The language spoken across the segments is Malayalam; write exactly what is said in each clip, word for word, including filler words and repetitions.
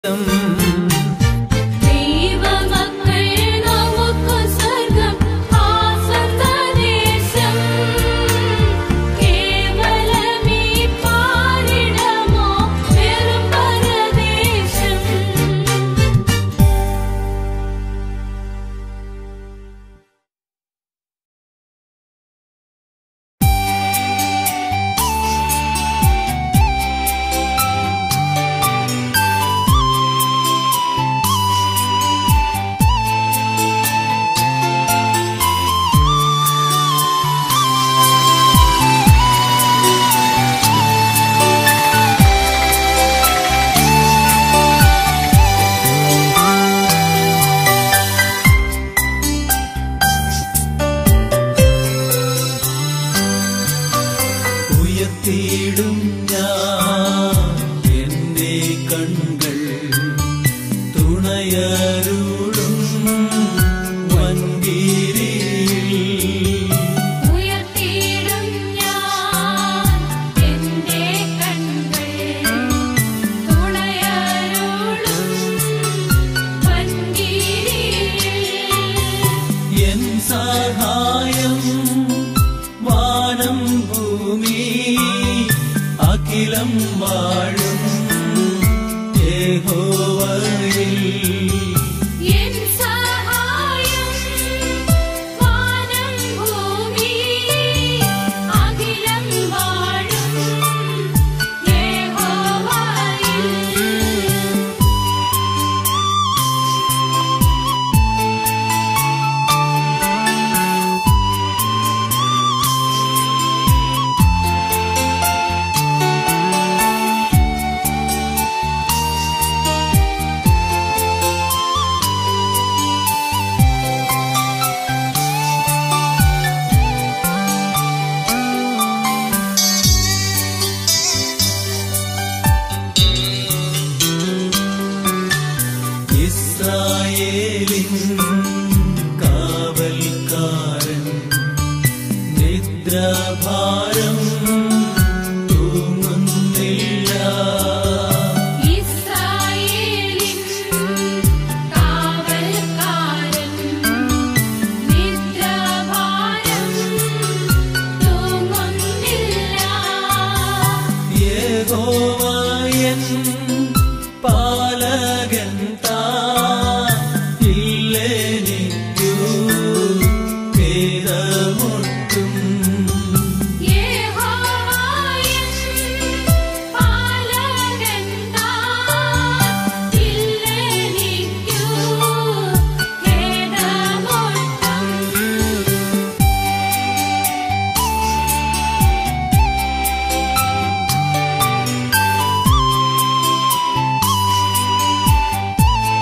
യേശുവേ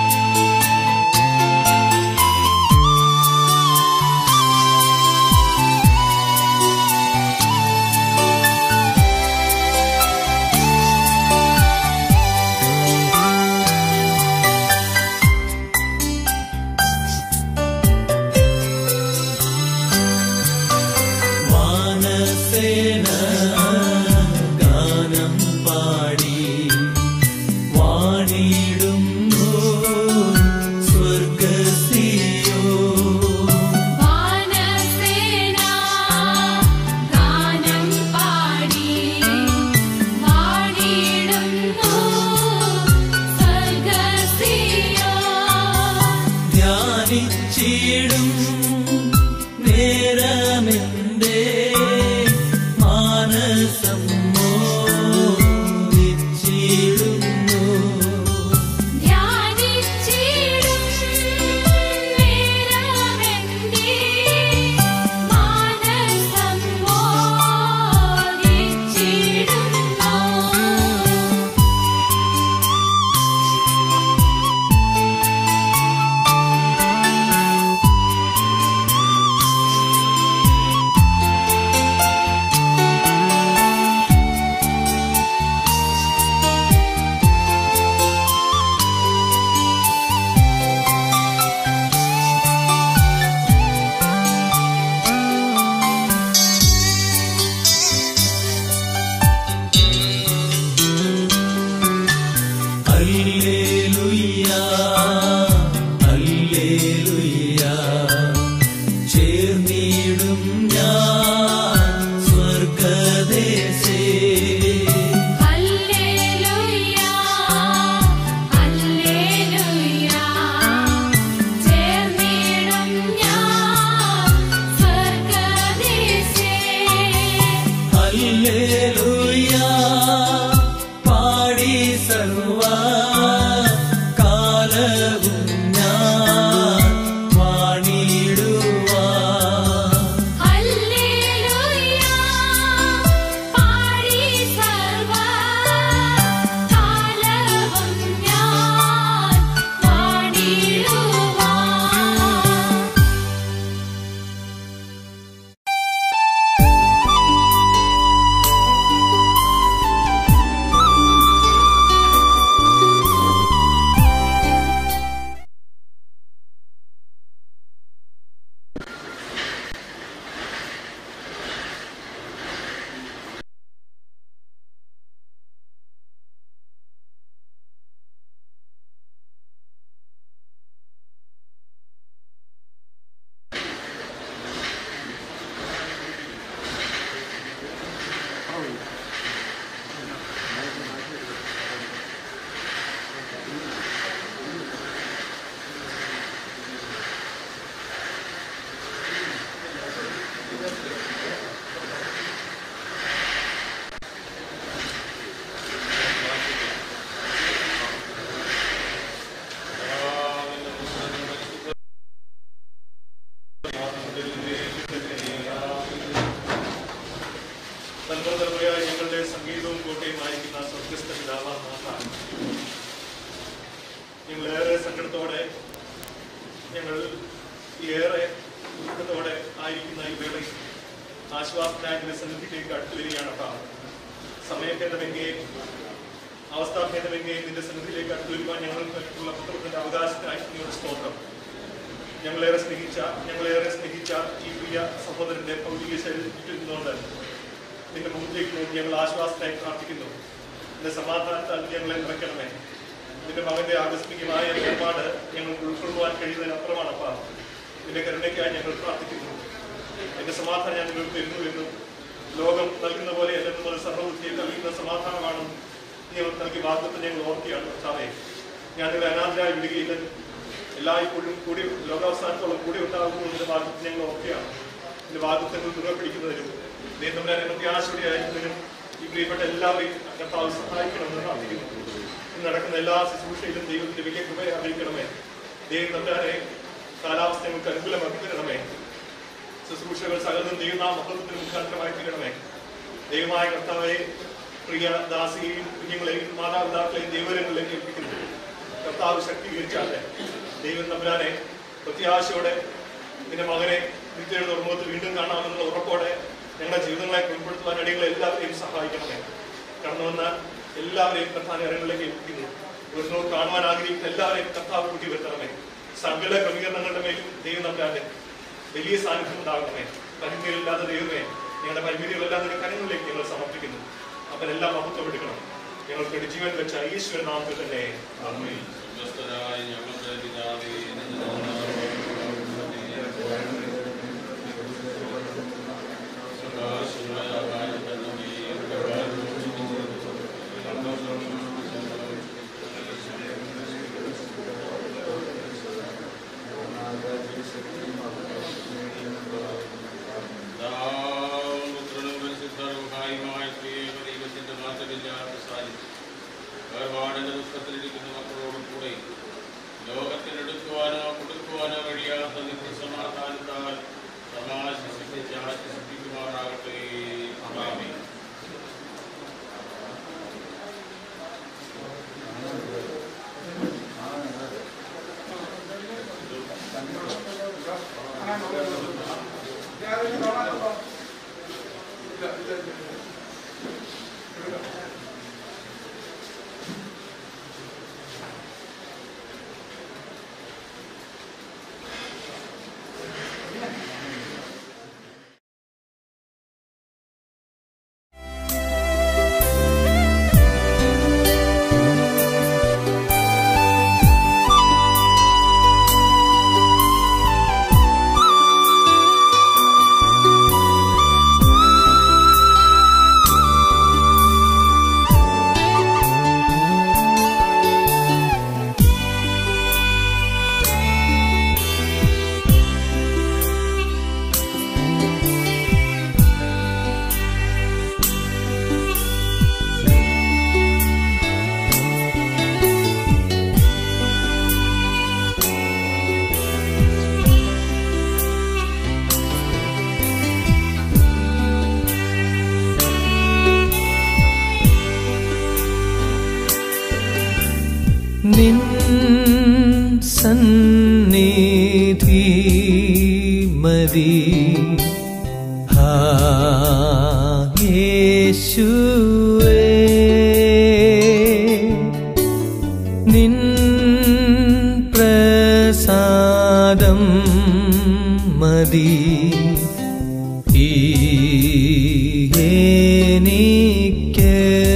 Thank you. സന്നിധി മതി. ഹാ യേശുവേ, നിൻ പ്രസാദം മതി എനിക്ക്.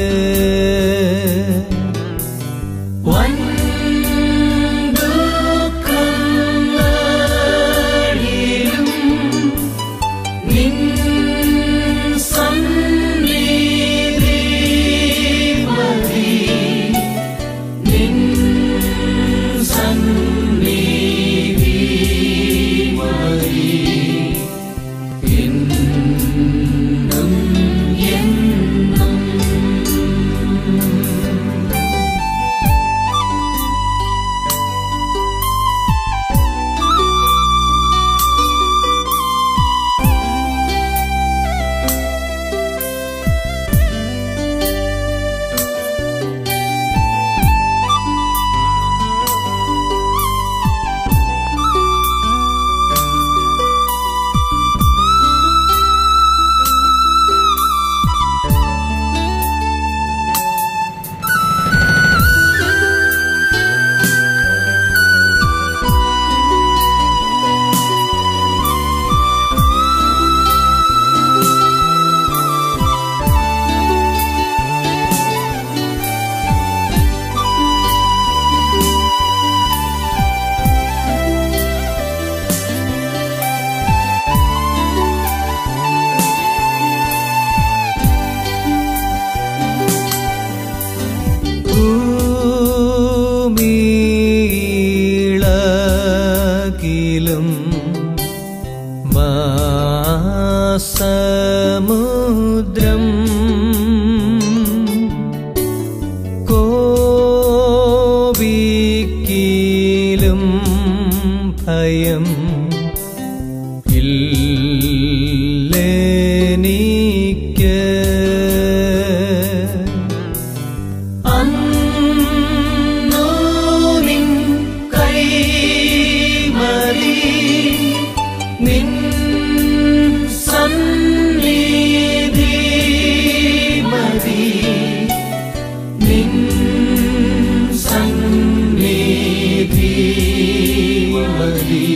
സമുദ്രം കോപിക്കിലും ഭയം ഇല്ലെനിക്ക്. അന്നു നിൻ കൈമറി നിൻ സന്നിധി മതി, നിൻ സന്നിധി മതി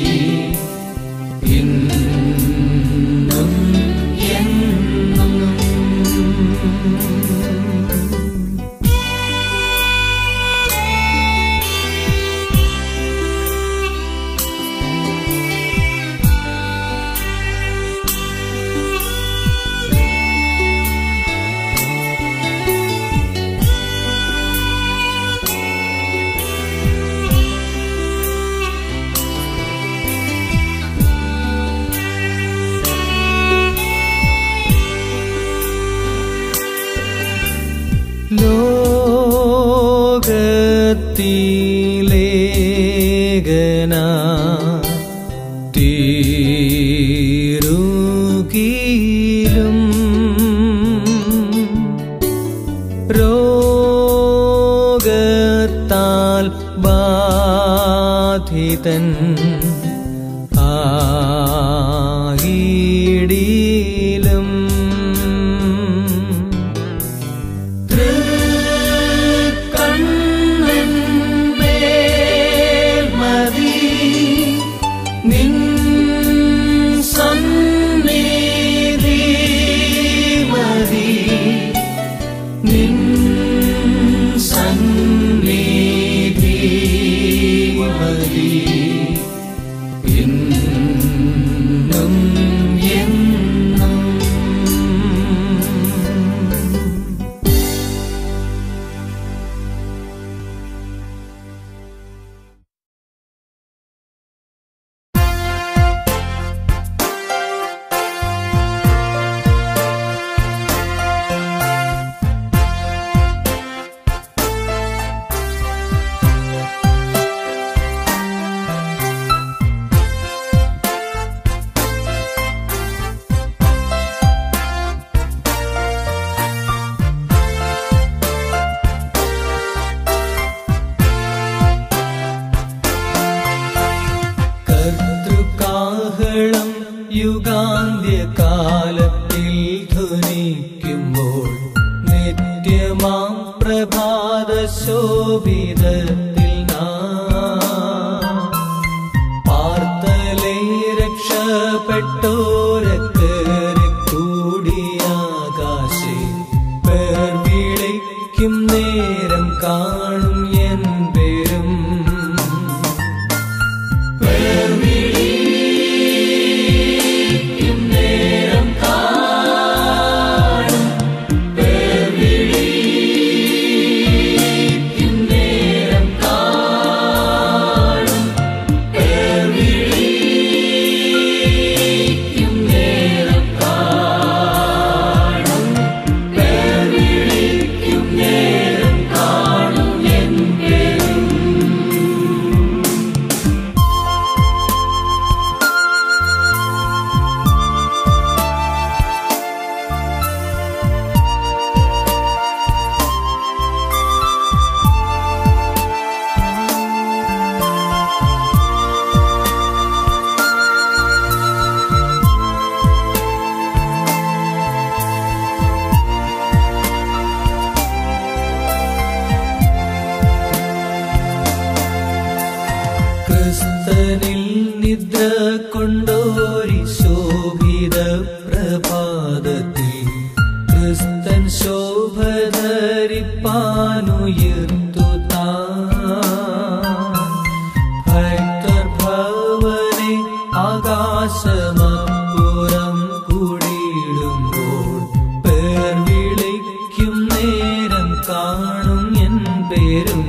ഇന്നും എന്നും. ലോകത്തിലേകന തീരുകിലും രോഗത്താൽ ബാധിതൻ ആയിടിലും നിൻ സന്നിധി മതി, നിൻ സന്നിധി മതി ഇന്നും എന്നും. യുഗാന്ത്യകാലത്തിൽ ധ്വനിക്കുമ്പോൾ നിത്യമാം പ്രഭാത ശോഭിതത്തിൽ നാം പാർത്തലേ രക്ഷപ്പെട്ടോരക്ക് കൂടിയാകാശേ പേർ വിളിക്കും നേരം കാണും എൻ പേരും പേർ വിളിക്കും നേരം കാണും പേർ വിളിക്കും നേരം കാണും പേർ വിളിക്കും നേരം കാണും പേർ വിളിക്കും നേരം കാണും എൻ പേരും ക്രിസ്തനിൽ നിദ്ര കൊണ്ടോരി ശോഭിത പ്രഭാതത്തിൽ ക്രിസ്തൻ ശോഭ ധരിപ്പാനുയർത്തു താൻ ഭക്തർ ഭവനെ ആകാശമപ്പുറം കൂടിയിടുമ്പോൾ പേർ വിളിക്കും നേരം കാണും എൻ പേരും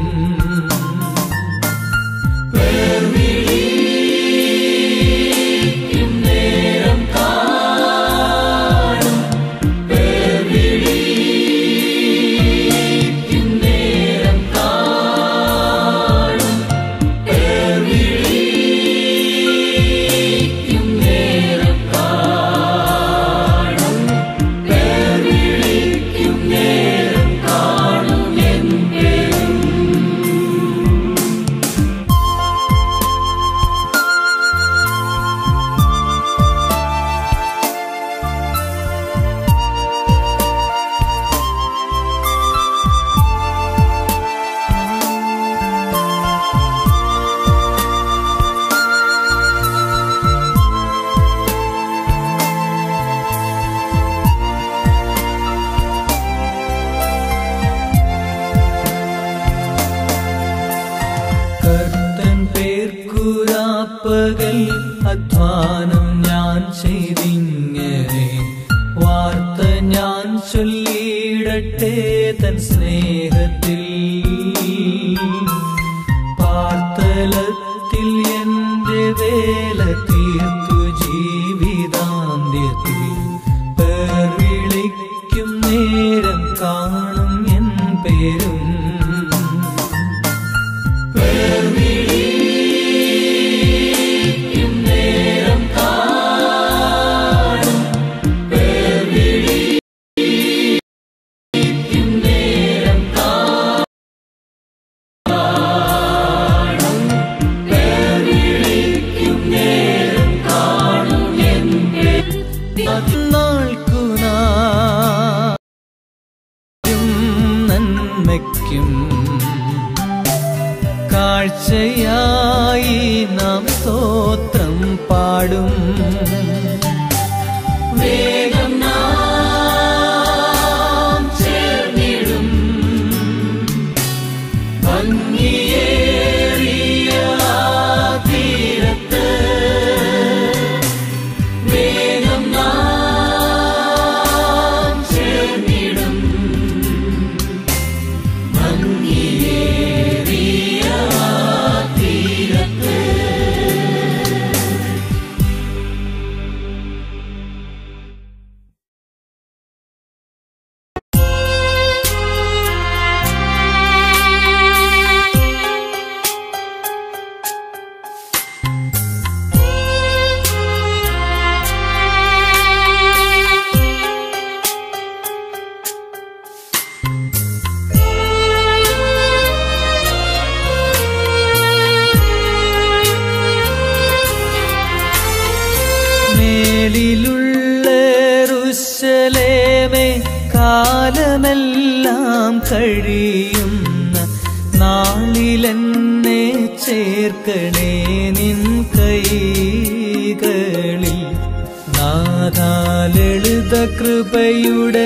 പേർ വിളിക്കും നേരം കാണും പേർ വിളിക്കും നേരം കാണും പേർ വിളിക്കും നേരം കാണും പേർ വിളിക്കും നേരം കാണും എൻ പേരും കർത്തൻ പേർക്കുരാപ്പകൽ അധ്വാനം ഞാൻ ചെയ്തിങ്ങനെ വാർത്ത ഞാൻ ചൊല്ലിയിടട്ടെ തൻ സ്നേഹത്തിൽ പാർത്തലത്തിൽ എന്റെ വേല തീർത്തു ജീവിതാന്ത്യത്തിൽ പേർ വിളിക്കും നേരം കാണും എൻ പേരും പേർ വിളിക്കും നേരം കാണും പേർ വിളിക്കും നേരം കാണും പേർ വിളിക്കും നേരം കാണും എൻ പേരും നന്മയ്ക്കും കാഴ്ചയായി നാം സ്തോത്രം പാടും വേഗം നാം ചേർന്നിടും ഭംഗിയേറിയ തീരത്ത് വേഗം നാം ചേർന്നിടും ഭംഗിയേറിയ തീരത്ത് മേലിലുള്ള യെരൂശലേമേ കാലമെല്ലാം കഴിയുന്ന നാളിലെന്നെ ചേർക്കണേ നിൻ കൈകളിൽ. നാഥാ ലളിത കൃപയുടെ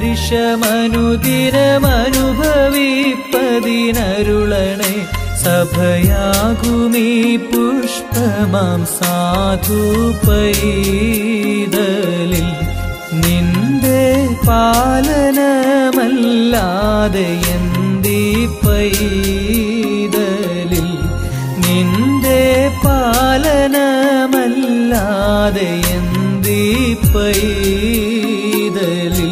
വർഷമനുദിനമനുഭവിപ്പതിനരുളണേ. സഭയാകുമീ പുഷ്പമാം സാധു പൈതലിൽ നിന്റെ പാലനമല്ലാതെ എന്തീ പൈതലിൽ നിന്റെ പാലനമല്ലാതെ എന്തീ പൈതലിൽ.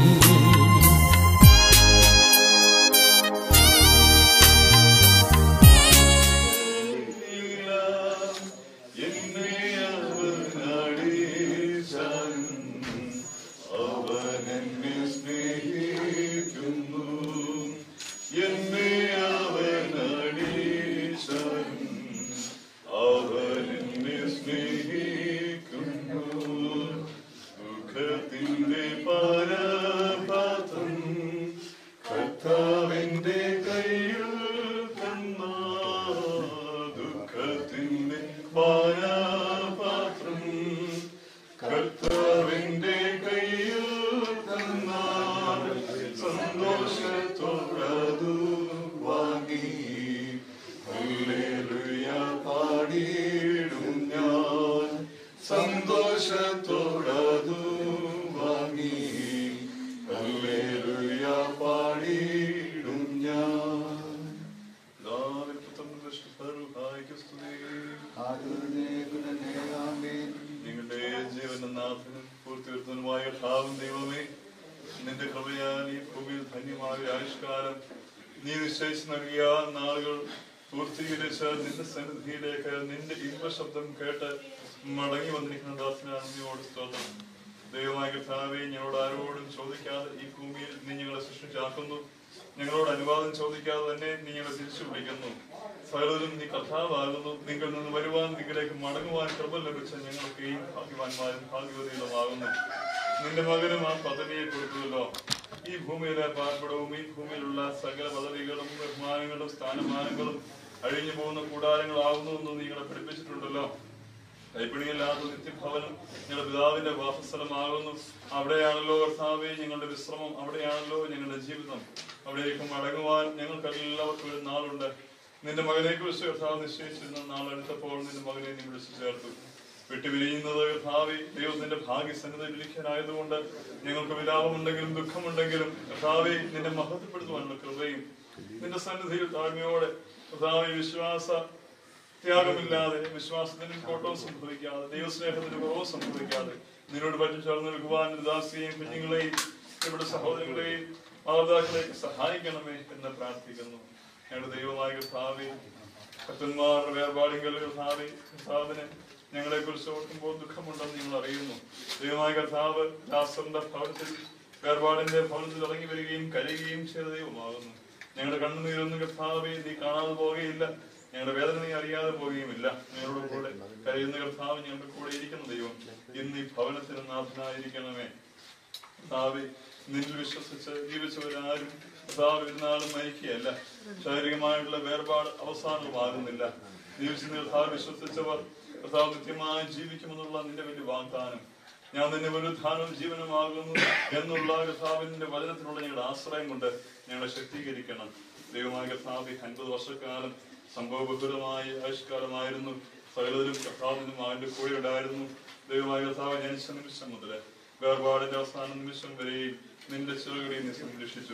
നിങ്ങളുടെ ജീവനാഥനും പൂർത്തിവരുത്തനുമായ ഭാവം ദൈവമേ, നിന്റെ കൃപയാൽ ഈ ഭൂമിയിൽ ധന്യമായ ആയുഷ്കാലം നീ നിശ്ചയിച്ച് നൽകിയ നാളുകൾ പൂർത്തീകരിച്ച് നിന്റെ സന്നിധിയിലേക്ക് നിന്റെ ഇമ്പശബ്ദം കേട്ട് മടങ്ങി വന്നിരിക്കുന്ന ദാസനാണ് നീയോട് സ്തോത്രം. ദൈവമായ കർത്താവേ, ഞങ്ങളോട് ആരോടും ചോദിക്കാതെ ഈ ഭൂമിയിൽ നീ ഞങ്ങളെ സൃഷ്ടിച്ചാക്കുന്നു. ഞങ്ങളോട് അനുവാദം ചോദിക്കാതെ തന്നെ നീ ഞങ്ങളെ തിരിച്ചു വിളിക്കുന്നു. സകലരും നീ കർത്താവാകുന്നു. നിങ്ങൾ നിന്ന് വരുവാൻ നിങ്ങളിലേക്ക് മടങ്ങുവാൻ കൃപ ലഭിച്ച ഞങ്ങൾക്കെയും ഭാഗ്യവാന്മാരും ഭാഗ്യവതികളുമാകുന്നു. നിന്റെ മകനും ആ പദവിയെ കൊടുത്തുവല്ലോ. ഈ ഭൂമിയിലെ പാർപ്പിടവും ഈ ഭൂമിയിലുള്ള സകല പദവികളും ബഹുമാനങ്ങളും സ്ഥാനമാനങ്ങളും അഴിഞ്ഞു പോകുന്ന കൂടാരങ്ങളാകുന്നു എന്ന് നിങ്ങളെ പഠിപ്പിച്ചിട്ടുണ്ടല്ലോ. കൈപ്പിണിയില്ലാത്ത നിത്യഭവനം ഞങ്ങളുടെ പിതാവിന്റെ വാസസ്ഥലമാകുന്നു. അവിടെയാണല്ലോ കർത്താവേ ഞങ്ങളുടെ വിശ്രമം, അവിടെയാണല്ലോ ഞങ്ങളുടെ ജീവിതം. അവിടേക്ക് മടങ്ങുവാൻ ഞങ്ങൾക്ക് എല്ലാവർക്കും ഒരു നാളുണ്ട്. നിന്റെ മകനെ കുറിച്ച് കർത്താവ് നിശ്ചയിച്ചിരുന്ന നാളെടുത്തപ്പോൾ നിന്റെ മകനെ നീ വിളിച്ചു ചേർത്തു. വിട്ടുപിരിയുന്നത് കർത്താവേ ദൈവത്തിന്റെ ഭാഗ്യസന്നദ്ധ വിളിക്കാനായതുകൊണ്ട് ഞങ്ങൾക്ക് വിലാപമുണ്ടെങ്കിലും ദുഃഖമുണ്ടെങ്കിലും കർത്താവേ നിന്നെ മഹത്വപ്പെടുത്തുവാനുള്ള കൃപയും നിന്റെ സന്നിധിയിൽ താഴ്മയോടെ കർത്താവേ വിശ്വാസ ത്യാഗമില്ലാതെ വിശ്വാസത്തിന് കോട്ടവും സംഭവിക്കാതെ ദൈവസ്നേഹത്തിന് കുറവും സംഭവിക്കാതെ നിന്നോട് പറ്റി ചേർന്ന് നിൽക്കുവാൻ ദാസിയെയും കുഞ്ഞുങ്ങളെയും ഇവിടെ സഹോദരങ്ങളെയും മാതാപിതാക്കളെയും സഹായിക്കണമേ എന്ന് പ്രാർത്ഥിക്കുന്നു. ഞങ്ങളുടെ ദൈവമായ കർത്താവേ, ഭക്തന്മാരുടെ വേർപാടിങ്കൽ കർത്താവേ, കർത്താവിന് ഞങ്ങളെ കുറിച്ച് ഓർക്കുമ്പോൾ ദുഃഖമുണ്ടെന്ന് നിങ്ങൾ അറിയുന്നു. ദൈവമായ കർത്താവ് ലാസറിന്റെ ഭവനത്തിൽ വേർപാടിന്റെ ഭവനത്തിൽ ഇറങ്ങി വരികയും കരയുകയും ചെയ്ത ദൈവമാകുന്നു. ഞങ്ങളുടെ കണ്ണുനീരൊന്നും കർത്താവേ നീ കാണാതെ പോവുകയില്ല, ഞങ്ങളുടെ വേദന നീ അറിയാതെ പോവുകയുമില്ല. ഞങ്ങളുടെ കൂടെ കരയുന്ന കർത്താവ് ഞങ്ങളുടെ കൂടെ ഇരിക്കുന്ന ദൈവം ഇന്ന് ഈ ഭവനത്തിന് നാഥനായിരിക്കണമേ. കർത്താവേ, നിന്നിൽ വിശ്വസിച്ച് ജീവിച്ചവരാരും കർത്താവ് ഇരുന്നാളും മരിക്കുകയല്ല. ശാരീരികമായിട്ടുള്ള വേർപാട് അവസാനമാകുന്നില്ല. ജീവിച്ചിരുന്ന കർത്താവ് വിശ്വസിച്ചവർ കർത്താവ് നിത്യമായി ജീവിക്കുമെന്നുള്ള നിന്റെ വലിയ വാഗ്ദാനം, ഞാൻ നിന്റെ പുനരുത്ഥാനവും ജീവനുമാകുന്നു എന്നുള്ള കർത്താവിന്റെ വചനത്തിനുള്ള ഞങ്ങളുടെ ആശ്രയം കൊണ്ട് ഞങ്ങളെ ശക്തീകരിക്കണം. ദൈവമായ കർത്താവ് അൻപത് വർഷക്കാലം സംഭവബഹുലമായ ആയുഷ്കാലമായിരുന്നു. സകലത്തിലും കർത്താവിനും അവന്റെ കൂടെ ഉണ്ടായിരുന്നു. ദൈവമായ കർത്താവ് ജനിച്ച നിമിഷം മുതൽ വേർപാടിന്റെ അവസാന നിമിഷം വരെയും നിന്റെ ചിറകുകളെ നീ സംരക്ഷിച്ചു.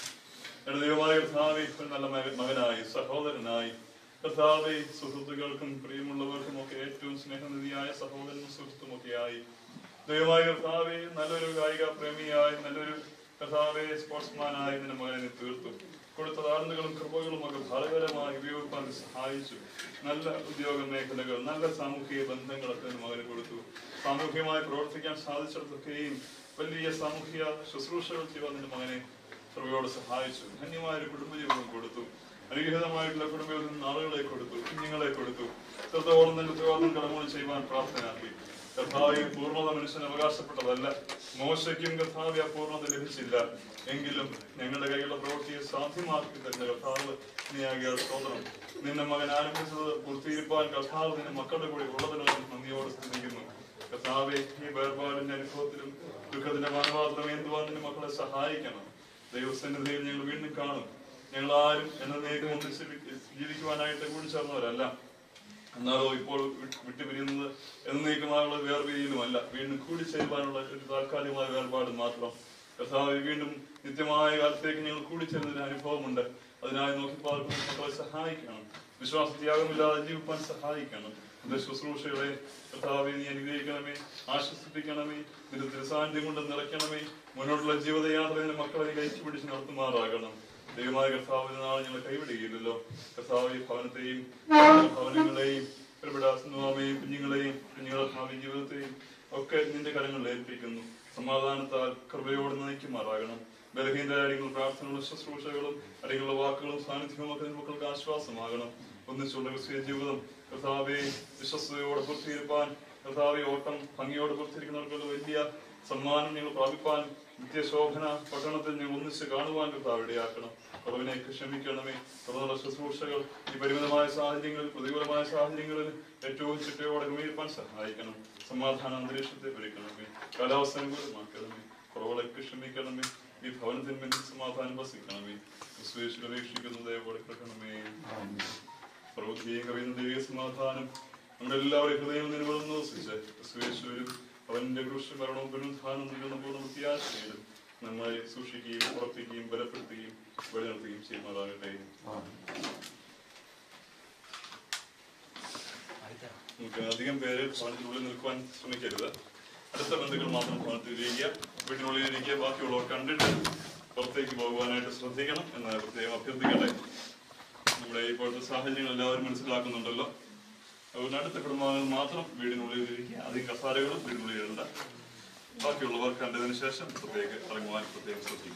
എന്റെ ദൈവമായ കർത്താവെ, ഒരു നല്ല മകനായി സഹോദരനായി കർത്താവെ, സുഹൃത്തുക്കൾക്കും പ്രിയമുള്ളവർക്കും ഒക്കെ ഏറ്റവും സ്നേഹനിധിയായ സഹോദരനും സുഹൃത്തുമൊക്കെയായി ദൈവമായ കർത്താവെ, നല്ലൊരു കായിക പ്രേമിയായി നല്ലൊരു കർത്താവെ സ്പോർട്സ്മാനായി നിന്റെ മകനെ നീ തീർത്തു. കൊടുത്ത താഴ്ന്നുകളും കൃപകളും ഒക്കെ ഫലകരമായി ഉപയോഗിക്കാൻ സഹായിച്ചു. നല്ല ഉദ്യോഗ മേഖലകൾ, നല്ല സാമൂഹിക ബന്ധങ്ങളൊക്കെ മകന് കൊടുത്തു. സാമൂഹികമായി പ്രവർത്തിക്കാൻ സാധിച്ചിടത്തൊക്കെയും വലിയ സാമൂഹിക ശുശ്രൂഷകൾ ചെയ്യുവാൻ നിന്റെ മകനെ കൃപയോട് സഹായിച്ചു. ധന്യമായൊരു കുടുംബജീവിതം കൊടുത്തു. അനുഗ്രഹീതമായിട്ടുള്ള കുടുംബത്തിൽ നിന്ന് ആളുകളെ കൊടുത്തു, കുഞ്ഞുങ്ങളെ കൊടുത്തു. ഇത്രത്തോളം നിന്റെ ഉത്തരവാദിത്തം കടമകൾ ചെയ്യുവാൻ പ്രാപ്തനാക്കി. കർത്താവ് പൂർണ്ണത മനുഷ്യന് അവകാശപ്പെട്ടതല്ല. മോശയ്ക്കും കർത്താവ് ആ പൂർണ്ണത ലഭിച്ചില്ല. എങ്കിലും ഞങ്ങളുടെ കയ്യിലുള്ള പ്രവൃത്തിയെ സാധ്യമാക്കി തരുന്ന കർത്താവ് നീ ആകിയ സ്തോത്രം. നിന്റെ മകൻ ആരംഭിച്ചത് പൂർത്തീകരിപ്പാൻ കർത്താവ് നിന്റെ മക്കളുടെ കൂടെ ഉള്ളതിനുള്ള നന്ദിയോട് സ്തുതിക്കുന്നു. കർത്താവെ, ഈ വേർപാടിന്റെ അനുഭവത്തിലും ദുഃഖത്തിന്റെ മനോഭാവത്തിലും എന്തുവാൻ നിന്റെ മക്കളെ സഹായിക്കണം. ദൈവസന്നിധിയിൽ ഞങ്ങൾ വീണ്ടും കാണും. ഞങ്ങൾ ആരും എന്നേക്കും ഒന്നിച്ച് ജീവിക്കുവാനായിട്ട് കൂടി ചേർന്നവരല്ല. എന്നാലോ ഇപ്പോൾ വിട്ടുപിരിയുന്നത് എന്നേക്കുമായുള്ള വേർപിരിയലുമല്ല, വീണ്ടും കൂടി ചേരുവാനുള്ള ഒരു താൽക്കാലികമായ വേർപാട് മാത്രം. കർത്താവ് വീണ്ടും നിത്യമായ കാലത്തേക്ക് ഞങ്ങൾ കൂടിച്ചേരുന്നതിന് അനുഭവമുണ്ട്. അതിനായി നോക്കിപ്പാർക്കുന്ന മക്കളെ സഹായിക്കണം. വിശ്വാസത്യാഗമില്ലാതെ ജീവിപ്പാൻ സഹായിക്കണം. എന്റെ ശുശ്രൂഷകളെ കർത്താവെ നീ അനുഗ്രഹിക്കണമേ, ആശ്വസിപ്പിക്കണമേ, നിന്റെ തിരുസാന്നിധ്യം കൊണ്ട് നിറയ്ക്കണമേ. മുന്നോട്ടുള്ള ജീവിതയാത്രയുടെ മക്കളെ കൈച്ചു പിടിച്ച് നടത്തുമാറാകണം. ദൈവമായ കർത്താവിന് നാളെ ഞങ്ങൾ കൈവിടുകയില്ലല്ലോ. കർത്താവ് ഭവനത്തെയും ഭവനങ്ങളെയും പ്രവിടാസനമാമയും കുഞ്ഞുങ്ങളെയും കുഞ്ഞുങ്ങളുടെ ഭാവി ജീവിതത്തെയും ഒക്കെ നിന്റെ കരങ്ങളിൽ ഏൽപ്പിക്കുന്നു. സമാധാനത്താൽ കൃപയോട് നയിക്കുമാറാകണം. ബലഹീനരായ അടികളുടെ പ്രാർത്ഥനകളും ശുശ്രൂഷകളും അടികളുടെ വാക്കുകളും സാന്നിധ്യവും ഒക്കെ മക്കൾക്ക് ആശ്വാസമാകണം. ഒന്നിച്ചുള്ള ക്രിസ്തീയ ജീവിതം കർത്താവെ വിശ്വസ്തയോടെ പൂർത്തീകരിപ്പാൻ, കർത്താവെ ഓട്ടം ഭംഗിയോടെ പൂർത്തീകരിക്കുന്നവർക്കുള്ള വലിയ സമ്മാനം ഞങ്ങൾ പ്രാപിപ്പാൻ, നിത്യശോഭന പട്ടണത്തിൽ ഞങ്ങൾ ഒന്നിച്ച് കാണുവാൻ കർത്താവ് ഇടയാക്കണം. കുറവിനെയൊക്കെ ക്ഷമിക്കണമേ. തുടർന്നുള്ള ശുശ്രൂഷകൾ ഈ പരിമിതമായ സാഹചര്യങ്ങളിൽ, പ്രതികൂലമായ സാഹചര്യങ്ങളിൽ ഏറ്റവും ചിട്ടയോടെ ക്രമീകരിപ്പാൻ സഹായിക്കണം. സമാധാന അന്തരീക്ഷത്തെ ഒരുക്കണമേ. കാലാവസ്ഥ അനുകൂലമാക്കണമേ. കുറവുകളൊക്കെ ക്ഷമിക്കണമേ. ഈ ഭവനത്തിന്മേൽ സമാധാനം വസിക്കണമേ. ക്രിസ്തുയേശുവിൽ അപേക്ഷിക്കുന്ന ദയവോടെ കിടക്കണമേ. പ്രവൃത്തിയും കവിയുന്ന ദൈവ സമാധാനം നമ്മുടെ എല്ലാവരും ഹൃദയം നിലകൊള്ളുന്ന വസിച്ച് ക്രിസ്തുയേശുവിലും അവന്റെ കൃഷി മരണവും പുനരുദ്ധാനം നൽകുന്ന പൂർണ്ണ പ്രത്യാശയിലും നമ്മളെ സൂക്ഷിക്കുകയും ഉറപ്പിക്കുകയും ബലപ്പെടുത്തുകയും വഴിനിർത്തുകയും ചെയ്യുന്നതാകട്ടെ. നമുക്ക് അധികം പേര് ഭവനത്തിനുള്ളിൽ നിൽക്കുവാൻ ശ്രമിക്കരുത്. അടുത്ത ബന്ധുക്കൾ മാത്രം ഭവനത്തിലിരിക്കുക, വീട്ടിനുള്ളിലിരിക്കുക. ബാക്കിയുള്ളവർ കണ്ടിട്ട് പുറത്തേക്ക് പോകുവാനായിട്ട് ശ്രദ്ധിക്കണം എന്ന് പ്രത്യേകം അഭ്യർത്ഥിക്കട്ടെ. നമ്മുടെ ഇപ്പോഴത്തെ സാഹചര്യങ്ങൾ എല്ലാവരും മനസ്സിലാക്കുന്നുണ്ടല്ലോ. അതുകൊണ്ട് അടുത്ത കുടുംബാംഗങ്ങൾ മാത്രം വീടിനുള്ളിലിരിക്കുക. അധികം കസാരകളും വീടിനുള്ളിലുണ്ട്. ബാക്കിയുള്ളവർ കണ്ടതിന് ശേഷം പുറത്തേക്ക് ഇറങ്ങുവാൻ പ്രത്യേകം ശ്രദ്ധിക്കും.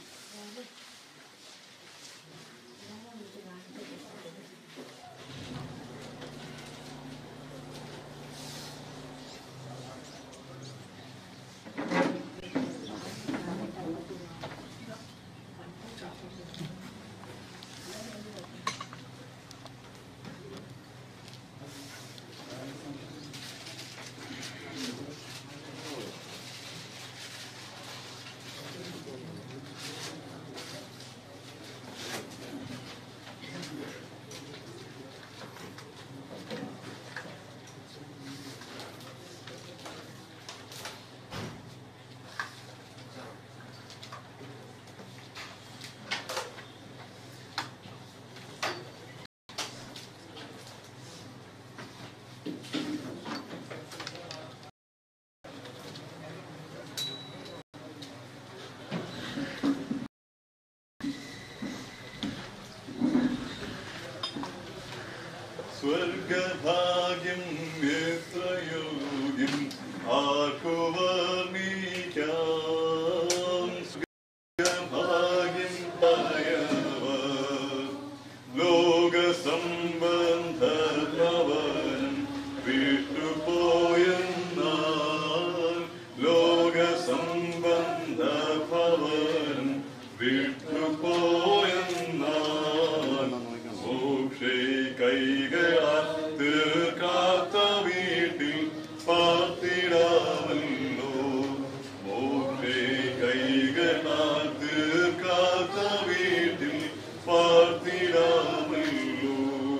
സ്വർഗഭാഗ്യം എത്രയോഗ്യം ആർക്കു വർണ്ണിക്കാം. സ്വർഗഭാഗ്യം പയവർ ലോകസംബന്ധ ഭവനം വിട്ടുപോയെന്നാൽ, ലോകസംബന്ധ ഭവനം വിട്ടുപോയെന്നാൽ മോക്ഷേ കൈകളാൽ തീർക്കാത്ത വീട്ടിൽ പാർത്തിടാമല്ലോ. മോക്ഷേ കൈകളാൽ തീർക്കാത്ത വീട്ടിൽ പാർത്തിടാമല്ലോ.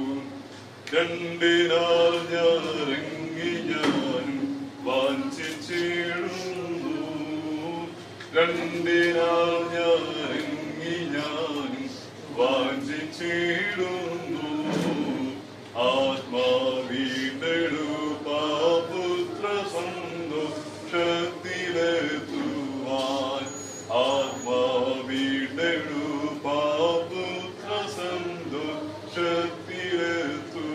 രണ്ടിനാൾ ഞാനിറങ്ങി ഞാനും വാഞ്ചിച്ചിടുന്നു. രണ്ടിനാൾ ഞാനിറങ്ങി ഞാനും വാഞ്ചിച്ചിടുന്നു. ആത്മാവീണ്ടെടുപ്പാപുത്ര സന്തോഷത്തിലെത്തുവാൻ, ആത്മാവീണ്ടെടുപ്പാപുത്ര സന്തോഷത്തിലെത്തു.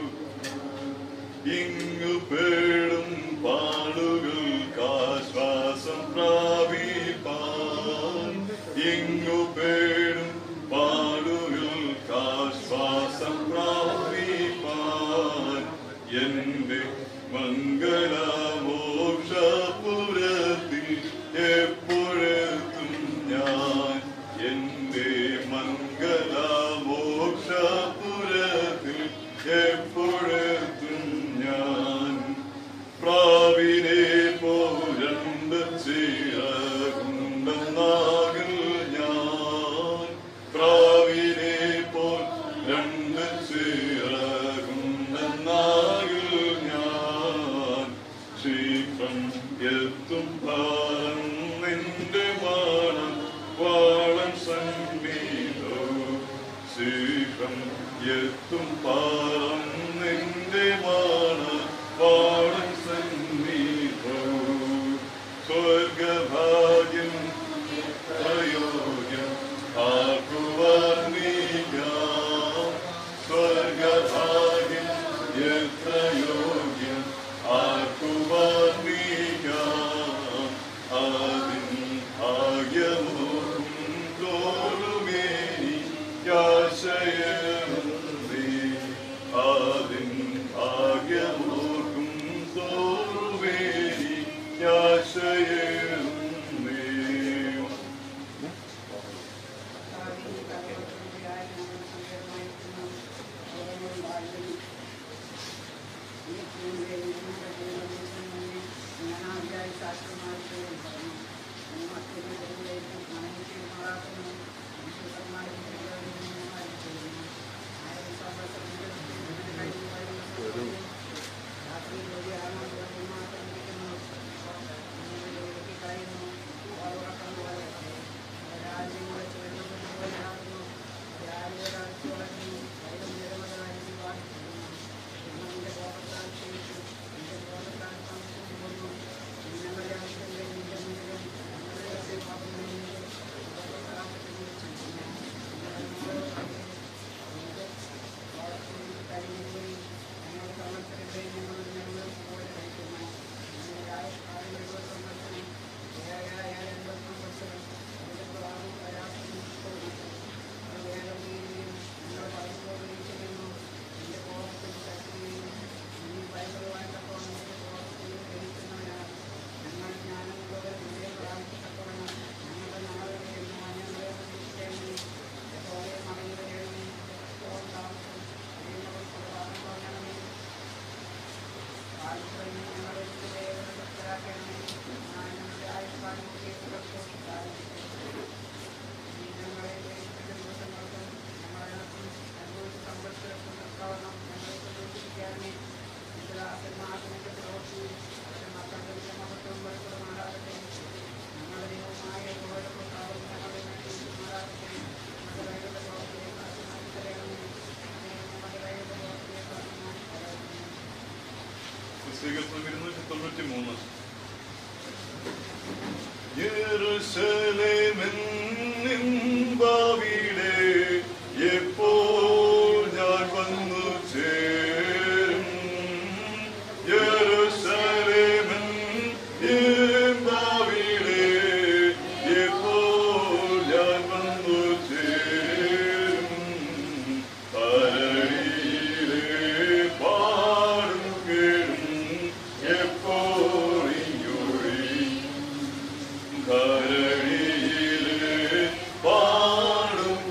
ഇങ്ങു പേടും പാടുകൾക്കാശ്വാസം പ്രാപിപ്പാൻ, ഇങ്ങു പേടും പാടുകൾക്കാശ്വാസം പ്രാപിപ്പാൻ എന്റെ മംഗളമോക്ഷപുരത്തിൽ എപ്പോഴെത്തും ഞാൻ. എന്റെ മംഗളമോക്ഷപുരത്തിൽ എപ്പോഴെത്തും ഞാൻ. പ്രാവിനെ പോരണ്ട് ചിറകുണ്ടെന്നാകിൽ ഞാൻ. പ്രാവിനെ പോൽ രണ്ട് ചിറകുണ്ടെന്നാകിൽ ഞാൻ. ശീഘ്രം എത്തും ഭാരം നിന്റെ മാണം വാളം സന്നിധോ. ശീഘ്രം എത്തും പാറം നിന്റെ മാണം വാളം സന്നിധോ. സ്വർഗഭാഗ്യം അയോഗ്യം ആക്കുവാൻ നീക്കാം. സ്വർഗഭാഗ്യം എത്ര യോഗ്യം ആക്കുവാൻ നീക്കാം. അതിൻ ഭാഗ്യമോറും തോറുമേനി യാശയേ. അതിൻ ഭാഗ്യമോർക്കും തോറുമേനി യാശയേ. ഇരുന്നൂറ്റി തൊണ്ണൂറ്റി മൂന്ന്. യെരൂശലേമെന്നിൻ ഭാവിയിലെ എപ്പോൾ ഞാൻ വന്നു ചേരും. യെരൂശലേമെൻ ഭാവിയിലെ എപ്പോൾ ഞാൻ വന്നു ചേരും. അരളിയിലെ പാടും കേടും എപ്പോഴും കരളിയിലെ പാടും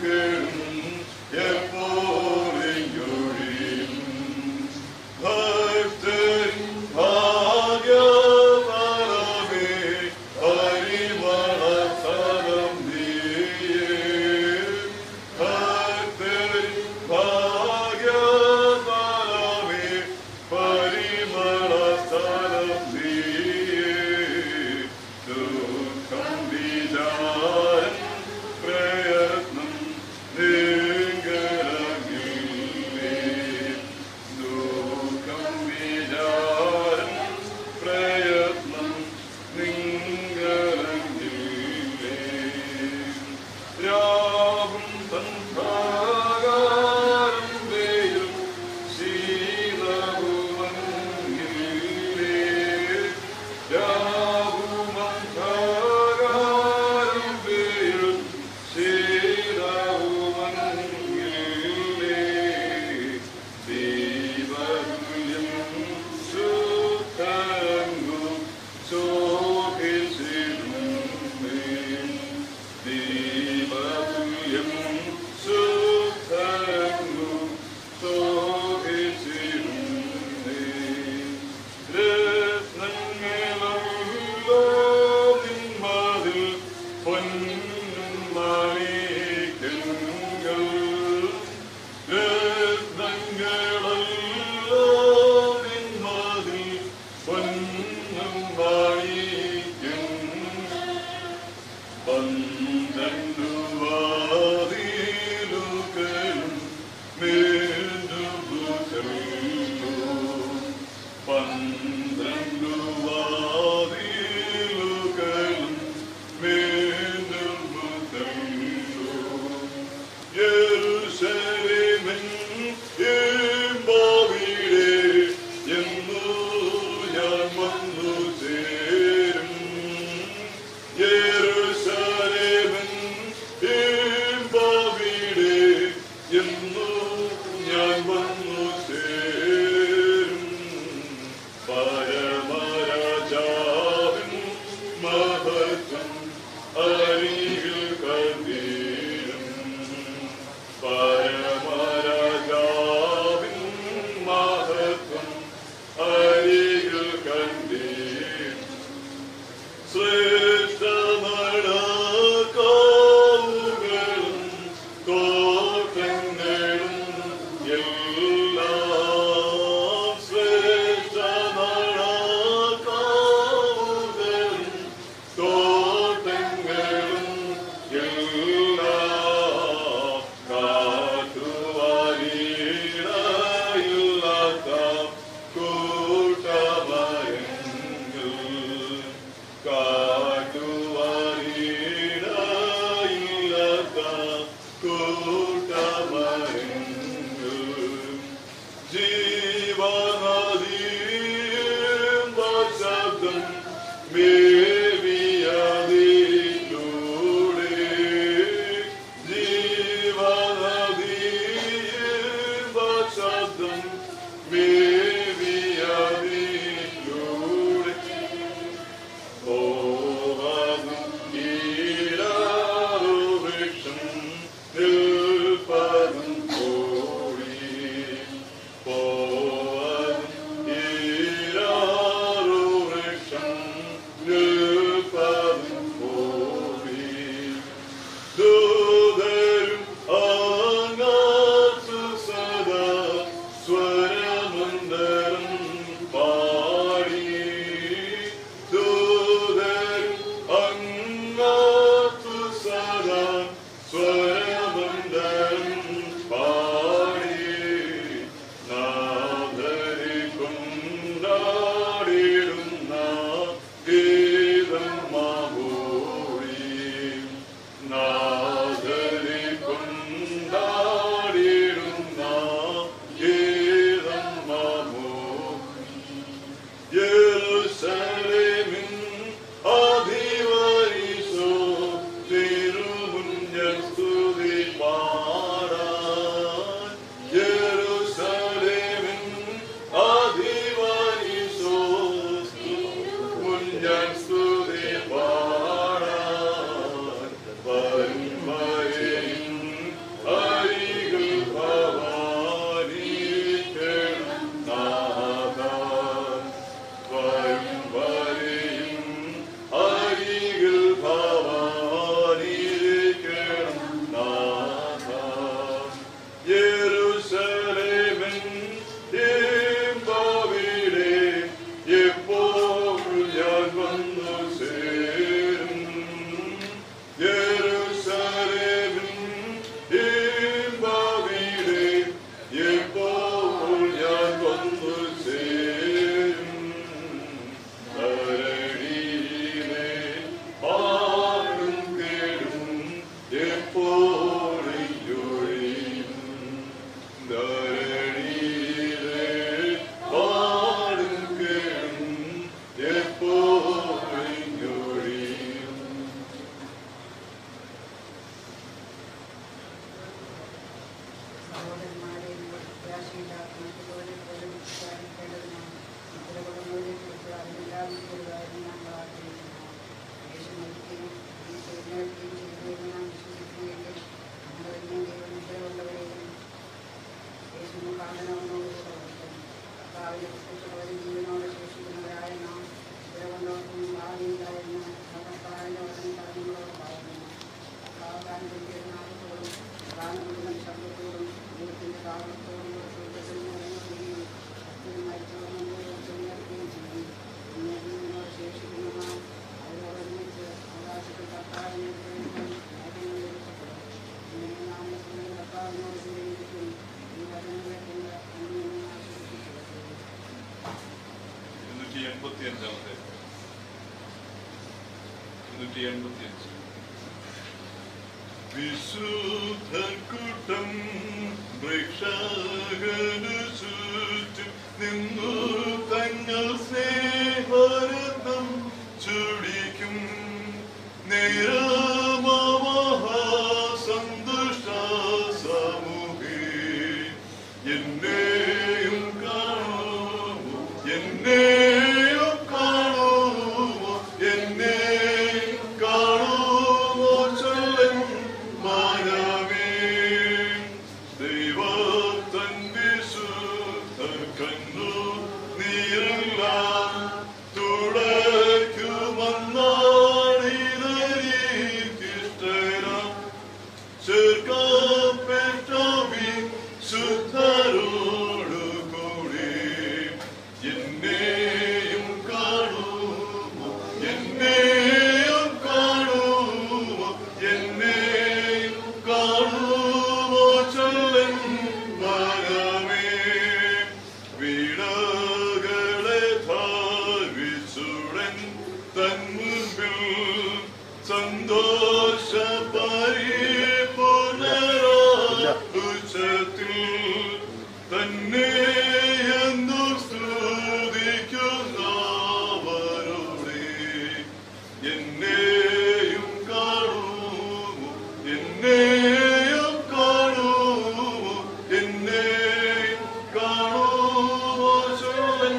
എൺപത്തി അഞ്ചാമത്തെ ഇരുന്നൂറ്റി എൺപത്തി അഞ്ച് വിശുദ്ധ കൂട്ടം വൃക്ഷാകനു ചുറ്റും നിന്നു തങ്ങൾ സ്നേഹരത്നം ചുടിക്കും നിരമഹാസന്തുഷ്ട സമൂഹേ എന്നെയും കാണുമോ എന്നെയും കാണുമോ എന്നെയും കാണുമോ ചൊല്ലൻ മനമേ ദൈവത്തൻ വിശുദ്ധ കണ്ണു നീരെല്ലാം തുടയ്ക്കുമെന്നാണിതരീക്കിഷ്ടരാം ചേർക്കപ്പെട്ടവി ശുദ്ധരോടുകൂടി എന്നെയും കാണുമോ എന്നെയും കാണുമോ എന്നെയും കാണുമോ ചൊല്ലൻ മനമേ വീണകളെ ധാവിച്ചുടൻ തൻ മുൻപിൽ സന്തോഷ പരിപൂർണരാത്തിൽ തന്നെ എന്നു സ്തുതിക്കുന്നവരോടെ എന്നെയും കാണുമോ എന്നെയും കാണുമോ എന്നെയും കാണുമോ ചൊല്ലൻ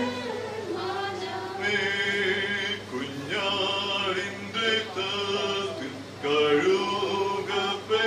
കുഞ്ഞാടിന്റെ തത്തിൽ കഴുകപ്പെ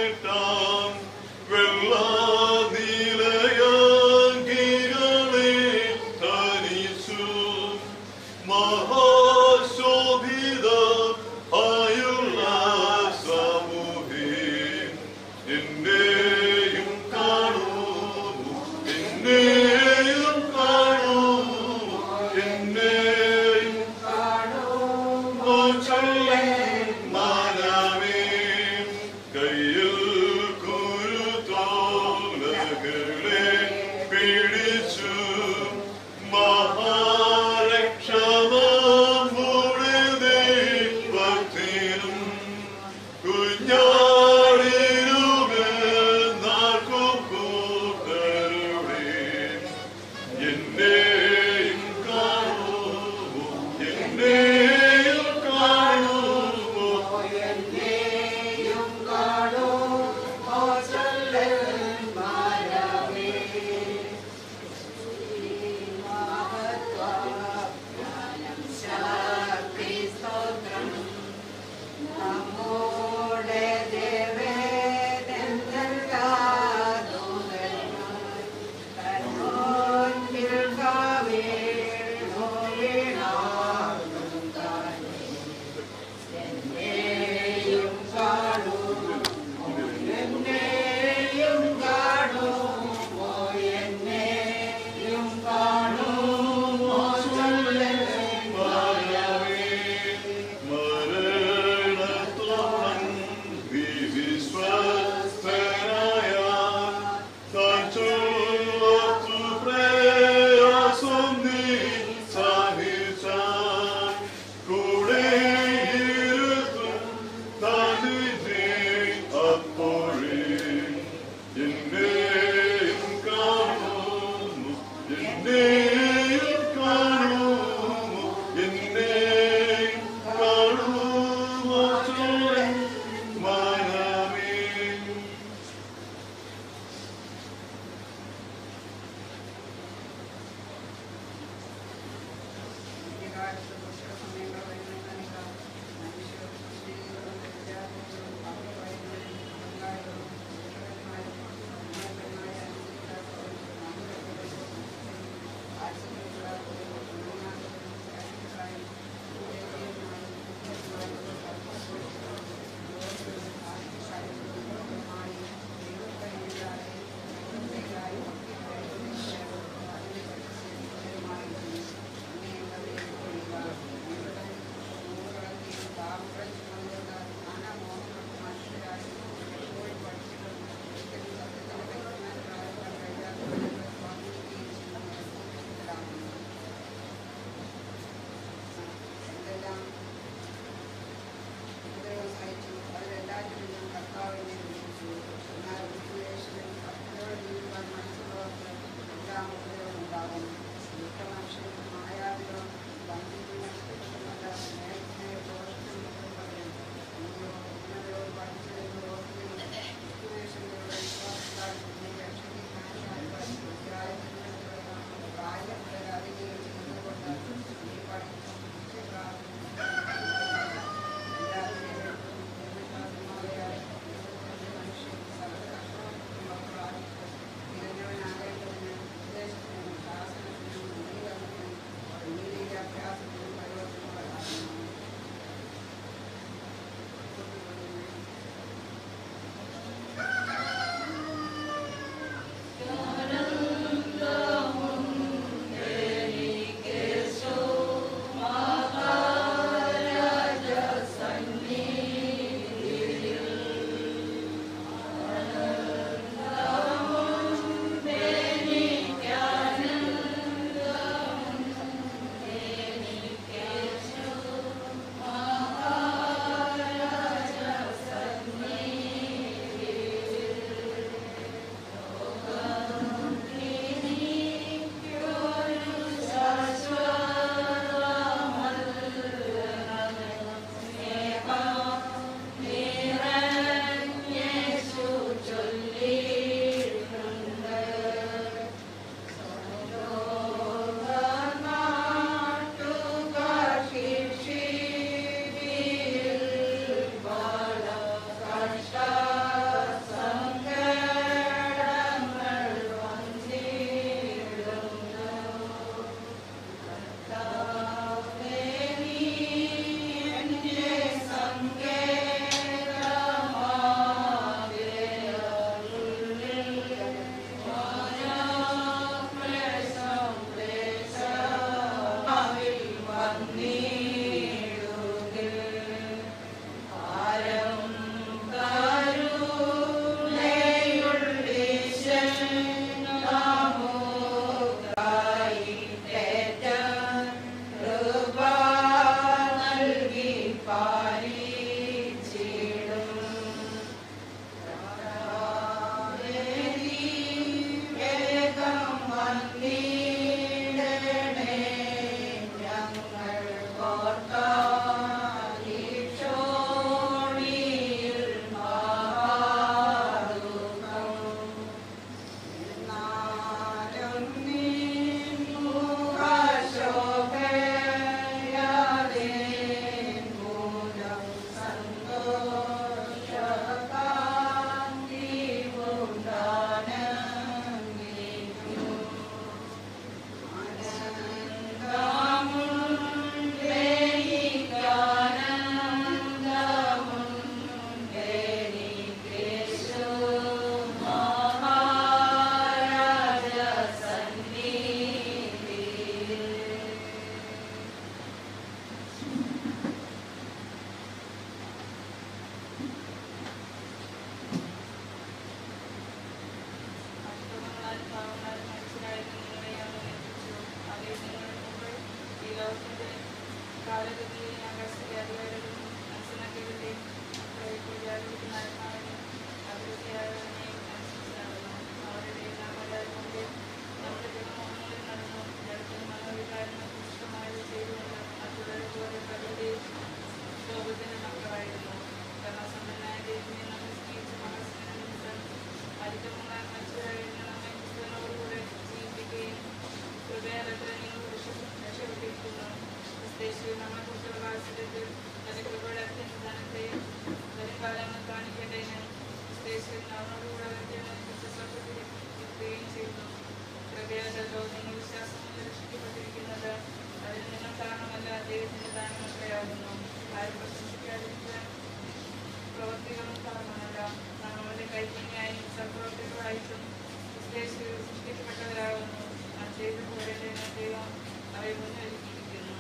കാലഗതിയെയും ആകാശത്തിലെ അധികാരികളും മനസ്സിലാക്കിയവരുടെയും പൂജാരിക്കുന്ന ആത്മാവിനെയും അഭിവൃദ്ധിയായവനെയും അനുസരിച്ച് നടന്നു. അവരുടെ നാമരാജ്ഞന്റെ നമ്മുടെ ജനമോഹങ്ങളിൽ നടന്നു. ജലത്തിനും മനോവികാരനും പുഷ്ടമായത് ചെയ്തുകൊണ്ട് മറ്റുള്ളവരെ പോലെ പ്രകൃതിയും ലോകത്തിന്റെ മക്കളായിരുന്നു. കർണസമ്പന്നായ ദൈവമേ, നമ്മെ സ്നേഹിച്ച മഹാസ്നേഹനിമിത്തം അധികമുള്ള മനുഷ്യരായിരുന്ന നമ്മെ ക്രിസ്തുവിനോടുകൂടെ ജീവിപ്പിക്കുകയും കൃപയാൽ നിങ്ങൾ രക്ഷപ്പെട്ടിരിക്കുന്നു. ക്രിസ്തേശുവിൽ നമ്മളെക്കുറിച്ചുള്ള വാത്സല്യത്തിൽ തന്റെ കൃപയുടെ അത്യന്തധനത്തെയും വരും കാലങ്ങൾ കാണിക്കേണ്ടതിന് ക്രിസ്തേശുവിൽ അവനോടുകൂടെ അവന്റെ സ്വർഗ്ഗത്തിൽ എത്തുകയും ചെയ്തു. കൃപയാലല്ലോ നിങ്ങൾ വിശ്വാസം കൊണ്ട് രക്ഷിക്കപ്പെട്ടിരിക്കുന്നത്. അതിന് നിങ്ങൾ കാരണമല്ല, ദൈവത്തിന്റെ ദാനമത്രയാകുന്നു. ആരും പ്രശംസിക്കാതിരിക്കാൻ പ്രവൃത്തികളും കാരണമല്ല. നാം അവരുടെ കൈപ്പണിയായും സൽപ്രവൃത്തികളായിട്ടും ക്രിസ്തേശുവിൽ സൃഷ്ടിക്കപ്പെട്ടവരാകുന്നു. നാം ചെയ്തു പോരേണ്ടതിന് ദൈവം അവയെ മുന്നൊരുക്കിയിരിക്കുന്നു.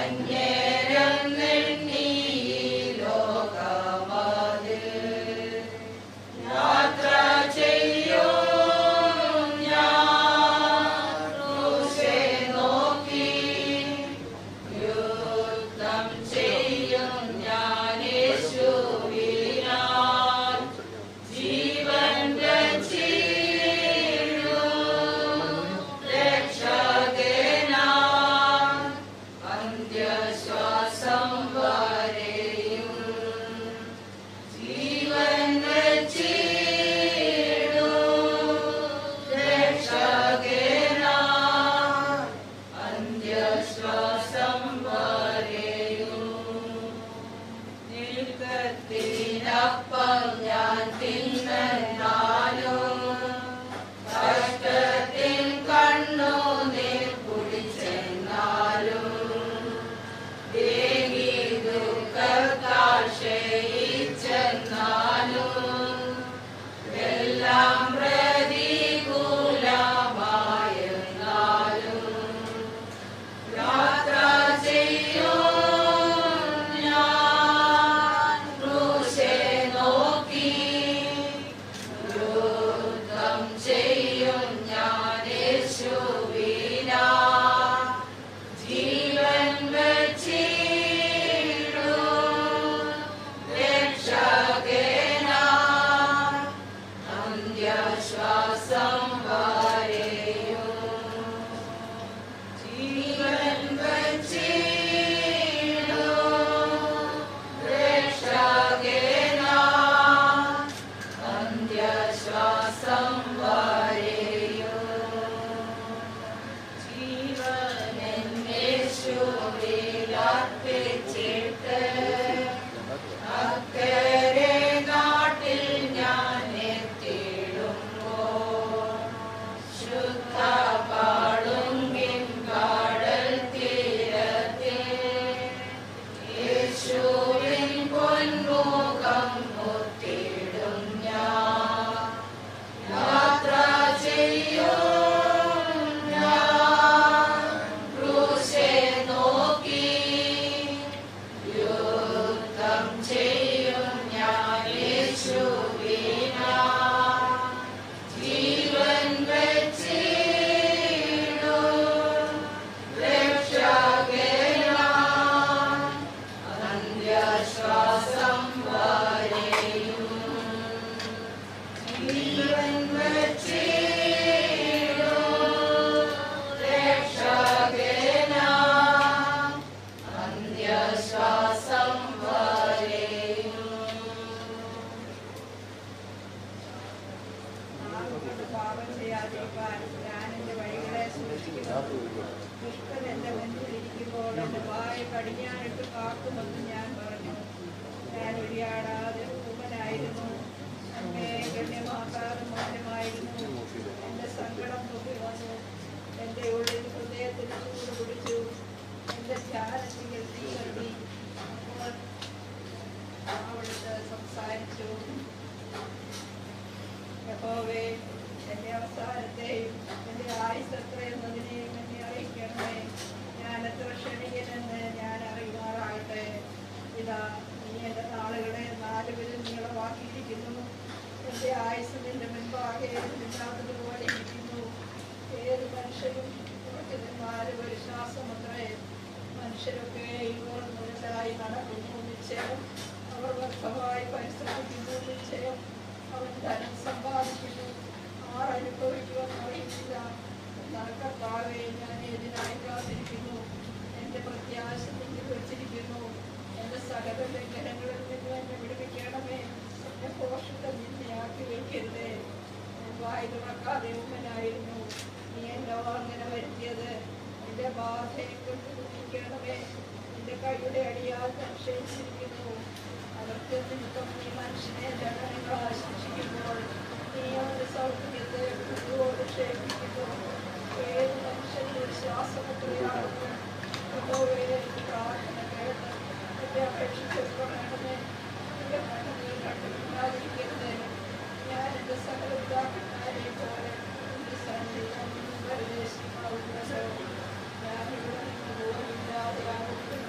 ഞാൻ ഇവിടെ നിന്ന് പോലില്ലാതെ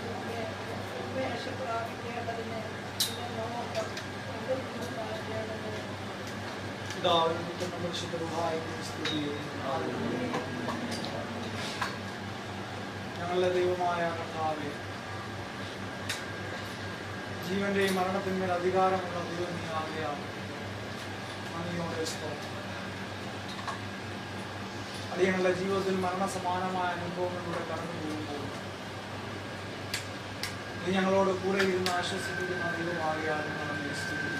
പിതാവിനും പുത്രനും പരിശുദ്ധരുമായും സ്തുതി. ഞങ്ങളുടെ ദൈവമായ കർത്താവേ, ജീവന്റെയും മരണത്തിന്മേൽ അധികാരമുള്ള ദൈവം നീ ആകെയാണ്. നന്ദിയോടെ സ്തോത്രം. അടിയങ്ങളുടെ ജീവിതത്തിൽ മരണസമാനമായ അനുഭവങ്ങളിലൂടെ കടന്നു പോകുമ്പോൾ നീ ഞങ്ങളോട് കൂടെ ഇരുന്ന് ആശ്വസിപ്പിക്കുന്ന ദൈവമാകെയാണ് ഞങ്ങളെ സ്തുതി.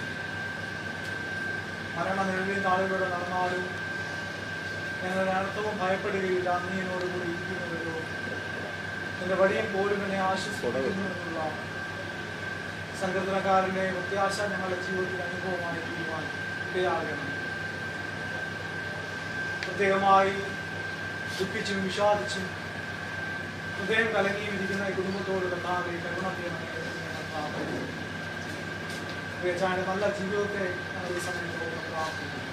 മരണ നിഴലിൽ നാളുകളുടെ നടന്നാലും ഞങ്ങൾ അർത്ഥവും ഭയപ്പെടുകയില്ല. നീ എന്നോട് കൂടി ഇരിക്കുന്നവരോ നിന്റെ വഴിയിൽ പോലും എന്നെ ആശ്വസിപ്പിക്കുന്നു എന്നുള്ള സങ്കീർത്തനക്കാരന്റെ പ്രത്യാശ ഞങ്ങളുടെ ജീവിതത്തിൽ അനുഭവമായി തീരുവാൻ ഇടയാകണം. പ്രത്യേകമായി ദുഃഖിച്ചും വിഷാദിച്ചും ഹൃദയം കലങ്ങിയും ഇരിക്കുന്ന ഈ കുടുംബത്തോട് കർത്താവേ കരുണ ചെയ്യണമെന്ന് നല്ല ജീവിതത്തെ ഞങ്ങൾ ഈ സമയത്ത് പ്രാർത്ഥിക്കുന്നു.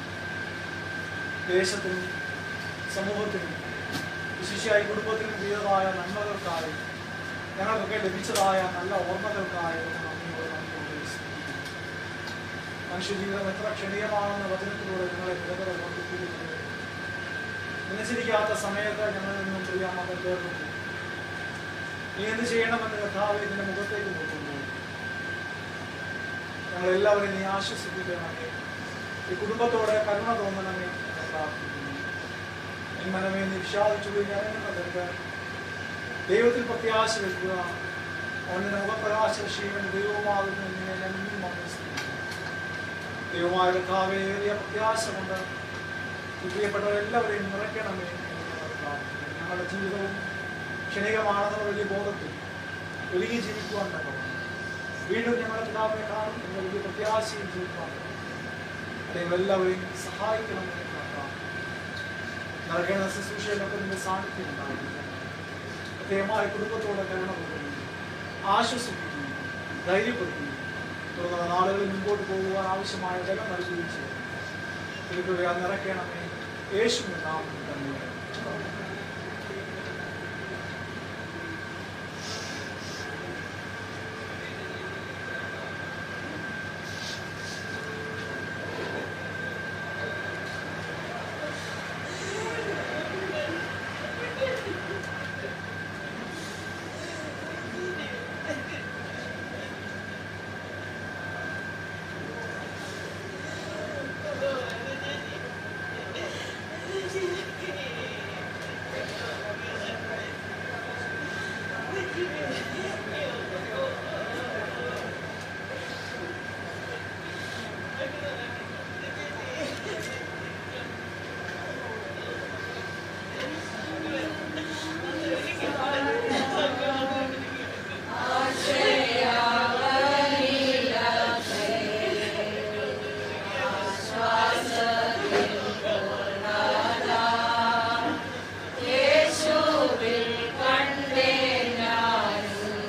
ദേശത്തിനും സമൂഹത്തിനും വിശേഷിയായി കുടുംബത്തിനും ചെയ്തതായ നന്മകൾക്കായി ഞങ്ങൾക്കൊക്കെ ലഭിച്ചതായ നല്ല ഓർമ്മകൾക്കായി നന്ദിയോട് നന്ദിയോട് സ്തുതിക്കുന്നു. മനുഷ്യജീവിതം എത്ര ക്ഷണീയമാണെന്ന വചനത്തിലൂടെ ഞങ്ങളെ നിരന്തരം ഓർമ്മിപ്പിക്കുന്നത് നിലച്ചിരിക്കാത്ത സമയത്ത് ഞങ്ങളിൽ നിന്നും പ്രിയ മകൻ തീർന്നു. നീ എന്ത് ചെയ്യണമെന്ന് കർത്താവേ നിന്റെ മുഖത്തേക്ക് നോക്കുന്നു. ഞങ്ങളെല്ലാവരെയും നീ ആശ്വസിപ്പിക്കണമേ. ഈ കുടുംബത്തോടെ കരുണ തോന്നണമേ എന്ന് പ്രാർത്ഥിക്കുന്നു. നീ മനമേ നീ വിഷാദിച്ചു ഇറങ്ങുന്നവർക്ക് ദൈവത്തിൽ പ്രത്യാശ വെക്കുക. അവന്റെ മുഖപ്രകാശ ശീലൻ ദൈവമാകുന്നു എന്നിനെ ഞാൻ ഇന്നും മനസ്സിലാക്കുന്നു. ദൈവമായ കർത്താവേ ഏറിയ പ്രത്യാശ കൊണ്ട് പ്രിയപ്പെട്ടവരെല്ലാവരെയും നിറയ്ക്കണമേ എന്ന് പ്രാർത്ഥിക്കുന്നു. ഞങ്ങളുടെ ജീവിതവും ക്ഷണികമാണെന്ന വലിയ ബോധത്തിൽ ഒരുങ്ങി ജീവിക്കുവാൻ തക്കവണ്ണം വീണ്ടും ഞങ്ങളുടെ പിതാവിനെ കാണും എന്ന വലിയ പ്രത്യാശയും ജീവിക്കുവാൻ ദൈവമെല്ലാവരെയും സഹായിക്കണമെന്ന് നൽകേണ്ട ശുശ്രൂഷയിലൊക്കെ നിന്റെ സാന്നിധ്യം ഉണ്ടാകുന്നു. പ്രത്യേകമായ കുടുംബത്തോടെ കരുണ കൊടുക്കുന്നു, ആശ്വസിപ്പിക്കുന്നു, ധൈര്യപ്പെടുത്തുന്നു. തുടർന്നുള്ള നാളുകളിൽ മുമ്പോട്ട് പോകുവാൻ ആവശ്യമായ ബലം നൽകുകയും ചെയ്യും. ഇതിലൂടെ നിറയ്ക്കണമേ യേശുവിന്റെ നാമത്തിൽ തന്നെ. യേശുവിൽ കണ്ടേ ഞാൻ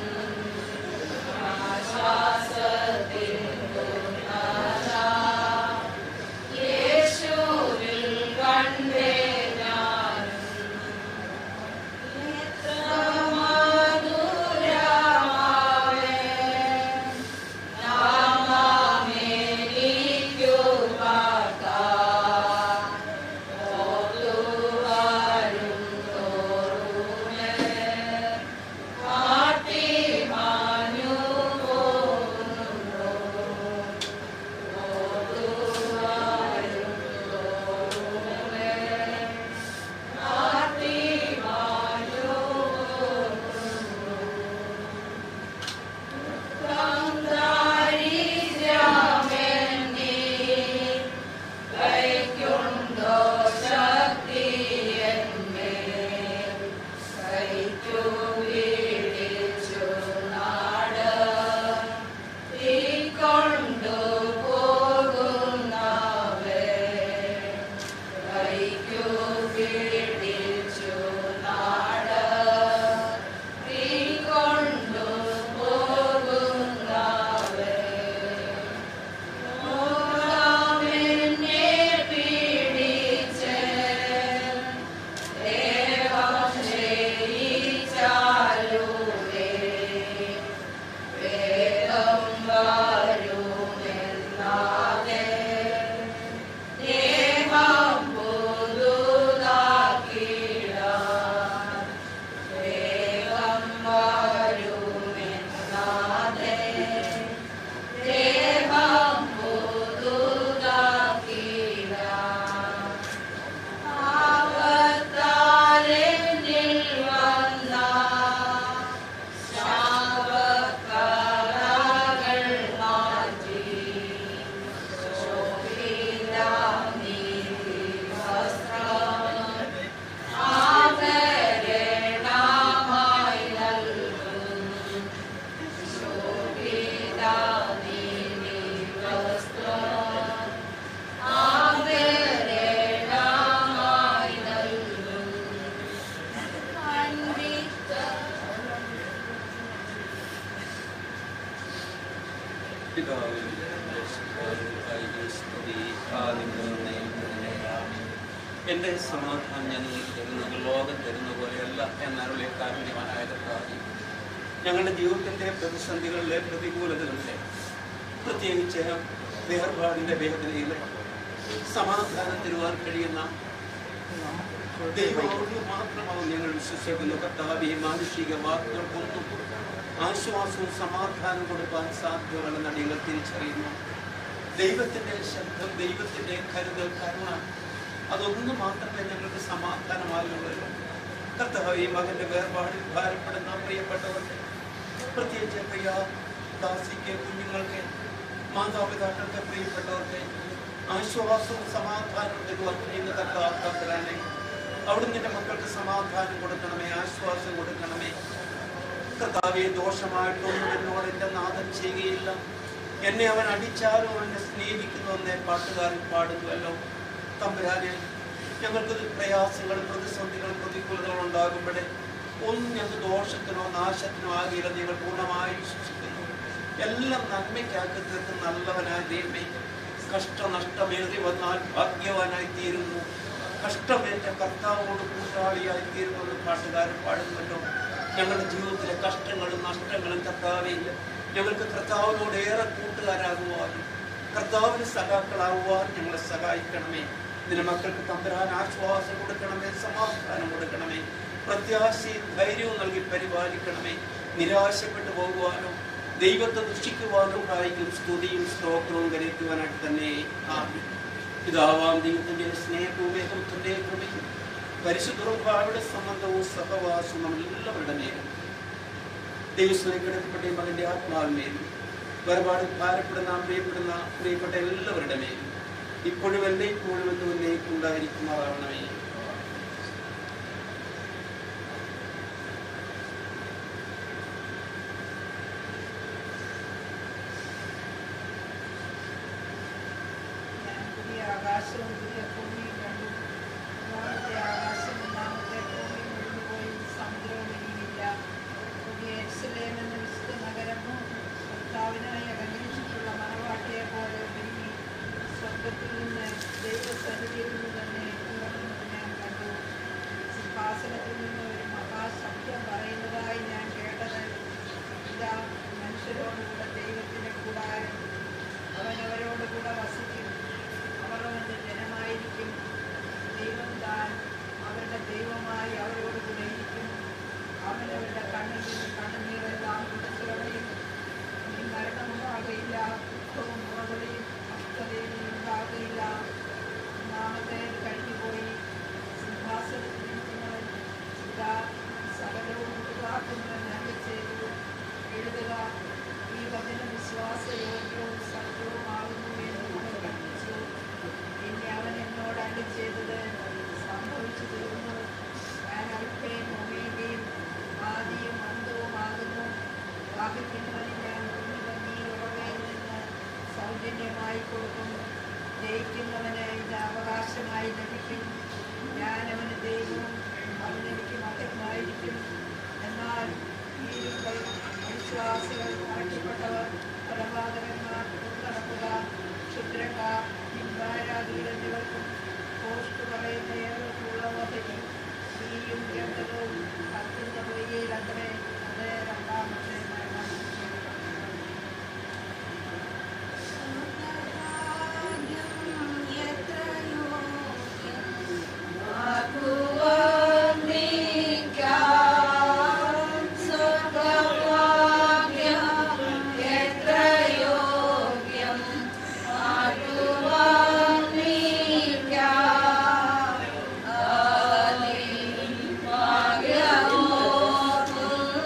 പിതാവേ, സ്തുതി എൻ്റെ സമാധാനം ഞാൻ നിങ്ങൾക്ക് തരുന്നത് ലോകം തരുന്ന പോലെയല്ല എന്നരുളെ കാരുണ്യവാനായ കർത്താവേ, ഞങ്ങളുടെ ജീവിതത്തിൻ്റെ പ്രതിസന്ധികളിലെ പ്രതികൂലതകളിലെ പ്രത്യേകിച്ച് വേർപാടിൻ്റെ വേദനയിലെ സമാധാനം തരുവാൻ കഴിയുന്ന ദൈവം മാത്രമാവും ഞങ്ങൾ വിശ്വസിക്കുന്നു. കർത്താവേ, മാനുഷിക വാക്കുകൾക്കൊന്നും ആശ്വാസവും സമാധാനം കൊടുക്കാൻ സാധ്യമല്ലെന്ന് ഞങ്ങൾ തിരിച്ചറിയുന്നു. ദൈവത്തിൻ്റെ ശബ്ദം, ദൈവത്തിൻ്റെ കരുതൽ, കരുണ, അതൊന്നും മാത്രമേ ഞങ്ങൾക്ക് സമാധാനമാകുള്ളൂ. കർത്താവേ, മകന്റെ വേർപാടിൽ ഭാരപ്പെടുന്ന പ്രിയപ്പെട്ടവർക്ക്, പ്രത്യേകിച്ച് പ്രിയ ദാസിക്ക്, കുഞ്ഞുങ്ങൾക്ക്, മാതാപിതാക്കൾക്ക്, പ്രിയപ്പെട്ടവർക്ക് ആശ്വാസവും സമാധാനവും തരുവാൻ കഴിയുന്ന കർത്താവേ, അവിടുന്ന് നിന്റെ മക്കൾക്ക് സമാധാനം കൊടുക്കണമേ, ആശ്വാസം കൊടുക്കണമേ. കർത്താവേ, ദോഷമായിട്ടൊന്നും എന്നോട് എൻ്റെ നാഥൻ ചെയ്യുകയില്ല, എന്നെ അവൻ അടിച്ചാലും അവനെ സ്നേഹിക്കുന്നു എന്നേ പാട്ടുകാരൻ പാടുന്നുവല്ലോ. തമ്പുരാനെ, ഞങ്ങൾക്ക് പ്രയാസങ്ങളും പ്രതിസന്ധികളും പ്രതികൂലതകളും ഉണ്ടാകുമ്പോഴേ ഒന്നും ഞങ്ങൾക്ക് ദോഷത്തിനോ നാശത്തിനോ ആകില്ല. ഞങ്ങൾ പൂർണ്ണമായി വിശ്വസിക്കുന്നു. എല്ലാം നന്മയ്ക്കാക്കി തീർക്കുന്ന നല്ലവനായ ദൈവമേ, കഷ്ടനഷ്ടമേറി വന്നാൽ ഭാഗ്യവാനായി തീരുന്നു, കഷ്ടമേറ്റ കർത്താവോട് കൂട്ടാളിയായി തീരുമെന്ന് പാട്ടുകാരൻ പാടുന്നുവല്ലോ. ഞങ്ങളുടെ ജീവിതത്തിലെ കഷ്ടങ്ങളും നഷ്ടങ്ങളും കർത്താവേ, ഞങ്ങൾക്ക് കർത്താവിനോട് ഏറെ കൂട്ടുകാരാകുവാനും കർത്താവിന് സഖാക്കളാകുവാൻ ഞങ്ങളെ സഹായിക്കണമേ. നിന്റെ മക്കൾക്ക് തമ്പുരാൻ ആശ്വാസം കൊടുക്കണമേ, സമാധാനം കൊടുക്കണമേ, പ്രത്യാശയും ധൈര്യവും നൽകി പരിപാലിക്കണമേ. നിരാശപ്പെട്ടു പോകുവാനോ ദൈവത്തെ ദുഷിക്കുവാനോ കായിക്കും സ്തുതിയും സ്തോത്രവും കരയറ്റുവാനായിട്ട് തന്നെ ആമേൻ. പിതാവാം ദൈവത്തിന്റെ സ്നേഹവും ഏകത്വത്തിന്റെ കൃപയും പരിശുദ്ധരുടെ സംബന്ധവും സഹവാസവും നമ്മളെല്ലാവരുടെ മേലും ദൈവസ്നേഹം കിടക്കപ്പെട്ട മകന്റെ ആത്മാവിന്മേലും വേർപാട് ഭാരപ്പെടുന്ന പ്രിയപ്പെടുന്ന പ്രിയപ്പെട്ട എല്ലാവരുടെ മേലും ഇപ്പോഴും എന്നേപ്പോഴും എന്നേക്കും ഉണ്ടായിരിക്കുമാറാവണമേ. ആകാശവും പുതിയ ഭൂമിയും കണ്ടു. ഒന്നാമത്തെ ആകാശം ഒന്നാമത്തെ ഭൂമി മുഴുവൻ സമുദ്രവും ഇനിയില്ല. പുതിയ യെരൂശലേം എന്ന വിശുദ്ധ നഗരമോ കർത്താവിനായി അലങ്കരിച്ചിട്ടുള്ള മണവാട്ടിയെ പോലെ ഒരുങ്ങി സ്വർഗത്തിൽ നിന്ന് ദൈവസന്നിധിയിൽ നിന്ന് തന്നെ ഇറങ്ങുന്നത് ഞാൻ കണ്ടു. സിംഹാസനത്തിൽ നിന്ന് ഒരു മഹാശബ്ദം പറയുന്നതായി ഞാൻ കേട്ടത്, ഇതാ മനുഷ്യരോടുകൂടെ ദൈവത്തിന്റെ കൂടാരം, അവനവരോടുകൂടെ വസിക്കും, അവർ അവന്റെ ജനമായിരിക്കും, ദൈവം താൻ അവരുടെ ദൈവമായി അവരോട് കൂടെ ഇരിക്കും. അവനവരുടെ കണ്ണിൽ നിന്ന് കണ്ണുനീരെല്ലാം തുടച്ചു കളയും. ഇനി മരണമുണ്ടാകയില്ല, ദുഃഖവും മുറവിളിയും അസ്വതയും ഉണ്ടാകയില്ല. ഒന്നാമത്തെ കഴിഞ്ഞുപോയി. സിംഹാസനത്തിലിരിക്കുന്നവൻ ഇതാ സകലവും പുതുതാക്കുന്നവൻ അരുളി ചെയ്തു, എഴുതുക, ഈ വചനം വിശ്വാസയോഗ്യവും സത്യവുമാകുന്നു എന്ന് അവൻ കൽപ്പിച്ചു. പിന്നെ അവൻ എന്നോട് അരുളി ചെയ്തത് സംഭവിച്ചു തീർന്നു. ഞാൻ അൽഫയും ഒമേഗയും ആദിയും അന്തവുമാകുന്നു. ദാഹിക്കുന്നവന് ഞാൻ ഉന്നത നീരുറവയിൽ നിന്ന് സൗജന്യമായി കൊടുക്കും. ജയിക്കുന്നവന് ഇത് അവകാശമായി ലഭിക്കും. ഞാൻ അവന് ദൈവവും അവനെനിക്ക് മകനുമായിരിക്കും. എന്നാൽ ഭീരുക്കൾ, വിശ്വാസികൾ, കാഴ്ചപ്പെട്ടവർ, കൊലപാതകന്മാർ, പുറത്തടക്കുക, ക്ഷുദ്രക്കാർ, ഹിംസാരാധികൾ എന്നിവർക്കും പോസ്റ്റ് പറയുന്ന ഏവർക്കുള്ള ഓഹരി തീയും ഗന്ധവും കത്തുന്ന പൊയ്യയിലത്രേ. അത് രണ്ടാമത്തെ മരണം. Oh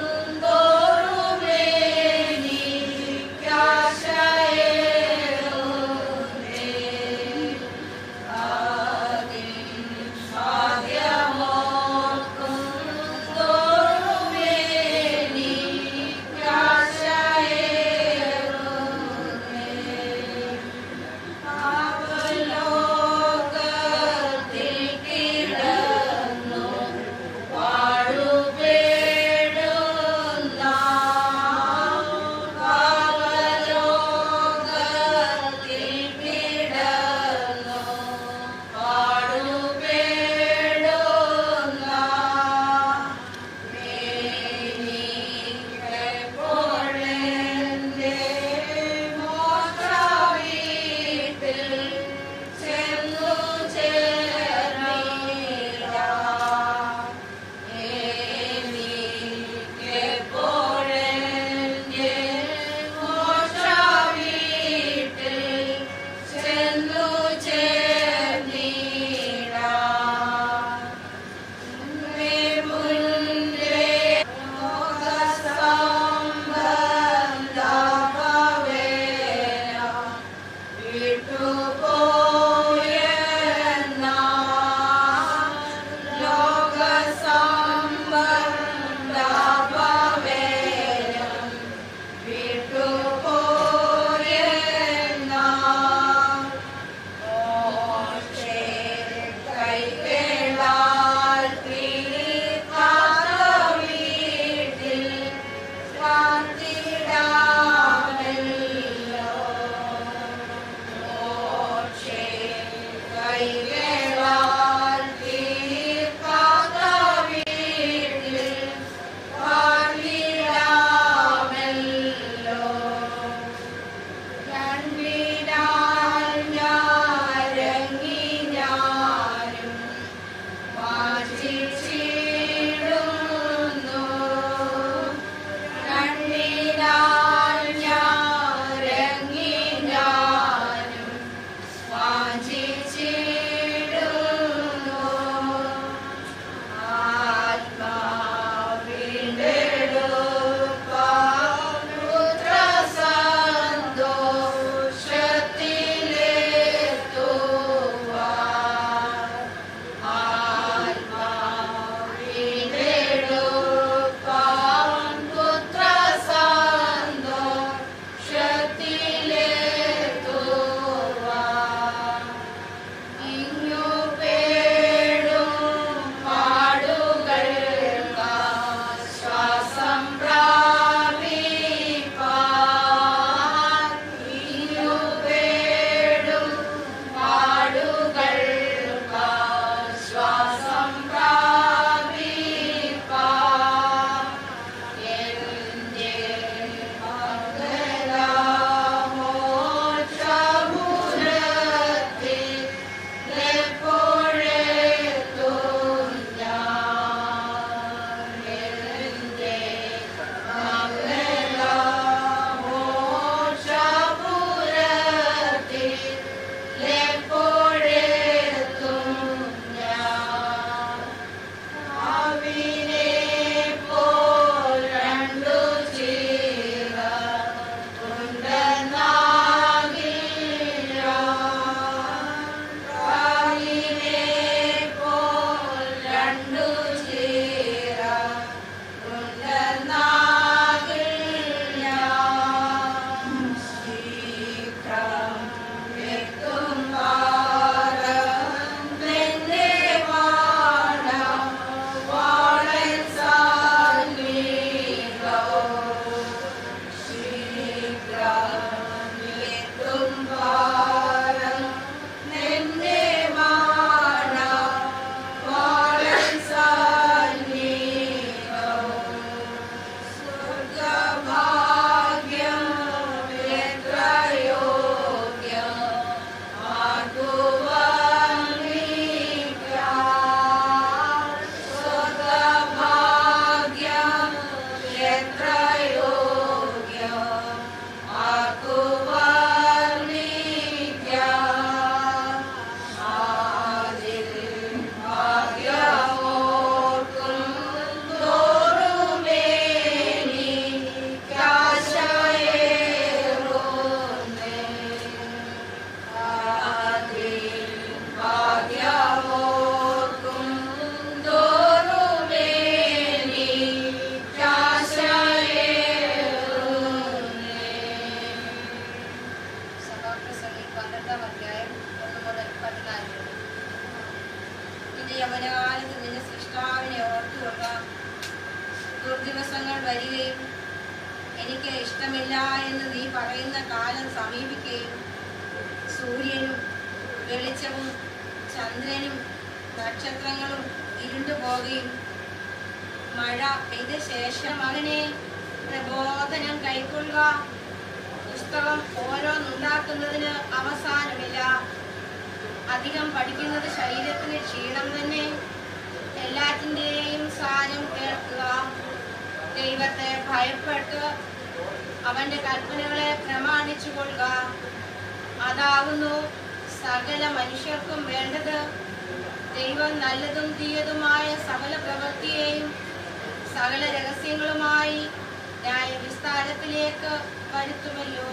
ഇഷ്ടമില്ല എന്ന് നീ പറയുന്ന കാലം സമീപിക്കുകയും സൂര്യനും വെളിച്ചവും ചന്ദ്രനും നക്ഷത്രങ്ങളും ഇരുണ്ടുപോകുകയും മഴ പെയ്ത ശേഷം മകനെ പ്രബോധനം കൈക്കൊള്ളുക. പുസ്തകം ഓരോന്നുണ്ടാക്കുന്നതിന് അവസാനമില്ല. അധികം പഠിക്കുന്നത് ശരീരത്തിന് ക്ഷീണം തന്നെ. എല്ലാറ്റിൻ്റെയും സാരം കേൾക്കുക. ദൈവത്തെ ഭയപ്പെട്ട് അവന്റെ കൽപ്പനകളെ പ്രമാണിച്ചു കൊള്ളുക. അതാകുന്നു സകല മനുഷ്യർക്കും വേണ്ടത്. ദൈവം നല്ലതും തീയതുമായ സകല പ്രവൃത്തിയെയും സകല രഹസ്യങ്ങളുമായി ന്യായവിസ്താരത്തിലേക്ക് വരുത്തുമല്ലോ.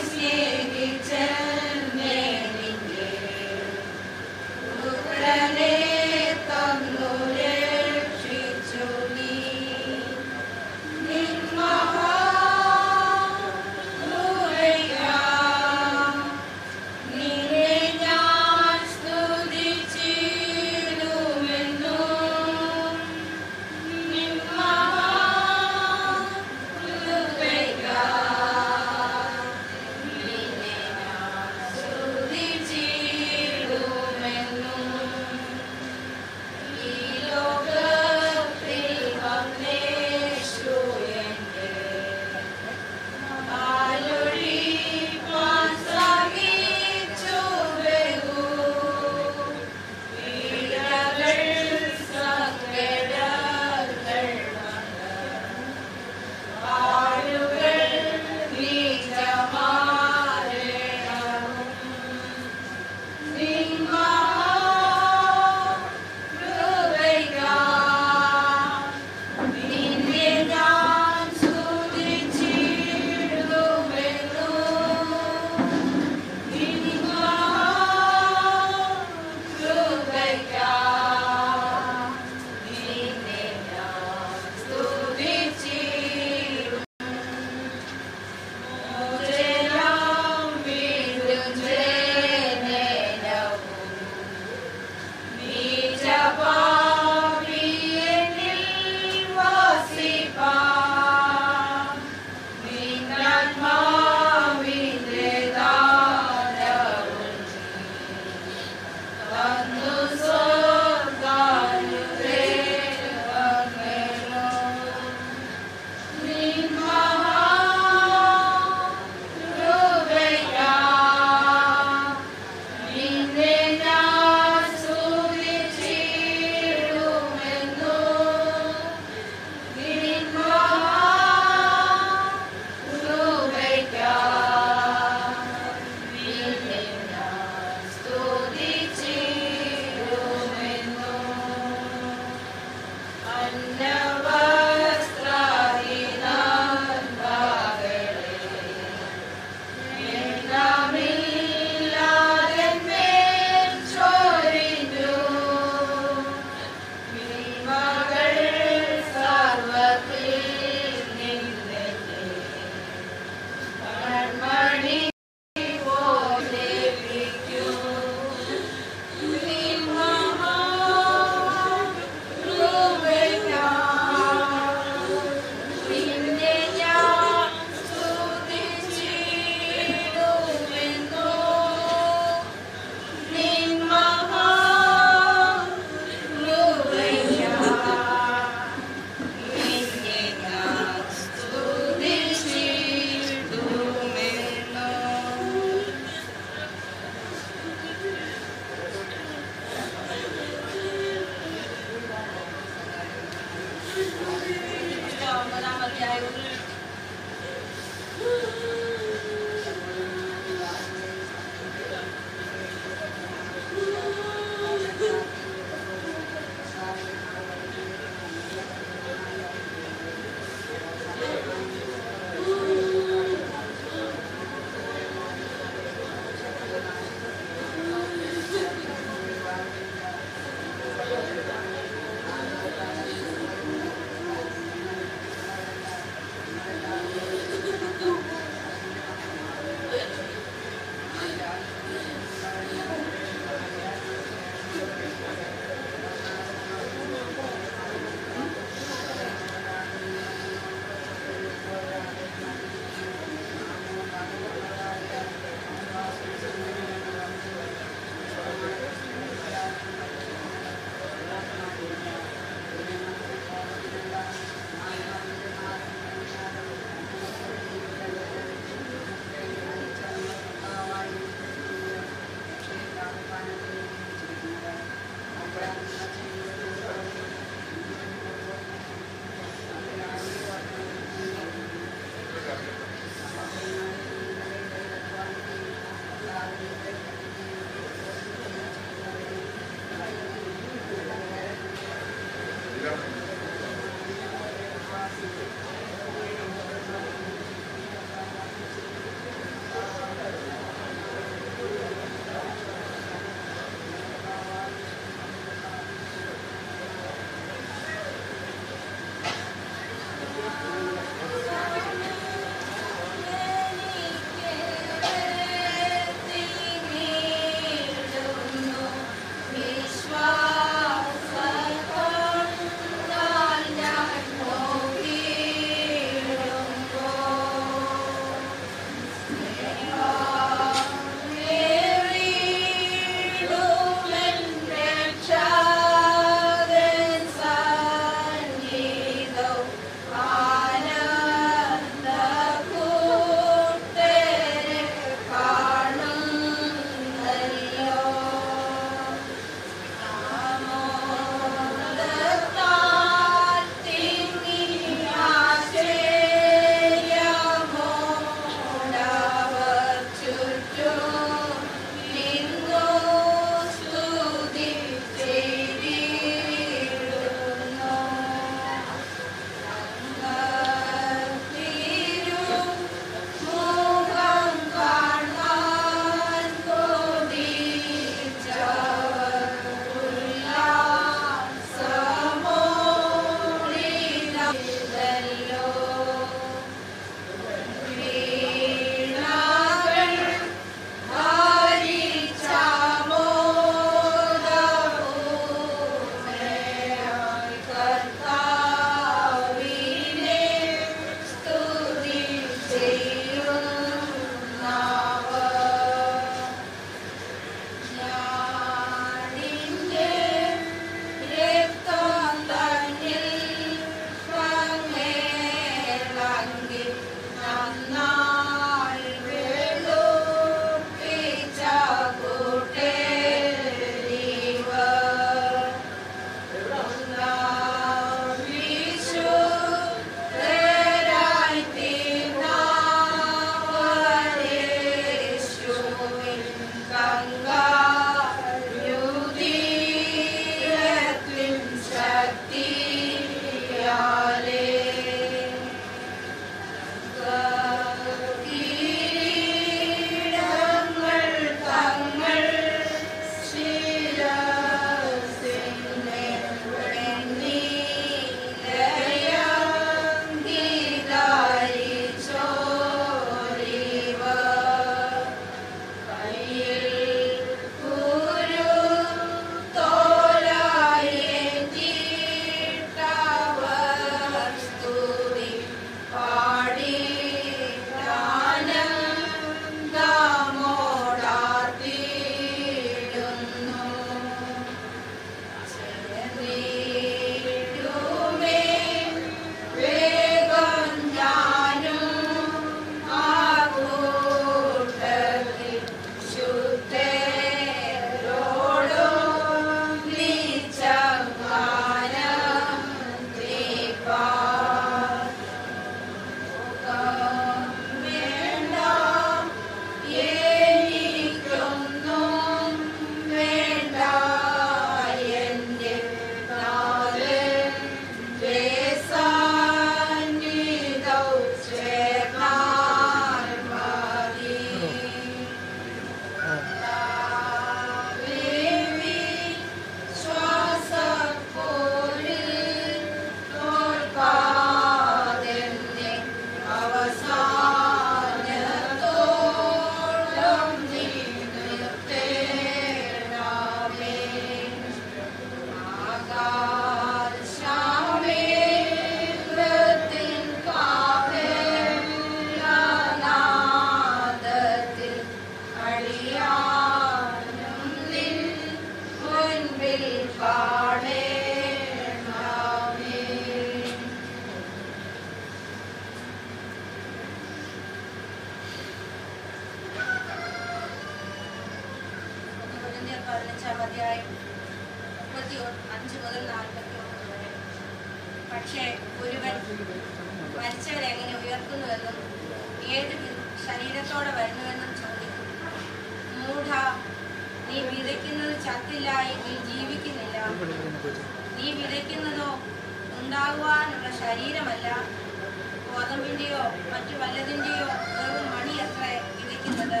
പതിനഞ്ചാം അധ്യായം മുപ്പത്തി അഞ്ച് മുതൽ നാൽപ്പത്തി ഒന്ന് വരെ. പക്ഷേ ഒരുവൻ മരിച്ചവരെങ്ങനെ ഉയർത്തുന്നുവെന്നും ഏത് ശരീരത്തോടെ വരുന്നുവെന്നും ചോദിക്കും. മൂഢ, നീ വിതയ്ക്കുന്നത് ചത്തില്ലായി നീ ജീവിക്കുന്നില്ല. നീ വിതയ്ക്കുന്നതോ ഉണ്ടാകുവാനുള്ള ശരീരമല്ല, ഗോതമ്പിന്റെയോ മറ്റു വല്ലതിന്റെയോ വെറും മണി എത്ര വിതയ്ക്കുന്നത്.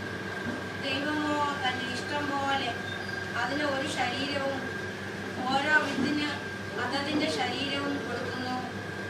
ദൈവമോ തന്റെ ഇഷ്ടം പോലെ അതിന് ഒരു ശരീരവും ഓരോ വിത്തിന് അതതിന്റെ ശരീരവും കൊടുക്കുന്നു.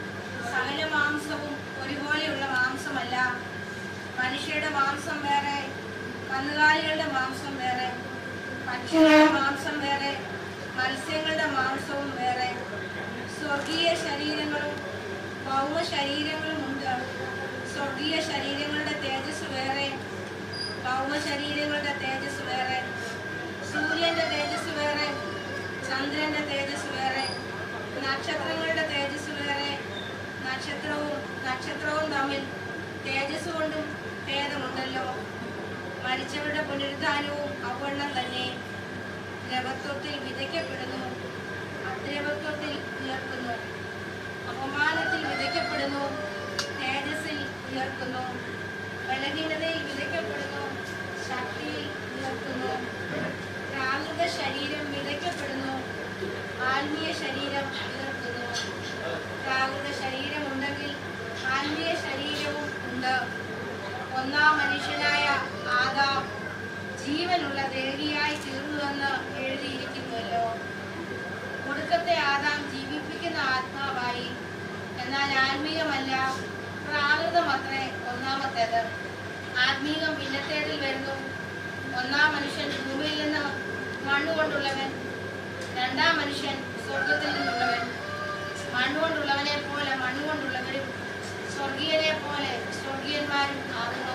സകല മാംസവും ഒരുപോലെയുള്ള മാംസമല്ല. മനുഷ്യരുടെ മാംസം വേറെ, കന്നുകാലികളുടെ മാംസം വേറെ, പക്ഷികളുടെ മാംസം വേറെ, മത്സ്യങ്ങളുടെ മാംസവും വേറെ. സ്വർഗീയ ശരീരങ്ങളും ഭൗമ ശരീരങ്ങളും ഉണ്ട്. സ്വർഗീയ ശരീരങ്ങളുടെ തേജസ് വേറെ, ഭൗമ ശരീരങ്ങളുടെ തേജസ് വേറെ. സൂര്യന്റെ തേജസ് വേറെ, ചന്ദ്രന്റെ തേജസ് വേറെ, നക്ഷത്രങ്ങളുടെ തേജസ് വേറെ. നക്ഷത്രവും നക്ഷത്രവും തമ്മിൽ തേജസ് കൊണ്ടും ഭേദമുണ്ടല്ലോ. മരിച്ചവരുടെ പുനരുദ്ധാനവും അവണ്ണം തന്നെ. ദ്രവത്വത്തിൽ വിതയ്ക്കപ്പെടുന്നു, അദ്രവത്വത്തിൽ ഉയർത്തുന്നു. അപമാനത്തിൽ വിതയ്ക്കപ്പെടുന്നു, തേജസ്സിൽ ഉയർത്തുന്നു. ബലഹീനതയിൽ വിതയ്ക്കപ്പെടുന്നു, ശക്തിയിൽ ഉയർത്തുന്നു. പ്രാകൃത ശരീരം വിതയ്ക്കപ്പെടുന്നു, ആത്മീയ ശരീരം ഉയർത്തുന്നു. പ്രാകൃത ശരീരമുണ്ടെങ്കിൽ ആത്മീയ ശരീരവും ഉണ്ട്. ഒന്നാം മനുഷ്യനായ ആദാം ജീവനുള്ള ദേഹിയായി തീർന്നുവെന്ന് എഴുതിയിരിക്കുന്നുവല്ലോ. ഒടുക്കത്തെ ആദാം ജീവിപ്പിക്കുന്ന ആത്മാവായി, എന്നാൽ ആത്മീയമല്ല, പ്രാകൃതമത്രേ ഒന്നാമത്തേത്. ആത്മീകം പിന്നത്തേതിൽ വരുന്നു. ഒന്നാം മനുഷ്യൻ ഭൂമിയിൽ നിന്ന് മണ്ണുകൊണ്ടുള്ളവൻ, രണ്ടാം മനുഷ്യൻ സ്വർഗത്തിൽ നിന്നുള്ളവൻ. മണ്ണുകൊണ്ടുള്ളവനെ പോലെ മണ്ണുകൊണ്ടുള്ളവരും സ്വർഗീയനെ പോലെ സ്വർഗീയന്മാരും ആകുന്നു.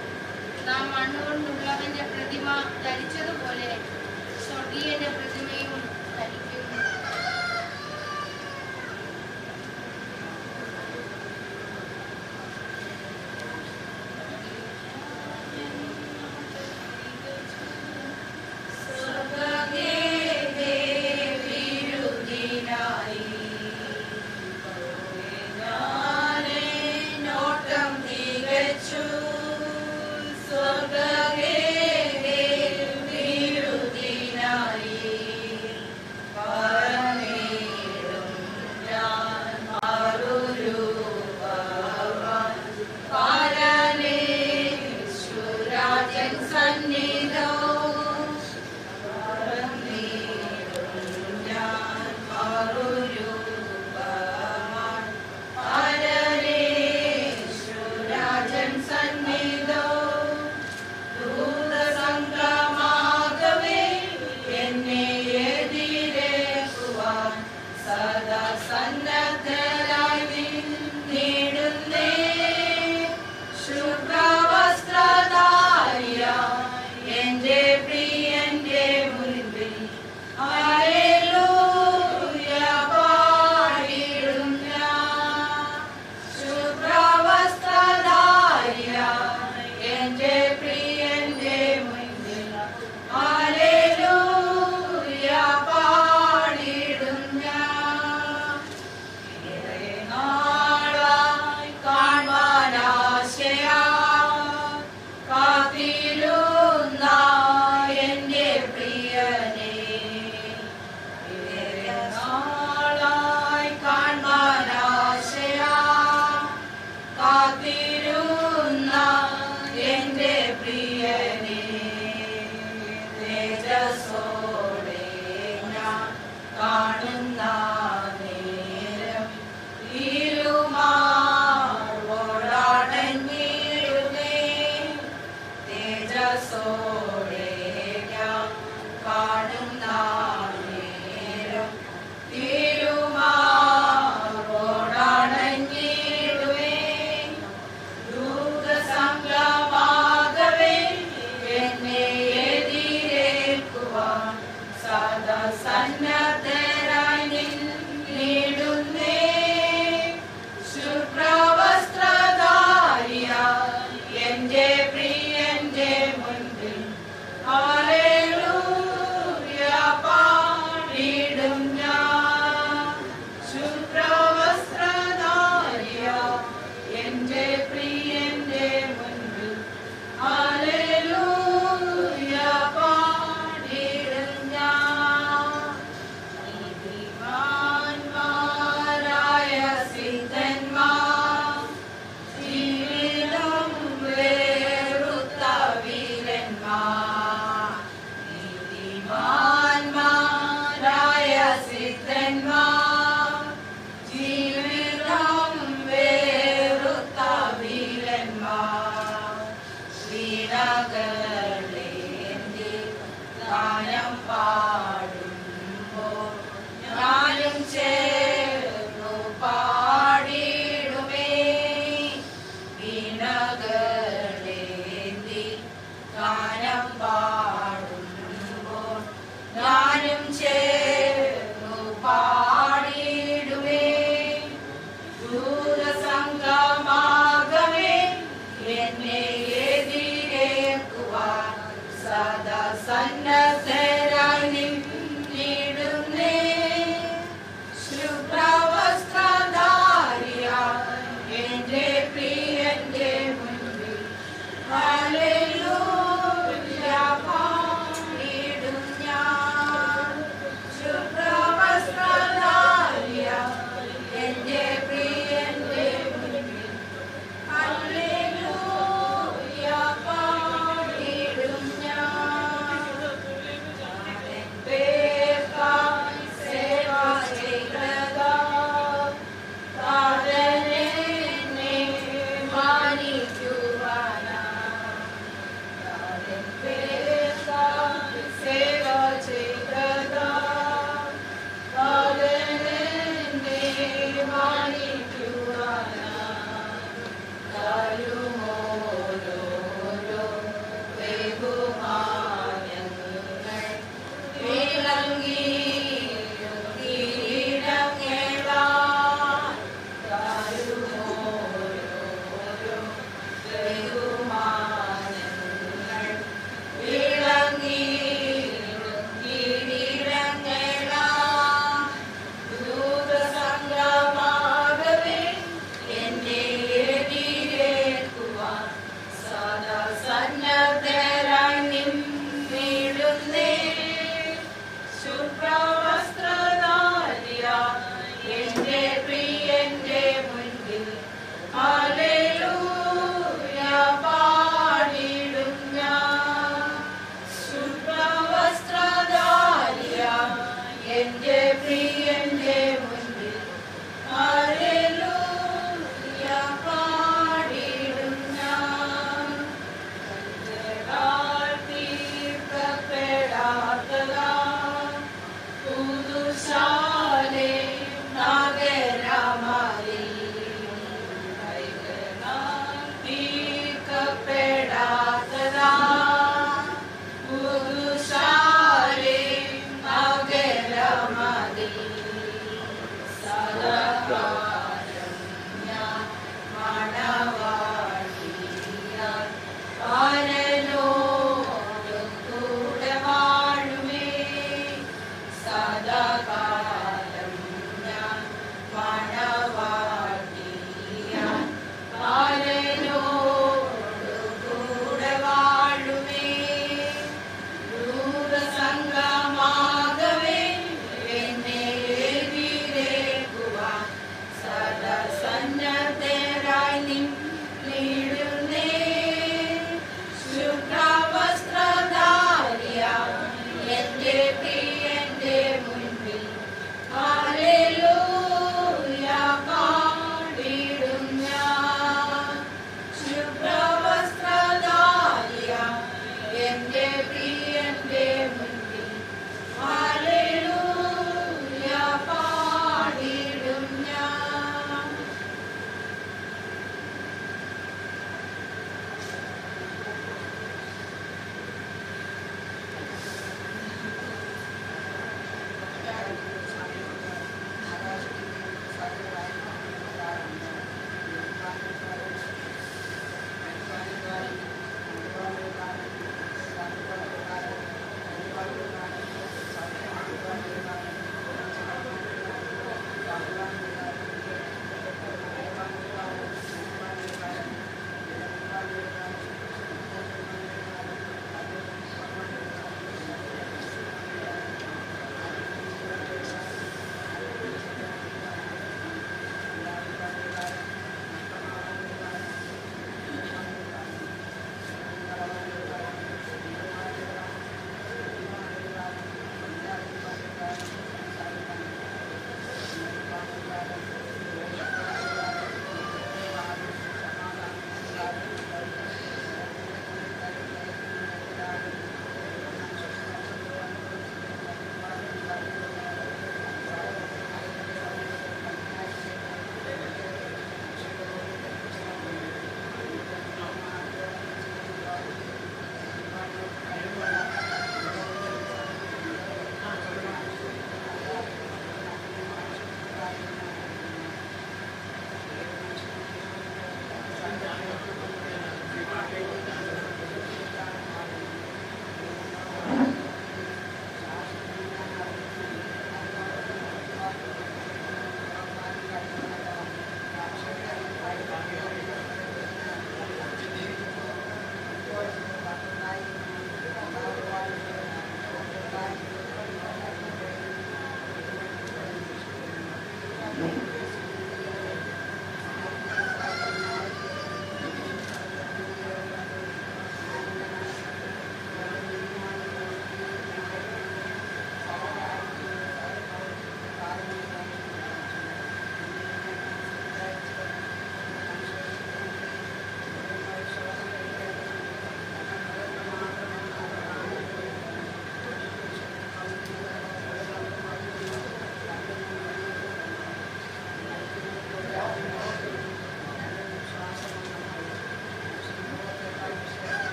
നാം മണ്ണുകൊണ്ടുള്ളവന്റെ പ്രതിമ ധരിച്ചതുപോലെ സ്വർഗീയന്റെ പ്രതിമയും ധരിക്കുന്നു. ൂമ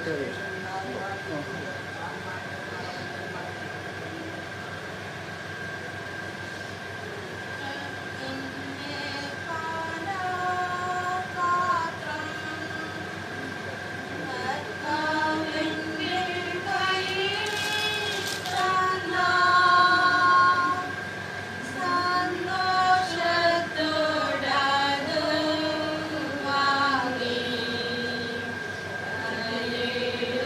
സന്തോഷത്തോടതു വാങ്ങി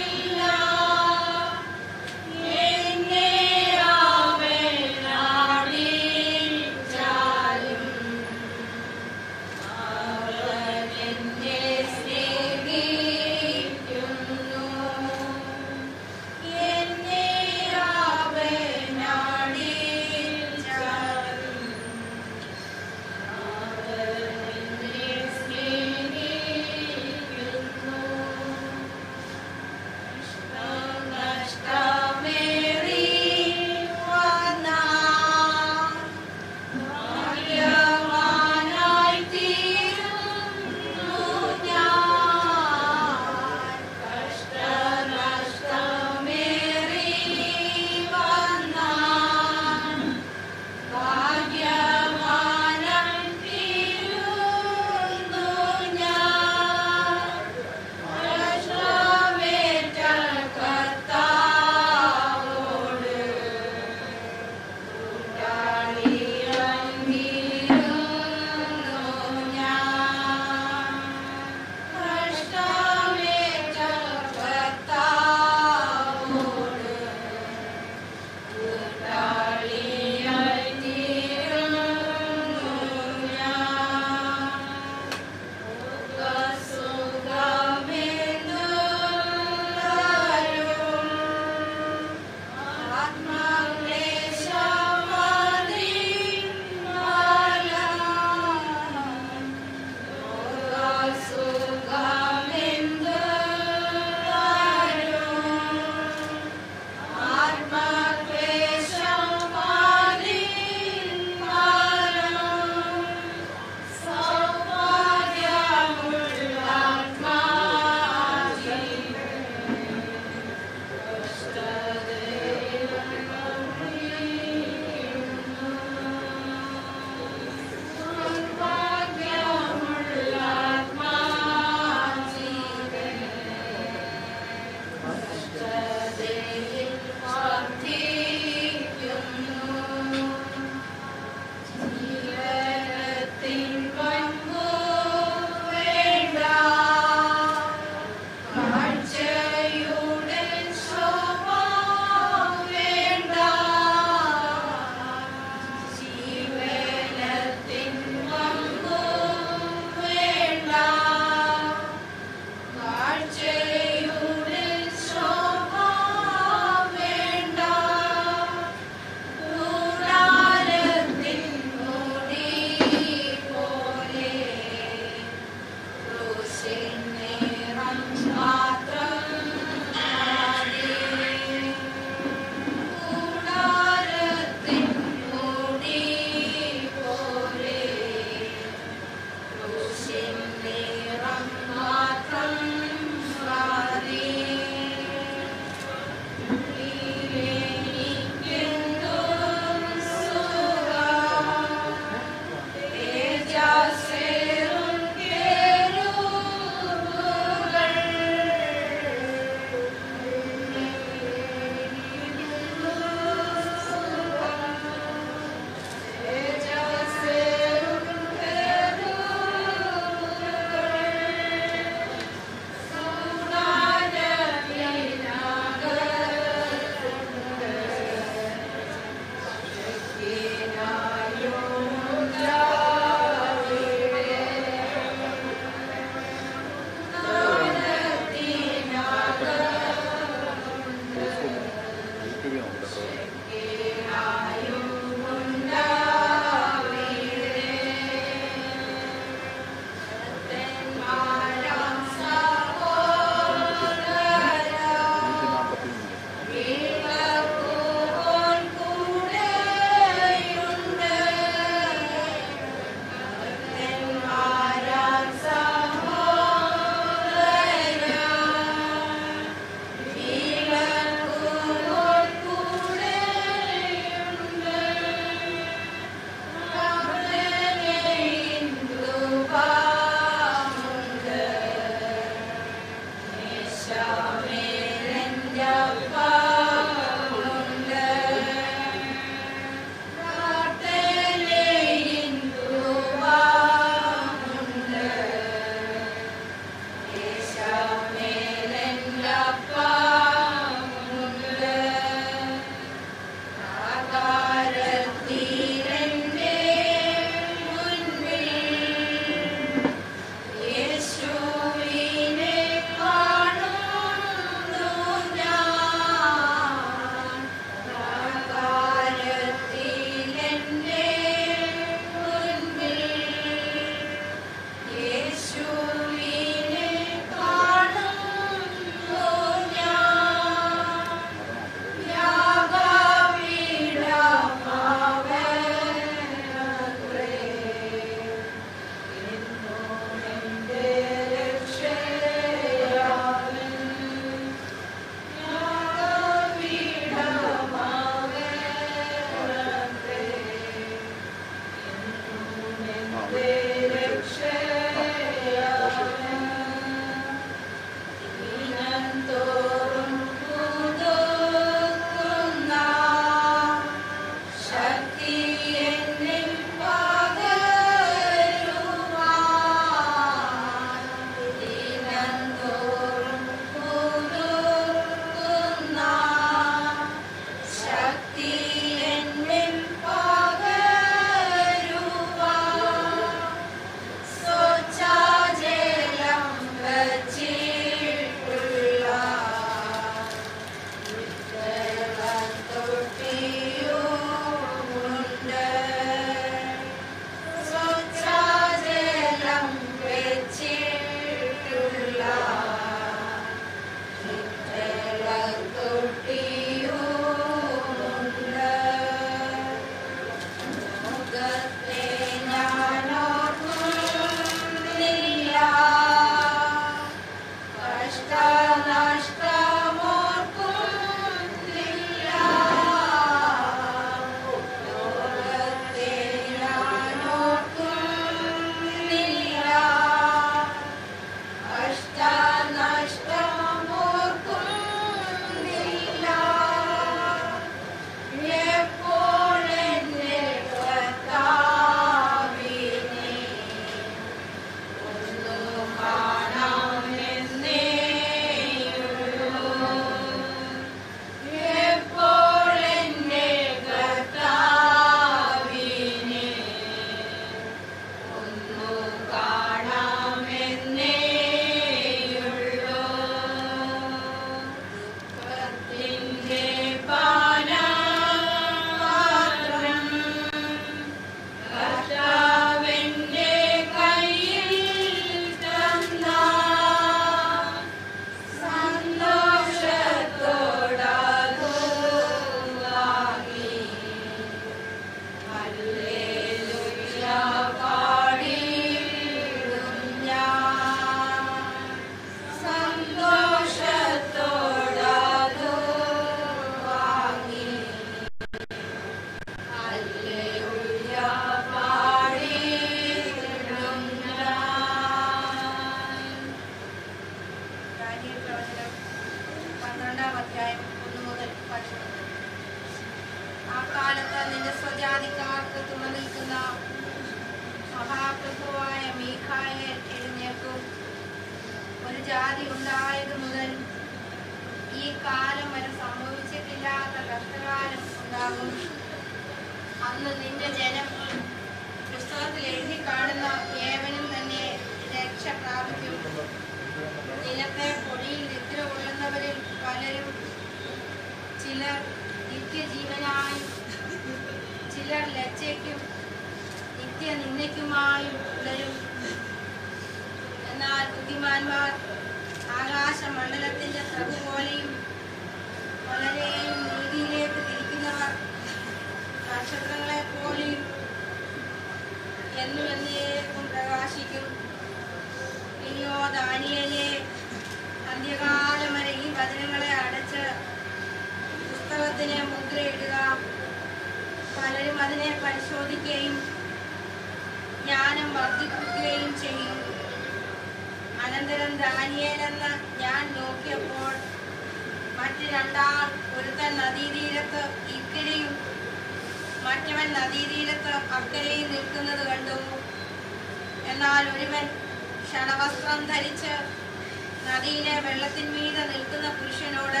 കാലത്ത് നിന്റെ സ്വജാതിക്കാർക്ക് തുണ നിൽക്കുന്ന മഹാപ്രഭുവായ മീഖായേൽ എഴുന്നേൽക്കും. ഒരു ജാതി ഉണ്ടായത് മുതൽ ഈ കാലം വരെ സംഭവിച്ചിട്ടില്ലാത്ത കഷ്ടകാലം ഉണ്ടാകും. അന്ന് നിന്റെ ജനം പുസ്തകത്തിൽ എഴുതി കാണുന്ന ഏവനും തന്നെ രക്ഷ പ്രാപിക്കും. നിലത്തെ പൊടിയിൽ നിദ്ര കൊള്ളുന്നവരിൽ പലരും ചിലർ നിത്യജീവനായും ചിലർ ലജ്ജയ്ക്കും നിത്യനിന്ദയ്ക്കുമായും ഉണരും. എന്നാൽ ബുദ്ധിമാന്മാർ ആകാശമണ്ഡലത്തിന്റെ പ്രഭു പോലെയും വളരെയും നീതിയിലേക്ക് തിരിക്കുന്നവർ നക്ഷത്രങ്ങളെ പോലെയും എന്നും എന്നേക്കും പ്രകാശിക്കും. ഇനിയോ ദാനിയേലേ, അന്ത്യകാലം വരെ ഈ വചനങ്ങളെ അടച്ച് പുസ്തകത്തിന് മുദ്രയിടുക. പലരും അതിനെ പരിശോധിക്കുകയും ജ്ഞാനം വർദ്ധിപ്പിക്കുകയും ചെയ്യും. അനന്തരം ദാനിയേലെന്ന് ഞാൻ നോക്കിയപ്പോൾ മറ്റ് രണ്ടാൾ, ഒരുത്തൻ നദീതീരത്ത് ഇക്കരെയും മറ്റവൻ നദീതീരത്ത് അക്കരെയും നിൽക്കുന്നത് കണ്ടു. എന്നാൽ ഒരുവൻ ക്ഷണവസ്ത്രം ധരിച്ച് നദിയിലെ വെള്ളത്തിന്മീതെ നിൽക്കുന്ന പുരുഷനോട്,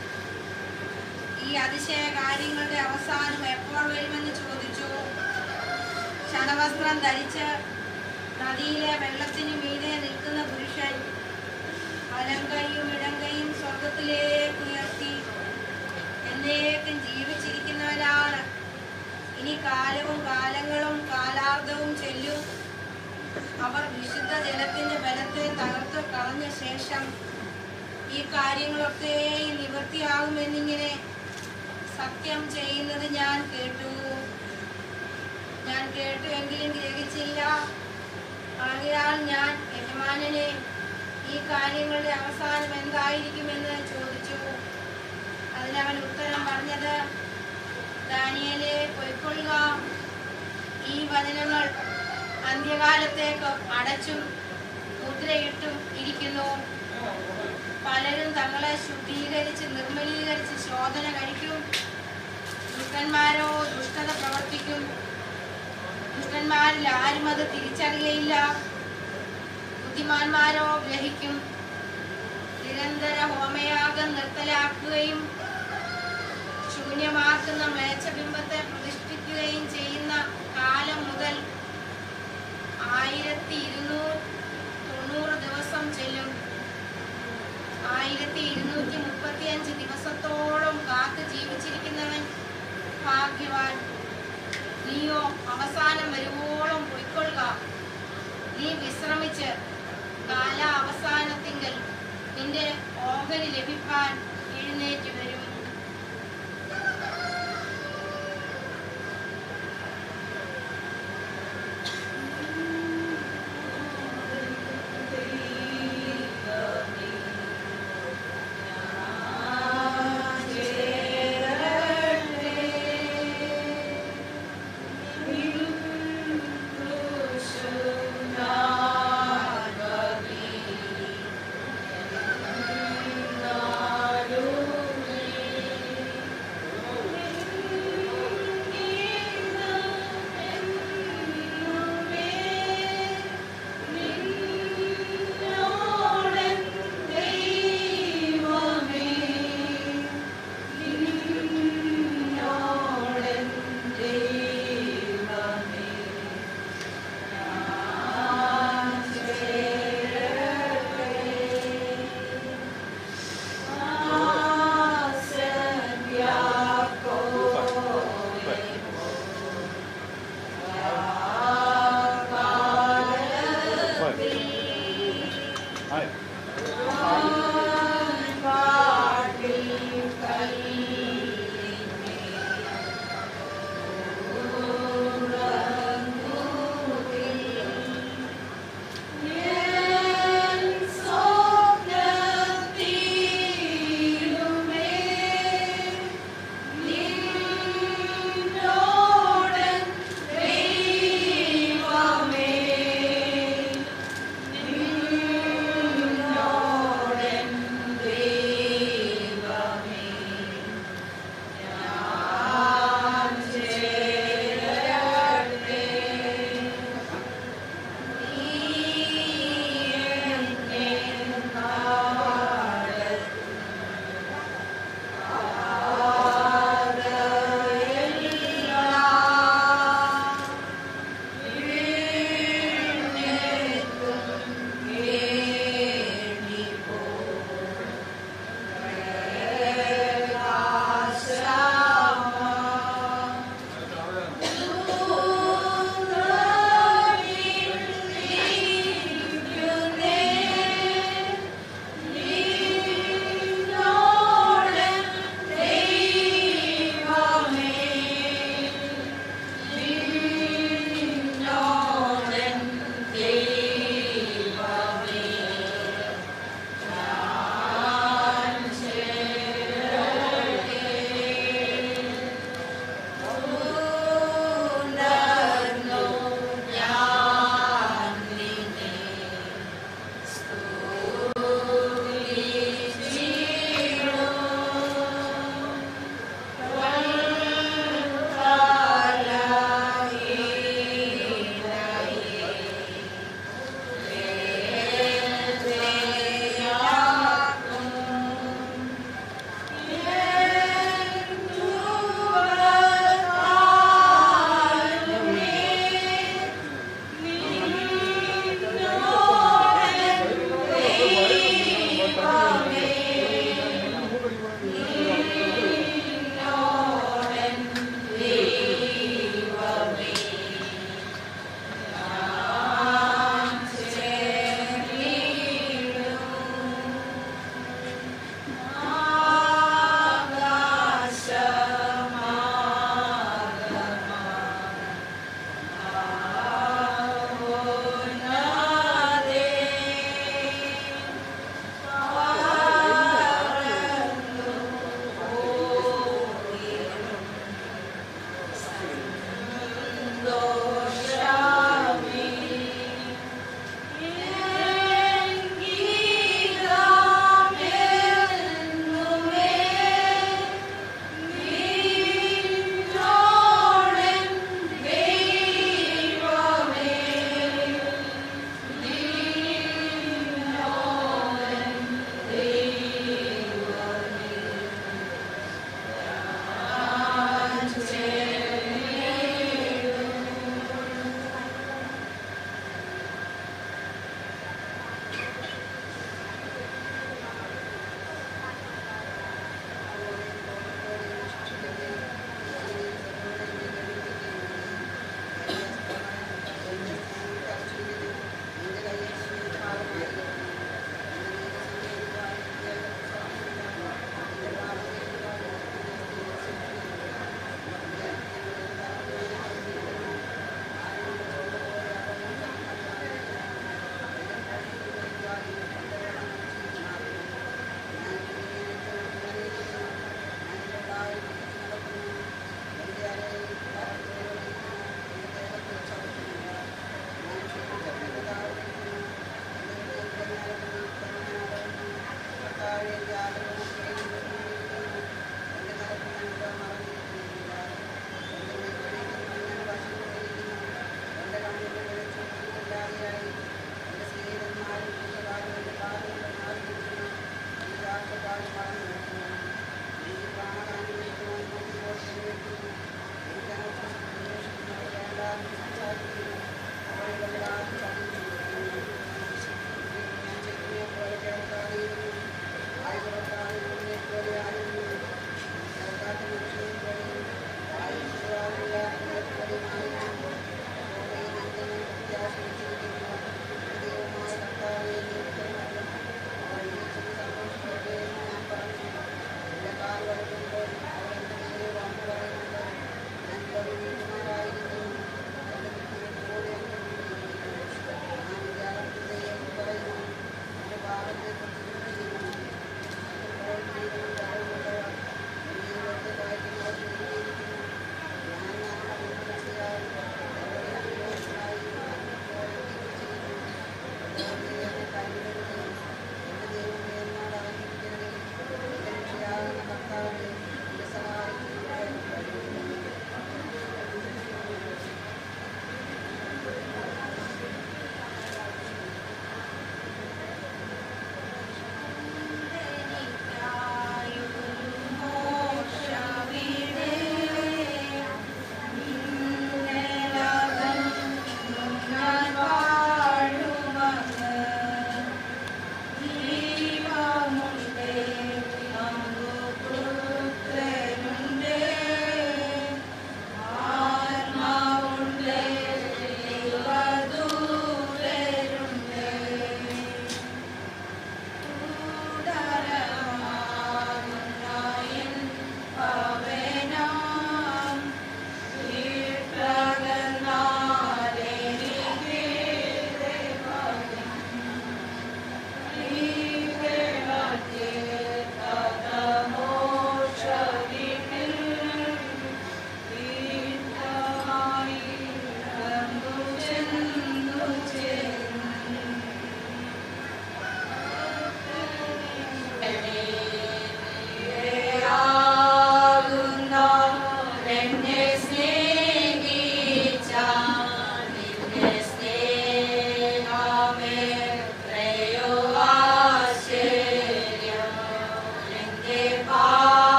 ഈ അതിശയ കാര്യങ്ങളുടെ അവസാനം എപ്പോൾ വരുമെന്ന് ചോദിച്ചു. ക്ഷണവസ്ത്രം ധരിച്ച് നദിയിലെ വെള്ളത്തിന് മീതെ നിൽക്കുന്ന പുരുഷൻ വലങ്കയും ഇടങ്കയും സ്വർഗത്തിലേക്ക് ഉയർത്തി, എന്നേക്കും ജീവിച്ചിരിക്കുന്നവനാണ്. ഇനി കാലവും കാലങ്ങളും കാലാർദ്ധവും ചെല്ലും. അവർ വിശുദ്ധ ജലത്തിന്റെ ബലത്തെ തകർത്ത് കളഞ്ഞ ശേഷം ഈ കാര്യങ്ങളൊക്കെ നിവൃത്തിയാകുമെന്നിങ്ങനെ സത്യം ചെയ്യുന്നത് ഞാൻ കേട്ടു. ഞാൻ കേട്ടു എങ്കിലും ഗ്രഹിച്ചില്ല. ആകയാൽ ഞാൻ യജമാനനെ, ഈ കാര്യങ്ങളുടെ അവസാനം എന്തായിരിക്കുമെന്ന് ചോദിച്ചു. അതിനവൻ ഉത്തരം പറഞ്ഞത്, ദാനിയേലേ, പൊയ്ക്കൊള്ളുക. ഈ വചനങ്ങൾ അന്ത്യകാലത്തേക്ക് അടച്ചും മുദ്രയിട്ടും ഇരിക്കുന്നു. പലരും തങ്ങളെ ശുദ്ധീകരിച്ച് നിർമ്മലീകരിച്ച് ശോധന കഴിക്കും. ദുഷ്ടന്മാരോ ദുഷ്ടത പ്രവർത്തിക്കും. ദുഷ്ടന്മാരിൽ ആരും അത് തിരിച്ചറിയയില്ല. ബുദ്ധിമാന്മാരോ ഗ്രഹിക്കും. നിരന്തര ഹോമയാഗം നിർത്തലാക്കുകയും ശൂന്യമാക്കുന്ന മ്ലേച്ഛബിംബത്തെ പ്രതിഷ്ഠിക്കുകയും ചെയ്യുന്ന കാലം മുതൽ ആയിരത്തി ഇരുന്നൂറ് തൊണ്ണൂറ് ദിവസം ചെല്ലും. ആയിരത്തി ഇരുന്നൂറ്റി മുപ്പത്തി അഞ്ച് ദിവസത്തോളം കാത്ത് ജീവിച്ചിരിക്കുന്നവൻ ഭാഗ്യവാൻ. നീയോ അവസാനം വരുവോളം പൊയ്ക്കൊള്ളുക. നീ വിശ്രമിച്ച് കാല അവസാനത്തിങ്കൽ നിന്റെ ഓഹരി ലഭിപ്പാൻ എഴുന്നേറ്റ് വരും. ആ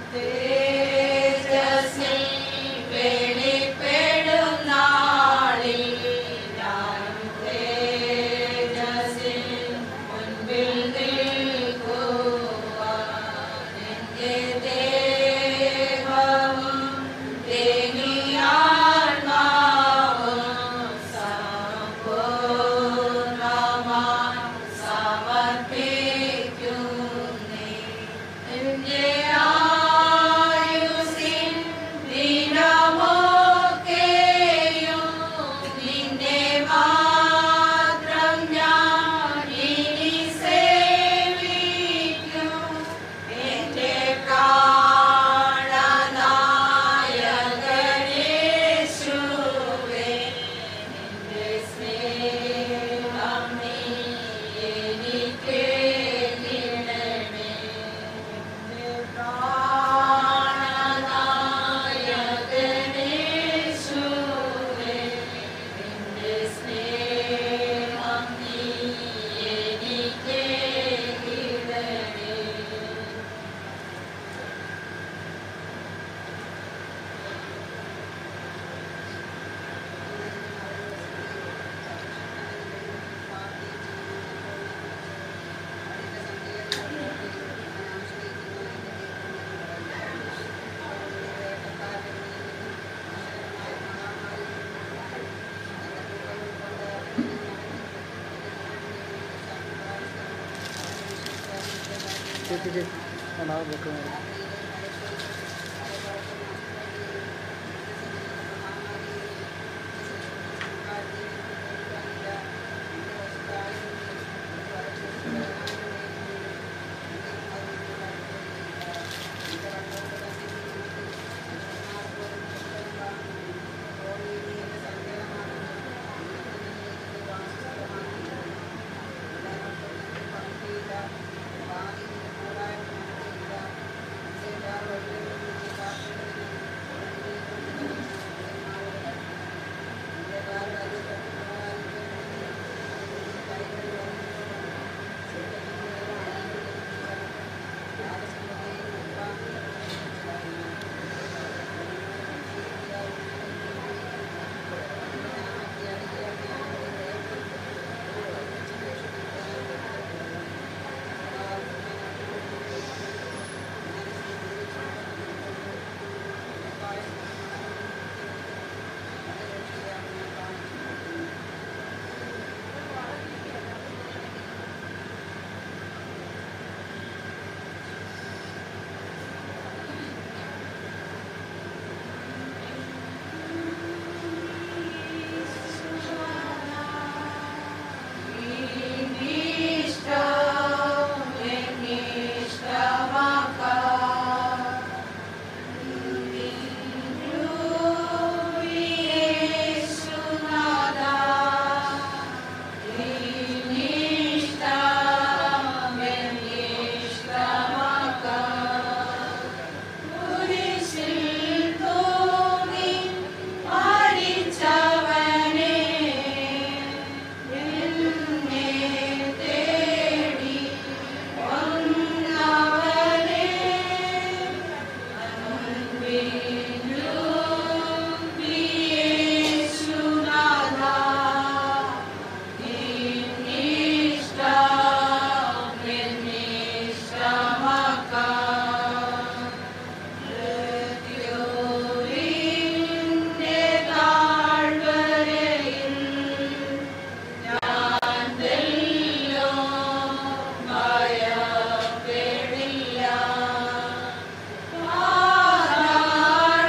Bye.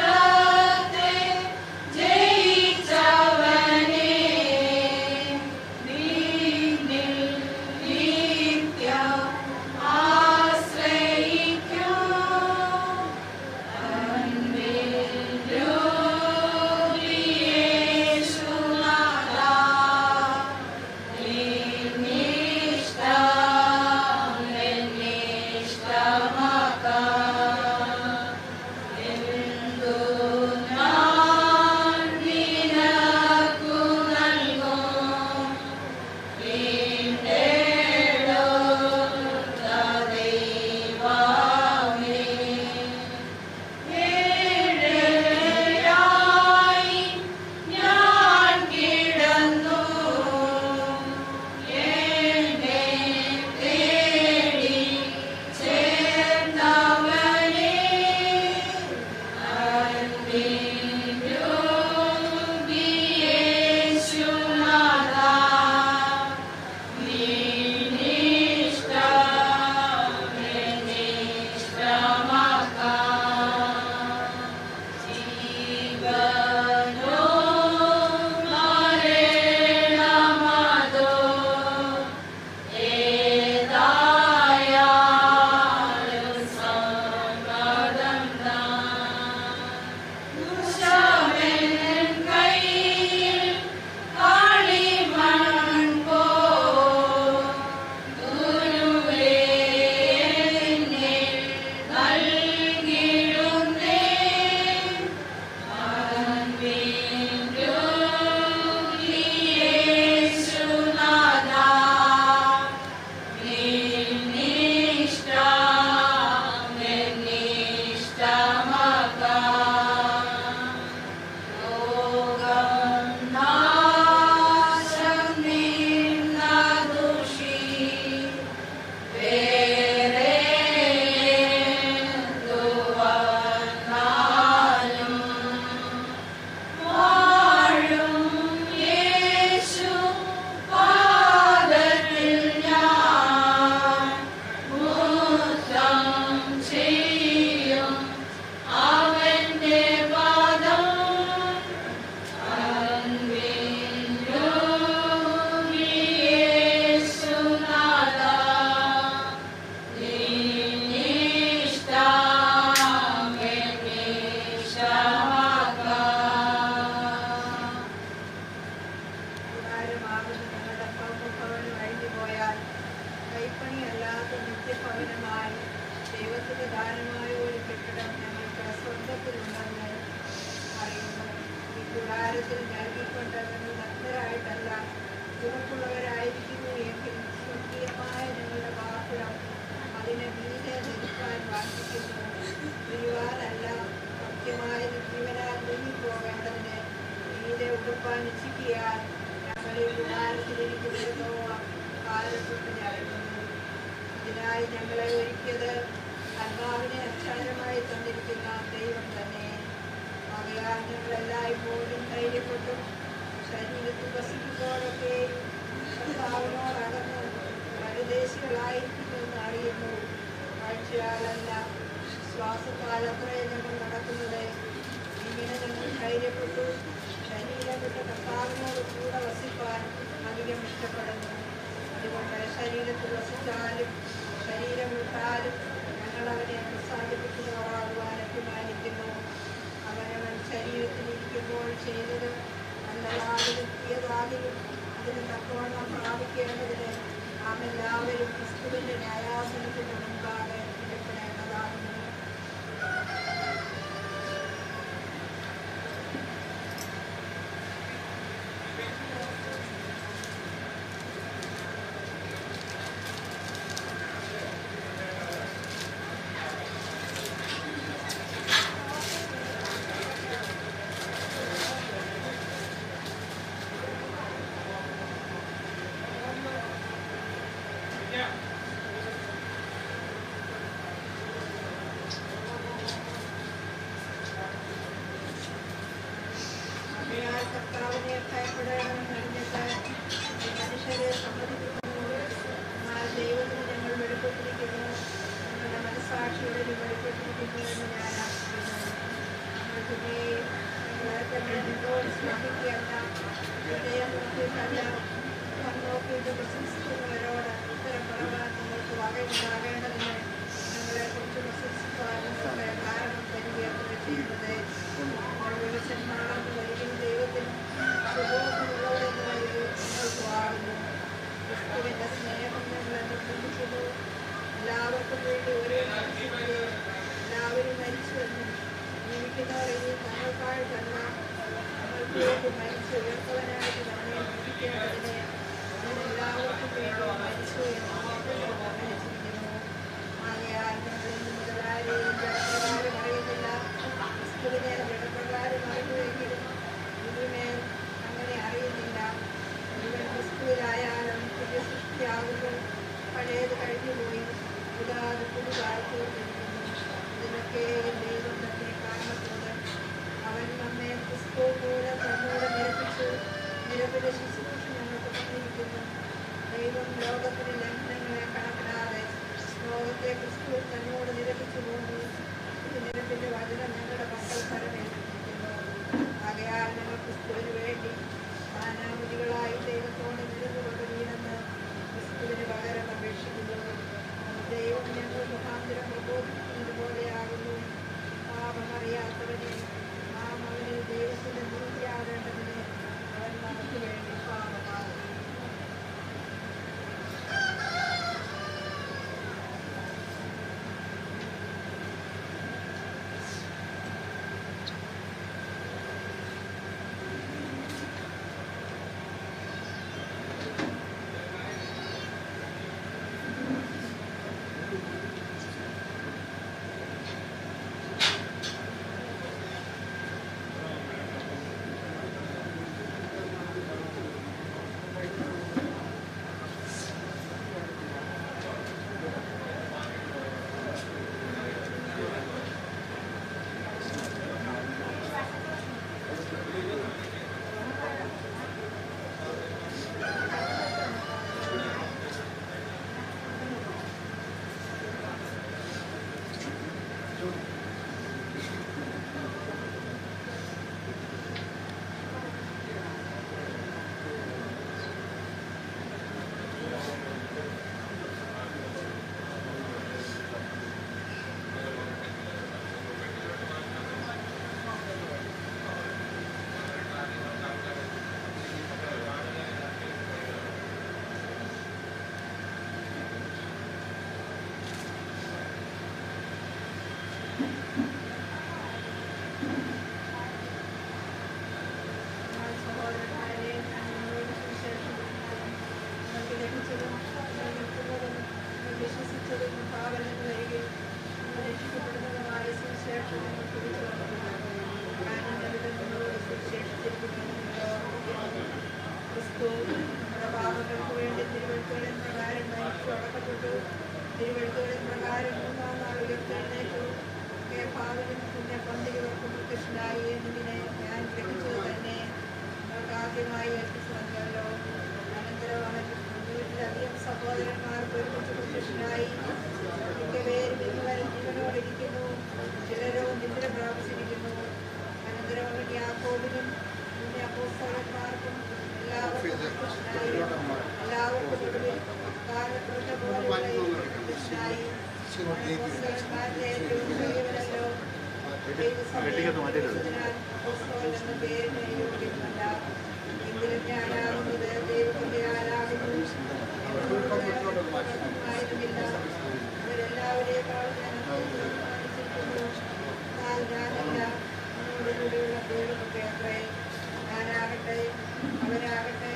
ഭാരത്തിൽ നൽകിക്കൊണ്ട് ഞങ്ങൾ നഗ്നരായിട്ടല്ല ചുമപ്പുള്ളവരായിരിക്കുന്നു എങ്കിൽ സ്വർഗീയമായ ഞങ്ങളുടെ പാർപ്പിടം അതിനെ മീതെ ധരിക്കാൻ വാഞ്ചിക്കുന്നു. തിരുവാനല്ല സത്യമായ ജീവനാൽ നീങ്ങിപ്പോകേണ്ടതിന് മീതെ ഉടുപ്പാൻ ഇച്ഛിക്കിയാൽ ഞങ്ങളിൽ വികാരത്തിലിരിക്കുന്നിടത്തോളം കാലത്തൊട്ട് ഞരങ്ങുന്നു. ഇതിനായി ഞങ്ങളെ ഒരുക്കിയത് ആത്മാവിനെ അച്ചാരമായി തന്നിരിക്കുന്ന ദൈവം തന്നെ. ആകയാൽ ഞങ്ങളെല്ലായ്പ്പോഴും ധൈര്യപ്പെട്ടും ശരീരത്തിൽ വസിക്കുമ്പോഴൊക്കെയും കർത്താവിനോടകന്ന് പരദേശികളായിരിക്കുമെന്ന് അറിയുന്നു. കാഴ്ചയാലല്ല ശ്വാസത്താലത്രേ ഞങ്ങൾ നടക്കുന്നത്. ഇങ്ങനെ ഞങ്ങൾ ധൈര്യപ്പെട്ടു ശരീരം വിട്ട് കർത്താവിനോട് കൂടെ വസിപ്പാൻ അധികം ഇഷ്ടപ്പെടുന്നു. അതുകൊണ്ട് ശരീരത്തിൽ വസിച്ചാലും ശരീരം വിട്ടാലും ഞങ്ങൾ അവനെ പ്രസാദിപ്പിക്കുന്നവരാകുവാൻ അഭിമാനിക്കുന്നു. അവനവൻ ശരീരത്തിലിരിക്കുമ്പോൾ ചെയ്തത് നല്ലതാകിലും തീയതാകിലും അതിന് തക്കവണ്ണം പ്രാപിക്കേണ്ടതിന് നാം എല്ലാവരും ക്രിസ്തുവിന്റെ ന്യായാസനത്തിന് മുൻപാകെ ഇടപെടേണ്ടതാകുന്നു. കർത്താവിനെ ഭയപ്പെടണമെന്ന് അറിഞ്ഞിട്ട് മനുഷ്യരെ സമ്മതിക്കുന്നു. എന്നാൽ ദൈവത്തിന് ഞങ്ങൾ വെളിപ്പെട്ടിരിക്കുന്നു, ഞങ്ങളുടെ മനസ്സാക്ഷിയുടെ വെളിപ്പെട്ടിരിക്കുന്നു എന്ന് ഞാൻ ആശിക്കുന്നു. നമ്മൾ പിന്നെയും ഞങ്ങളെ തന്നെ നിങ്ങളോട് സ്നേഹിക്കേണ്ട ഹൃദയം നോക്കിയിട്ടല്ല മുഖം നോക്കിയിട്ട് പ്രശംസിക്കുന്നവരോട് ഉത്തരം പറയാൻ നിങ്ങൾക്ക് വകയുണ്ടാകേണ്ടതിന് ഞങ്ങളെ കുറിച്ച് പ്രശംസിക്കുവാനും കാരണം തരികയാണ് ചെയ്യുന്നത്. നമ്മൾ വിവശന്മാർന്ന് വലിയ ദൈവത്തിന് സുബോധമുള്ളവരെന്ന് നിങ്ങൾക്ക് ആകുന്നു. ക്രിസ്തുവിന്റെ സ്നേഹം ഞങ്ങൾ അനുഭവിക്കുന്നു. എല്ലാവർക്കും വേണ്ടി ഒരേ മനുഷ്യന്റെ എല്ലാവരും മരിച്ചുവെന്നും ജീവിക്കുന്നവരെങ്കിൽ തങ്ങൾക്കായിട്ടല്ല നമ്മൾക്ക് വേണ്ടി മരിച്ചു ഉയർത്തവനായിട്ട് നമ്മെ ജീവിക്കേണ്ടതിനെ അങ്ങനെ എല്ലാവർക്കും വേണ്ടി മരിച്ചു എന്ന് അറിയിച്ചിരിക്കുന്നു. ആകയാൽ ഞങ്ങൾ ഇന്ന് മുതലാരെയും ജഡപ്രകാരം അറിയുന്നില്ല. ക്രിസ്തുവിനെ ജഡപ്രകാരം അറിയുമെങ്കിലും ഇനിമേൽ അങ്ങനെ അറിയുന്നില്ല. മുഴുവൻ ക്രിസ്തുവിലായാലും പുതിയ സൃഷ്ടിയാകുന്നു. പഴയത് കഴിഞ്ഞുപോയി, പുതാത് പുതുതായിത്തീർന്നിരിക്കുന്നു. ഇതിനൊക്കെ ദൈവം തന്നെ കാരണത്തോട് അവൻ നമ്മെ ക്രിസ്തു മൂലം തന്നോട് നിരപ്പിച്ചു. നിരപ്പിന്റെ ശുശ്രൂഷ ഞങ്ങൾക്ക് തന്നിരിക്കുന്നു. ദൈവം ലോകത്തിന്റെ ലംഘനങ്ങളെ കണക്കിടാതെ ലോകത്തെ ക്രിസ്തു തന്നോട് നിരപ്പിച്ചു പോന്നു. ഞാനാകട്ടെ അവരാകട്ടെ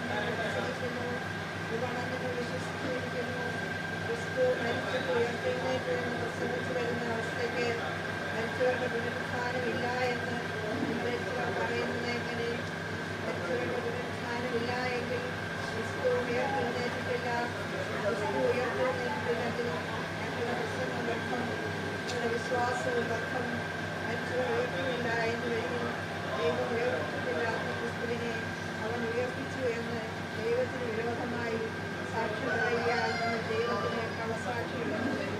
വിശ്വസിച്ചിരിക്കുന്നു. ക്രിസ്തു മരിച്ചിട്ട് ഉയർത്തെഴുന്നേറ്റ് എന്ന് പ്രസംഗിച്ചു വരുന്ന അവസ്ഥയ്ക്ക് മരിച്ചവരുടെ പുനരുത്ഥാനമില്ല എന്ന് ഇംഗ്ലീഷുകാർ പറയുന്നത് എങ്ങനെ? മരിച്ചവരുടെ പുനരുത്ഥാനമില്ല എങ്കിൽ ക്രിസ്തു ഉയർത്തെഴുന്നേറ്റിട്ടില്ല. ക്രിസ്തു ഉയർത്തെഴുന്നേറ്റിട്ടില്ലെങ്കിൽ ഞങ്ങളുടെ പ്രസംഗം വ്യർത്ഥം, ഞങ്ങളുടെ വിശ്വാസവും വ്യർത്ഥം. മരിച്ചവർ ഉയർത്തുന്നില്ല എന്ന് വരികയും ദൈവം ഉയർത്തിട്ടില്ലാത്ത ക്രിസ്തുവിനെ അവൻ ഉയർപ്പിച്ചു എന്ന് ദൈവത്തിന് വിരോധമായി സാക്ഷി പറയുകയാൽ നമ്മൾ ദൈവത്തിന് കളസാക്ഷിയുണ്ടെന്ന് വരും.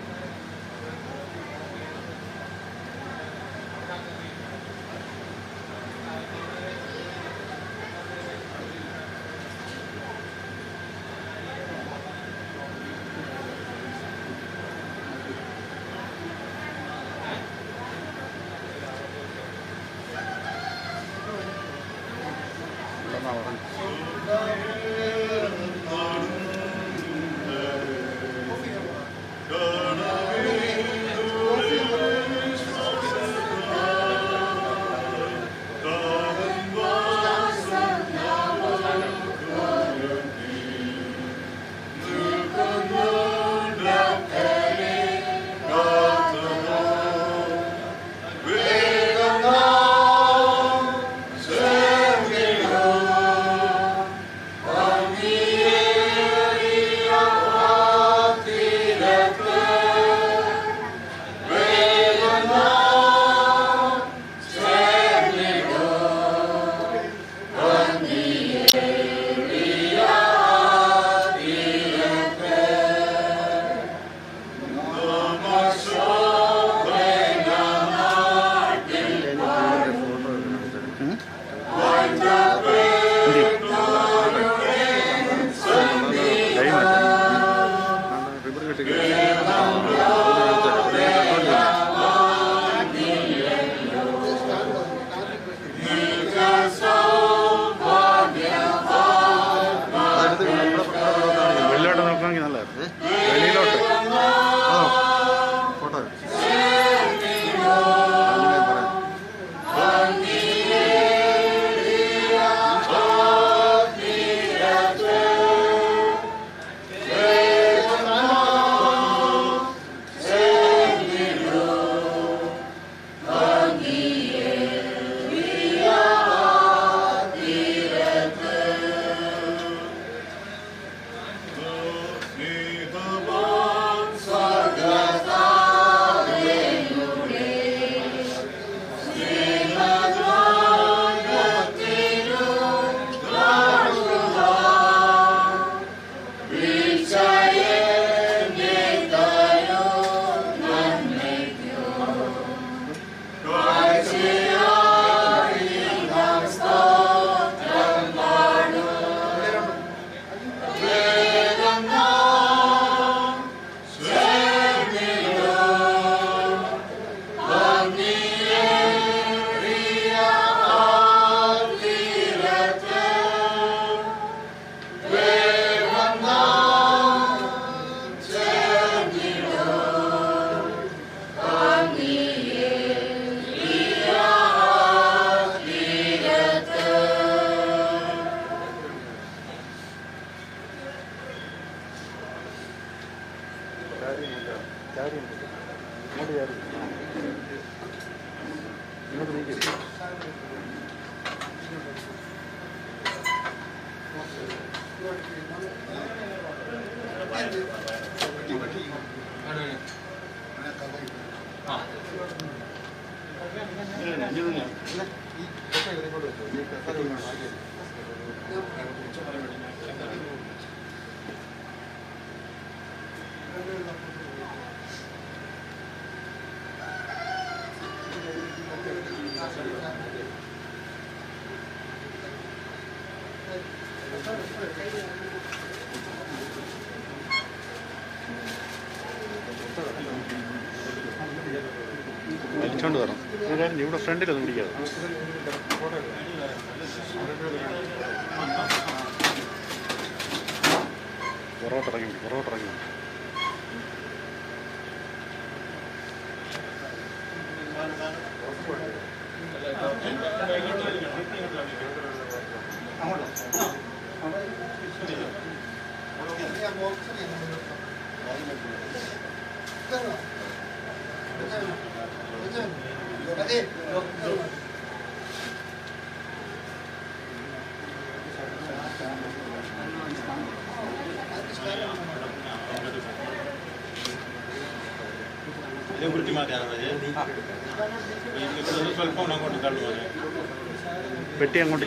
വലിച്ചോണ്ട് വരണം. ഒരു കാര്യം ഇവിടെ ഫ്രണ്ടിലൊന്നും പിടിക്കാതെ. പുറകോട്ട് ഇറങ്ങി പുറകോട്ട് ഇറങ്ങി പെട്ടി അങ്ങോട്ട്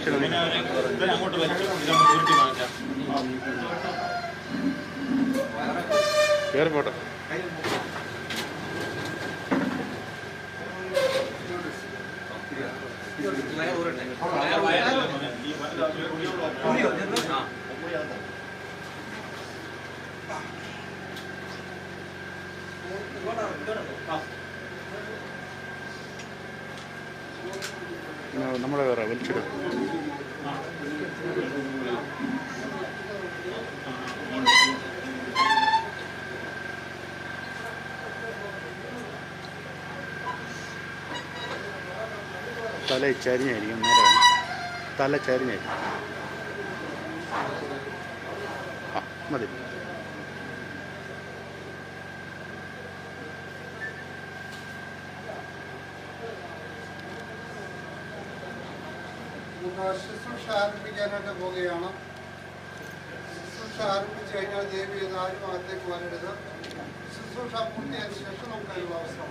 കയറി പോട്ടെ. നമ്മളെ വേറെ വലിച്ചിടും. തല ചരിഞ്ഞായിരിക്കും നേരെ തല ചരിഞ്ഞായിരിക്കും. ആ മതി. ശുശ്രൂഷ ആരംഭിക്കാനായിട്ട് പോവുകയാണ്. ശുശ്രൂഷ ആരംഭിച്ചു കഴിഞ്ഞാൽ ദേവി ഇത് ആരും അകത്തേക്ക് വരരുത്. ശുശ്രൂഷ പൂർത്തിയായതിനു ശേഷം നമുക്ക് അതിനുള്ള അവസരം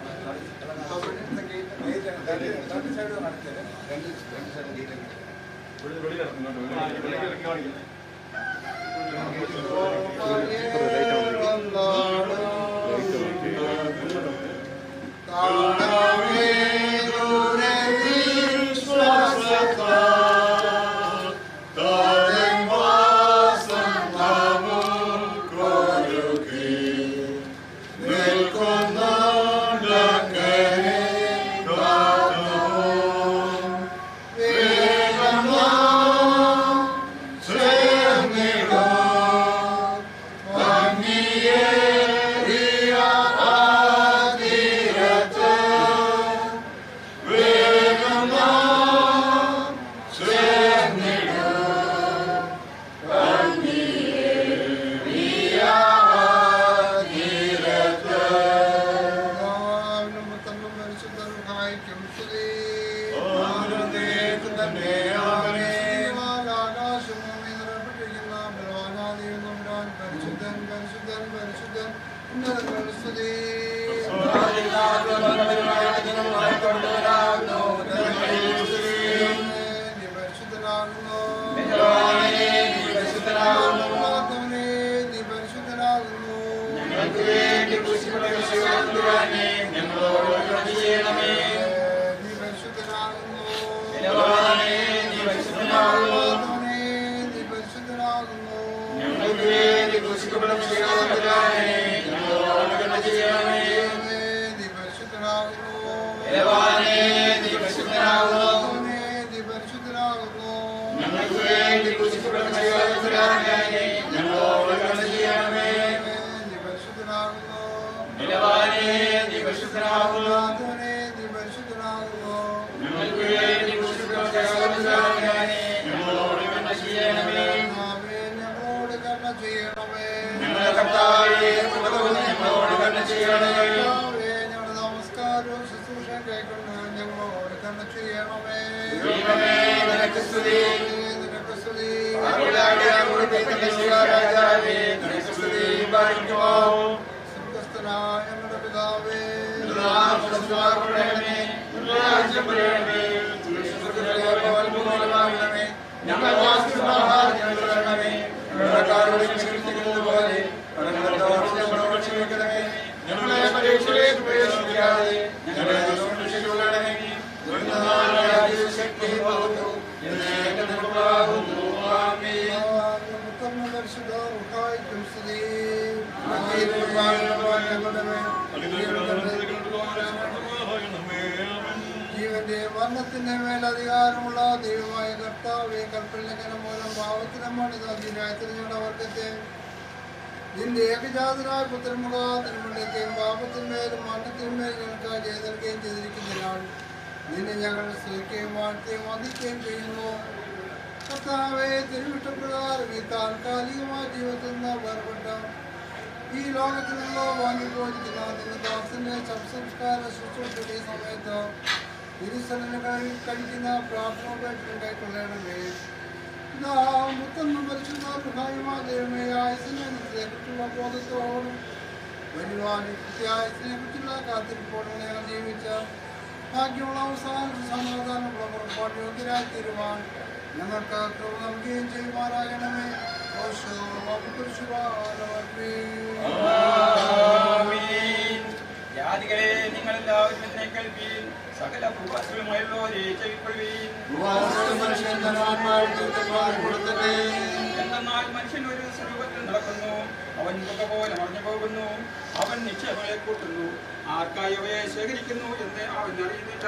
ഞങ്ങളുടെ നിന്റെ വർണ്ണത്തിന്റെ മേലധികാരമുള്ള ദൈവമായ കർത്താവെ, കൽപ്പലംഘനം മൂലം പാവത്തിന് മണിതാതിരായത്തിനുള്ള വർഗത്തെ നിന്റെ ഏകജാതനായ പുത്രൻ മുഖാന്തരമുള്ളേക്കും പാപത്തിന്മേലും മരണത്തിന്മേലും ഞങ്ങൾക്ക് ജയ നൽകുകയും ചെയ്തിരിക്കുന്നതിനാൽ നിന്നെ ഞങ്ങൾ സ്തുതിക്കുകയും വാഴ്ത്തുകയും വന്ദിക്കുകയും ചെയ്യുന്നു. കർത്താവെ, തിരുവിഷ്ടപ്രകാരം ഈ താൽക്കാലികമായ ജീവിതത്തിൽ നിന്ന് വേർപെട്ട ഈ ലോകത്തിൽ നിന്നോ വാങ്ങിപ്പോയിരിക്കുന്ന നിന്റെ ദാസന്റെ ശവസംസ്കാര ശുശ്രൂഷയുടെ സമയത്ത് തിരുസനങ്ങളിൽ കഴിക്കുന്ന പ്രാർത്ഥന ഉപേക്ഷിട്ടുണ്ടായിട്ടുള്ളേ മുത്തൊന്നും പരിശുദ്ധായ ദൈവമേ, ആയുസിനെ കുറിച്ചുള്ള ബോധത്തോടും വരുവാനും കൃത്യായുസിനെ കുറിച്ചുള്ള കാത്തിരിപ്പോടും ഞങ്ങൾ ജീവിച്ച ഭാഗ്യമുള്ള അവസാനം സമാധാനമുള്ള പുറപ്പാട് യോഗ്യരായി തീരുവാൻ ഞങ്ങൾക്ക് കൃപ നൽകുകയും ചെയ്യുമാറാകണമേ. ജാതികളെ നിങ്ങളെല്ലാവരും എന്നെ കേൾപ്പീൻ, സകല ഭൂവാസികളുമായുള്ളവരെ ചെവിക്കൊള്ളുവീൻ. എന്തെന്നാൽ മനുഷ്യൻ ഒരു സ്വരൂപത്തിൽ നടക്കുന്നു, അവൻ പുക പോലെ മറഞ്ഞു പോകുന്നു. അവൻ നിക്ഷേപങ്ങളെ കൂട്ടുന്നു, ആർക്കായി അവയെ ശേഖരിക്കുന്നു എന്ന് അവൻ അറിയുന്നില്ല.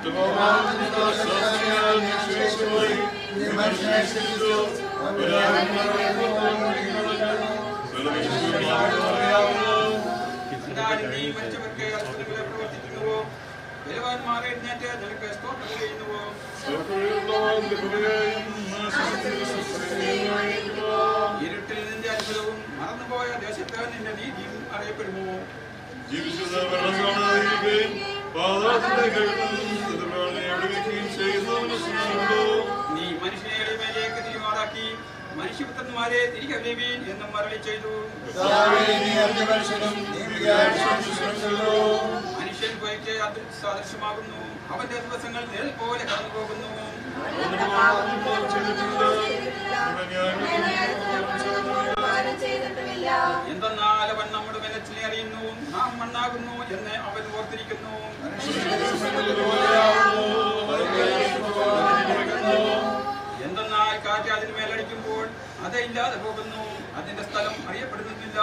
എന്തായാലും നീ മരിച്ചവർക്ക് അത്ഭുതങ്ങളെ പ്രവർത്തിക്കുന്നുവോ? ബലവാന്മാരെ എഴുന്നേറ്റ് നിനക്ക് സ്തോത്രം ചെയ്യുന്നുവോ? ഇരുട്ടിൽ നിന്റെ അത്ഭുതവും മറന്നുപോയ ദേശത്ത് നിന്റെ നീതിയും അറിയപ്പെടുമോ? നീ മനുഷ്യനെ എളിമയിലേക്ക് തിരിമാറാക്കി മനുഷ്യപുത്രന്മാരെ തിരികെ വിലവീൻ എന്നും മറളി ചെയ്തു. മനുഷ്യൻ പോയിട്ട് സാദൃശ്യമാകുന്നു, അവന്റെ ദിവസങ്ങൾ നിഴൽ പോലെ കടന്നു പോകുന്നു. എന്തെന്നാൽ അവൻ നമ്മുടെ മനസ്സിനെ അറിയുന്നു, നാം മണ്ണാകുന്നു എന്ന് അവൻ ഓർത്തിരിക്കുന്നു. എന്തെന്നാൽ കാറ്റ് അതിന് മേലടിക്കുമ്പോൾ അത് ഇല്ലാതെ പോകുന്നു, അതിന്റെ സ്ഥലം അറിയപ്പെടുന്നില്ല.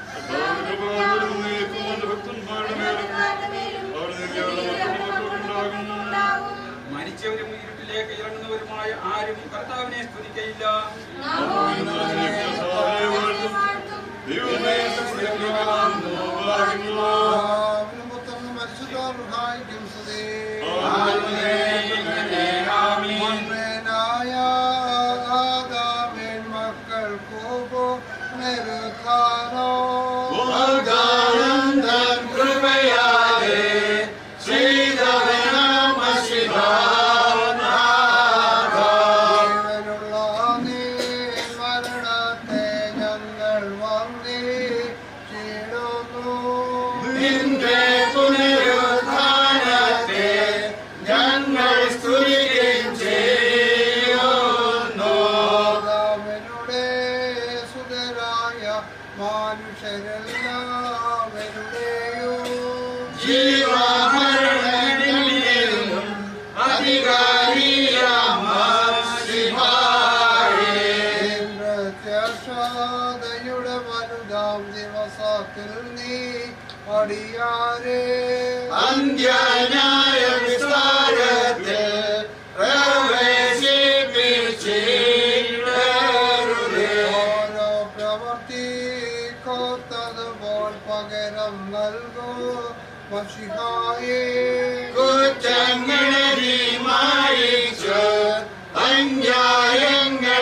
മരിച്ചവരും ഇരുട്ടിലേക്ക് ഇറങ്ങുന്നവരുമായ ആരും കർത്താവിനെ സ്തുതിക്കയില്ല. അന്ത്യന്യായ വിസ്താരത്തിൽ പ്രവേശിപ്പിച്ചിടരുതേ. ഓരോ പ്രവർത്തിക്കോത്തതുപോൽ പകരം നൽകൂ മശിഹായേ. കുറ്റങ്ങളെ മായിച്ച് അന്യായങ്ങൾ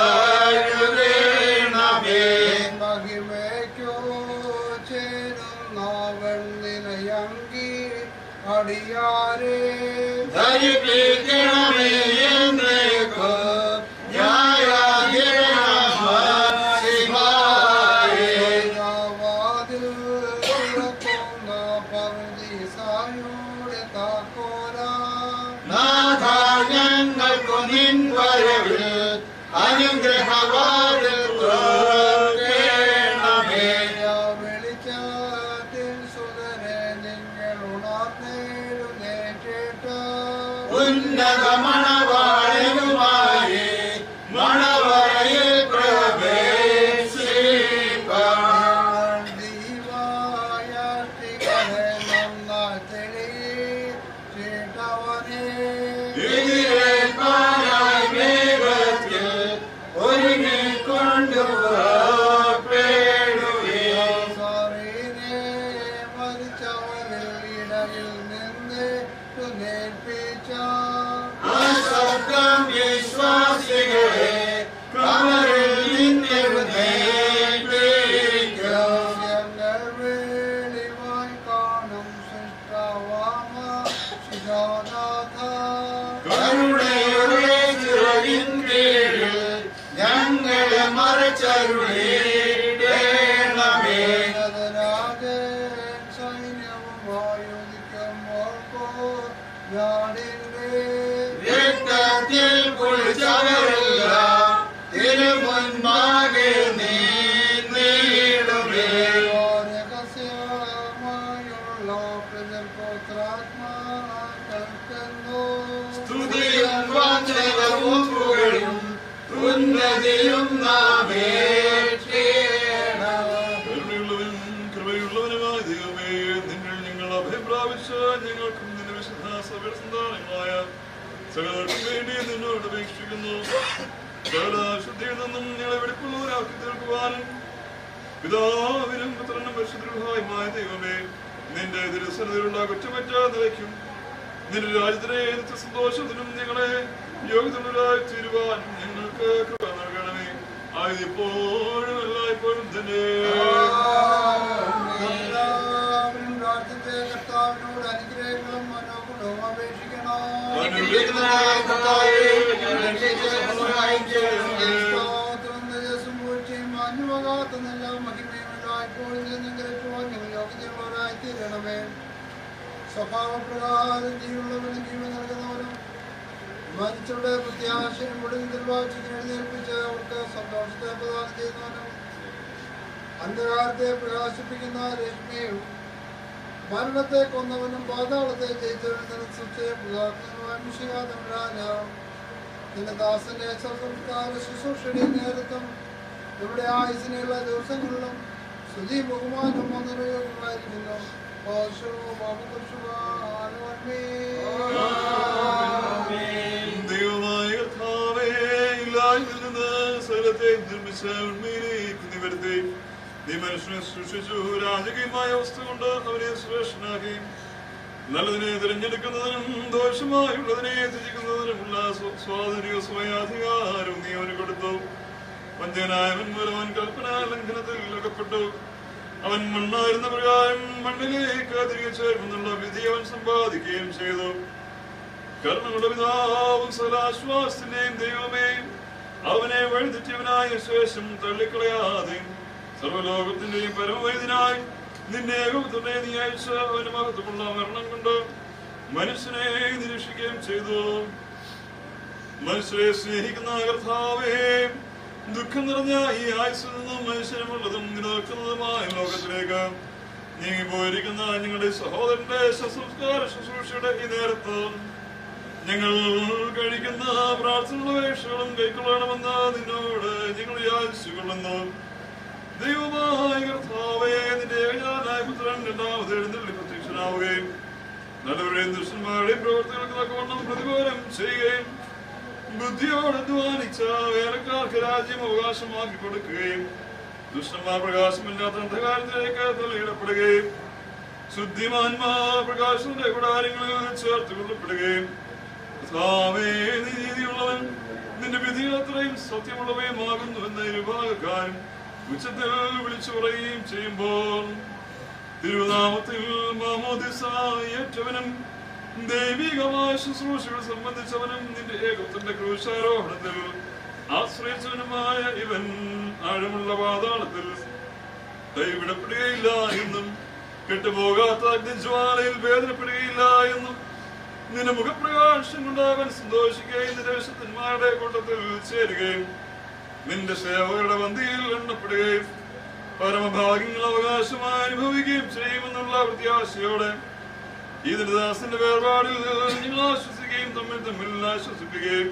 കഴുകണമേ. മഹിമയ്ക്കോ ചേരുന്നവൻ നിലയങ്കി അടിയാരേ ധരിപ്പിക്കണമേ എന്നേക്കു ന്യായാധിപനായ വാതിൽ തുറക്കുന്ന പർദീസായുടെ താക്കോലാ. നാഥ ഞങ്ങൾക്കു നിൻ വരവിൽ അനുഗ്രഹവാതിൽ തുറക്കണമേ. വെളിച്ചത്തിൽ സുതരെ നിങ്ങൾ ഉണർന്നെഴുന്നേറ്റിട്ട് ഉന്നത മണവാളനുമായി മണവറയിൽ പ്രവേശിപ്പാൻ ദീവായാഷ്ടികളെ നന്നായി തെളിയിച്ചിട്ടവനെ എതിരേൽപ്പാനായി മേഘത്തിൽ ഒരുങ്ങിക്കൊണ്ടു പുറപ്പെടുവീൻ. സോറീനെ മരിച്ചവരിൽ ഇടയിൽ നിന്ന് നേൽപ്പിച്ച ആ ശബ്ദം വിശ്വാസികളെ കബറിൽ നിന്നെഴുന്നേൽപ്പിക്കും. ഞങ്ങൾ വെളിവായി കാണും സൃഷ്ടാവാമ ശിശോനാഥ. കരുണയുടെ ചിറകിൻ കീഴിൽ ഞങ്ങളെ മറച്ചരുളേണമേ. രാജൻ സൈന്യവുമായി ഉദിക്കുമ്പോൾ ഞാടിന്റെ രക്തത്തിൽ കുളിച്ചവരെല്ലാം തിരുമുൻപാകെ നീടുമേ. രഹസ്യമായുള്ള പ്രതിപുത്രാത്മാക്കൾക്കെന്നോ സ്തുതിയും വന്ദനവും പുകഴും ഉന്നതിയും നാമേറ്റേണം. കരുണയുള്ളവൻ കൃപയുള്ളവനുമായ ദൈവമേ, നിങ്ങൾ ഞങ്ങൾ അഭയം പ്രാപിച്ച ഞങ്ങൾക്കും നിന്റെ വിശുദ്ധ സഭയുടെ സന്താനങ്ങളായ സകലർക്കും വേണ്ടി നിന്നോട് അപേക്ഷിക്കുന്നു. സകല ശുദ്ധിയിൽ നിന്നും ഞങ്ങളെ വെടിപ്പുള്ളവരാക്കി തീർക്കുവാനും പിതാവിനും പുത്രനും പരിശുദ്ധരുമായ ദൈവമേ, നിന്റെ തിരുസന്നിധിയിലുള്ള കുറ്റമറ്റ നിലയ്ക്കും നിന്റെ രാജ്യത്തിലെ നിത്യ സന്തോഷത്തിനും ഞങ്ങളെ യോഗ്യതയുള്ളവരായി തീരുവാനും ഞങ്ങൾക്ക് കൃപ നൽകണമേ. ആയതിപ്പോഴും എല്ലായ്പ്പോഴും തന്നെ. എല്ലാവരും പ്രാർത്ഥിച്ച് കർത്താവിനോട് അനുഗ്രഹങ്ങളും മനോഗുണവും അപേക്ഷിക്കണം. അനുഗ്രഹിതനായ കർത്താവേ, ഞങ്ങളെ സഹായം ചെയ്യണമേ. സ്തോത്രം, തേജസ്സും പൂഴ്ചയും മാന്യമാകാത്തതെല്ലാം മഹിമയുമെല്ലായ്പ്പോഴും നിന്നും ഗ്രഹിക്കുവാൻ ഞങ്ങൾ യോഗ്യതയുള്ളവരായി തീരണമേ. സ്വഭാവപ്രകാരം ജീവനുള്ളവനും ജീവൻ നൽകുന്നവനും മരിച്ചവരുടെ പ്രത്യാശയും ഒടുവിൽ നിർവാചിക്കാൻ എഴുന്നേൽപ്പിച്ച് അവർക്ക് സന്തോഷത്തെ പ്രദാനം ചെയ്യുന്നവനും അന്ധകാരത്തെ പ്രകാശിപ്പിക്കുന്ന രശ്മിയും മരണത്തെ കൊന്നവനും പാതാളത്തെ ജയിച്ചവനും നിന്റെ ദാസന്റെ സംസ്കാര ശുശ്രൂഷയുടെ നേരത്തും ഇവിടെ ആയുസിനുള്ള ദിവസങ്ങളിലും സ്തുതി ബഹുമാനം വന്നവയോഗ്യമായിരിക്കുന്നു. ദൈവമായ കർത്താവേ, ഇല്ലായ്മയിൽ നിന്ന് സകലത്തെ നിർമ്മിച്ച ഉണ്മയിലേക്ക് നീ വരുത്തി. നീ മനുഷ്യനെ സൃഷ്ടിച്ചു, രാജകീയമായ അവസ്ഥ കൊണ്ട് അവനെ ശ്രേഷ്ഠനാക്കി. നല്ലതിനെ തിരഞ്ഞെടുക്കുന്നതിനും ദോഷമായുള്ളതിനെ ത്യജിക്കുന്നതിനുമുള്ള സ്വാതന്ത്ര്യ സ്വയാധികാരവും നീ അവന് കൊടുത്തു. വഞ്ചനായവൻ മൂലവൻ കൽപ്പന ലംഘനത്തിൽ അകപ്പെട്ടു. അവൻ മണ്ണായിരുന്ന പ്രകാരം മണ്ണിലേക്ക് തിരികെ ചേർന്നുള്ള വിധി അവൻ സമ്പാദിക്കുകയും ചെയ്തു. കർമ്മങ്ങളുടെ പിതാവും സകലാശ്വാസത്തിന്റെയും ദൈവമേ, അവനെ വഴിതെറ്റിയവനായ ശേഷം തള്ളിക്കളയാതെ സർവ്വലോകത്തിന്റെയും പരമവൈദ്യനായി നിന്റെ ഏകപുത്രനെ നീ അയച്ച അവന്റെ മഹത്വമുള്ള മരണം കൊണ്ട് മനുഷ്യനെ നിരീക്ഷിക്കുകയും ചെയ്തു. മനുഷ്യരെ സ്നേഹിക്കുന്ന കർത്താവേ, ദുഃഖം നിറഞ്ഞ ഈ ആയുസ്സിൽ നിന്നും മനുഷ്യനുമുള്ളതും നിലനിൽക്കുന്നതുമായ ലോകത്തിലേക്ക് നീങ്ങി പോയിരിക്കുന്ന ഞങ്ങളുടെ സഹോദരന്റെ ശുശ്രൂഷ ശുശ്രൂഷയുടെ ഈ നേരത്ത് ഞങ്ങൾ കഴിക്കുന്ന പ്രാർത്ഥനയുള്ള അപേക്ഷകളും കൈക്കൊള്ളണമെന്ന് നിന്നോട് ഞങ്ങൾ യാചിച്ചുകൊള്ളുന്നു. ദൈവമായ കർത്താവേ, നിന്റെ ഏകജാതനായ പുത്രൻ രണ്ടാമത് എഴുന്നള്ളി പ്രത്യക്ഷനാവുകയും നല്ലവരുടെയും ദുഷ്ടന്മാരുടെയും പ്രവർത്തികൾക്ക് തക്കവണ്ണം പ്രതികൂലം ചെയ്യുകയും ബുദ്ധിയോട് അധ്വാനിച്ച വേലക്കാർക്ക് രാജ്യം അവകാശമാക്കി കൊടുക്കുകയും ദുഷ്ടന്മാർ പ്രകാശമില്ലാത്ത അന്ധകാരത്തിലേക്ക് തള്ളിയിടപ്പെടുകയും ശുദ്ധിമാന്മാർ പ്രകാശത്തിന്റെ കൂടാരങ്ങളിൽ ചേർത്ത് കൊള്ളപ്പെടുകയും നീ നീതിയുള്ളവൻ, നിന്റെ വിധികൾ അത്രയും സത്യമുള്ളവയുമാകുന്നു എന്ന വിഭാഗക്കാരൻ ഉച്ചത്തിൽ വിളിച്ചു പറയുകയും ചെയ്യുമ്പോൾ തിരുനാമത്തിൽ മാമോദിസ ഏറ്റവനും ദൈവികമായ ശുശ്രൂഷകൾ സംബന്ധിച്ചവനും നിന്റെ ഏകത്വന്റെ ക്രൂശാരോഹണത്തിൽ ആശ്രയിച്ചവനുമായ ഇവൻ ആഴമുള്ള പാതാളത്തിൽ കൈവിടപ്പെടുകയില്ല എന്നും കെട്ടുപോകാത്ത അഗ്നിജ്വാലയിൽ വേദനപ്പെടുകയില്ല എന്നും നിന്റെ മുഖപ്രകാശം കൊണ്ട് അവൻ സന്തോഷിക്കുകയും നിന്റെ വിശുദ്ധന്മാരുടെ കൂട്ടത്തിൽ ചേരുകയും നിന്റെ സേവകരുടെ വന്തിയിൽ എണ്ണപ്പെടുകയും പരമഭാഗ്യങ്ങൾ അവകാശമായി അനുഭവിക്കുകയും ചെയ്യുമെന്നുള്ള പ്രത്യാശയോടെ ഈ ദാസന്റെ വേർപാടിൽ നിങ്ങൾ ആശ്വസിക്കുകയും തമ്മിൽ തമ്മിൽ ആശ്വസിപ്പിക്കുകയും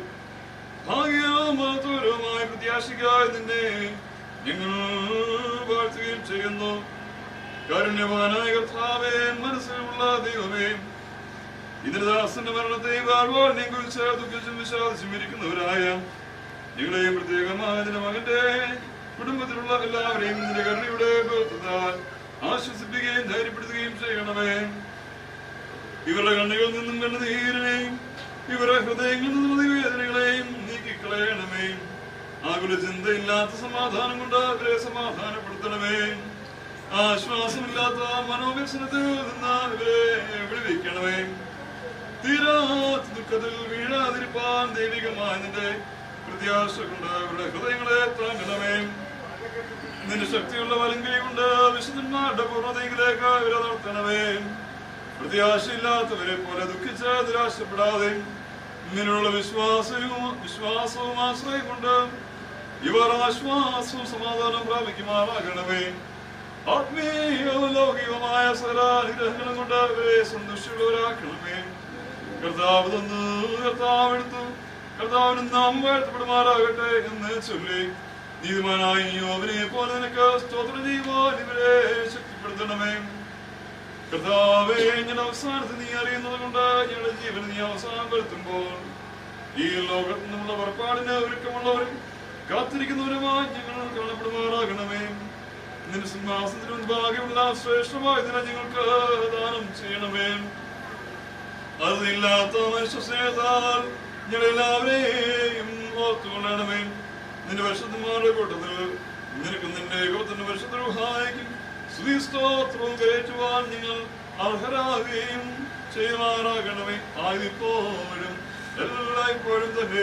ഭാഗ്യവുമായ പ്രത്യാശിക്കായി നിന്നെ ഞങ്ങൾ വാഴ്ത്തുകയും ചെയ്യുന്നു. കാരുണ്യവാനായ കർത്താവേ, മനസ്സിലുള്ള ദൈവമേ, ഇതിന് ദാസന്റെ മരണത്തെയും വാഴ്വാളിനെയും കുറിച്ച് ദുഃഖിച്ചും വിശ്വാസിച്ചും ഇരിക്കുന്നവരായ നിങ്ങളെയും പ്രത്യേകമായ നിന്റെ മകന്റെ കുടുംബത്തിലുള്ള എല്ലാവരെയും നിന്റെ കരുണയുടെ ബോധത്താൽ ആശ്വസിപ്പിക്കുകയും ധൈര്യപ്പെടുത്തുകയും ചെയ്യണമേ. ഇവരുടെ കണ്ണുകളിൽ നിന്നും കണ്ണുനീരിനെയും ഇവരുടെ ഹൃദയങ്ങളിൽ നിന്നും വേദനകളെയും നീക്കിക്കളയണമേ. ആകുല ചിന്തയില്ലാത്ത സമാധാനം കൊണ്ട് അവരെ സമാധാനപ്പെടുത്തണമേ. ആശ്വാസമില്ലാത്ത മനോവ്യസനത്തിൽ നിന്ന് ഇവരെ വിടുവിക്കണമേ. തീരാത്ത ദുഃഖത്തിൽ വീഴാതിരിപ്പാൻ ദൈവികമായ നിന്റെ പ്രത്യാശ കൊണ്ട് അവരുടെ ഹൃദയങ്ങളെ താങ്ങണമേ. നിന്റെ ശക്തിയുള്ള വലങ്കൈ കൊണ്ട് വിശുദ്ധന്മാരുടെ പൂർണ്ണതയിലേക്ക് ഇവരെ നടത്തണമേ. പ്രത്യാശയില്ലാത്തവരെ പോലെ ദുഃഖിച്ച് നിരാശപ്പെടാതെ ഇങ്ങനെയുള്ള വിശ്വാസവും വിശ്വാസവും ആശ്രയം കൊണ്ട് ഇവർ ആശ്വാസവും സമാധാനം പ്രാപിക്കുമാറാകണമേ. ആത്മീയവും ലൗകികമായ സകല അനുഗ്രഹങ്ങളും കൊണ്ട് ഇവരെ സന്തുഷ്ടരാക്കണമേ. കർത്താവ് തന്നു, കർത്താവ് എടുത്തു, കർത്താവിന് നാം വാഴ്ത്തപ്പെടുമാറാകട്ടെ എന്ന് ചൊല്ലി നീതിമാനായ യോബിനെ പോലെ നിനക്ക് സ്തോത്രം ചെയ്യുവാൻ ഇവരെ ശക്തിപ്പെടുത്തണമേ. കർത്താവേ, ഞങ്ങളുടെ അവസാനത്ത് നീ അറിയുന്നത് കൊണ്ട് ഞങ്ങളുടെ ജീവൻ നീ അവസാനം വരുത്തുമ്പോൾ ഈ ലോകത്ത് നിന്നുള്ള പുറപ്പാടിന് ഒരുക്കമുള്ളവരും കാത്തിരിക്കുന്നവരുമായി ഞങ്ങൾ കാണപ്പെടുമാറാകണമേ. നിന്റെ സിംഹാസനത്തിന് മുൻപാകെയുള്ള ശ്രേഷ്ഠമായ ദിനം ഞങ്ങൾക്ക് ദാനം ചെയ്യണമേ. അതില്ലാത്ത മനുഷ്യ സ്നേഹത്താൽ ഞങ്ങളെല്ലാവരെയും ഓർത്തുകൊള്ളണമേ. നിന്റെ പരിശുദ്ധന്മാരുടെ കൂട്ടത്തിൽ നിനക്കും നിന്റെ ഗോത്രത്തിന്റെ പരിശുദ്ധ സ്തുതിസ്തോത്രവും കയറ്റുവാൻ നിങ്ങൾ അർഹരാകുകയും ചെയ്യുമാറാകണമേ. ആയിപ്പോഴും എല്ലായ്പ്പോഴും തന്നെ.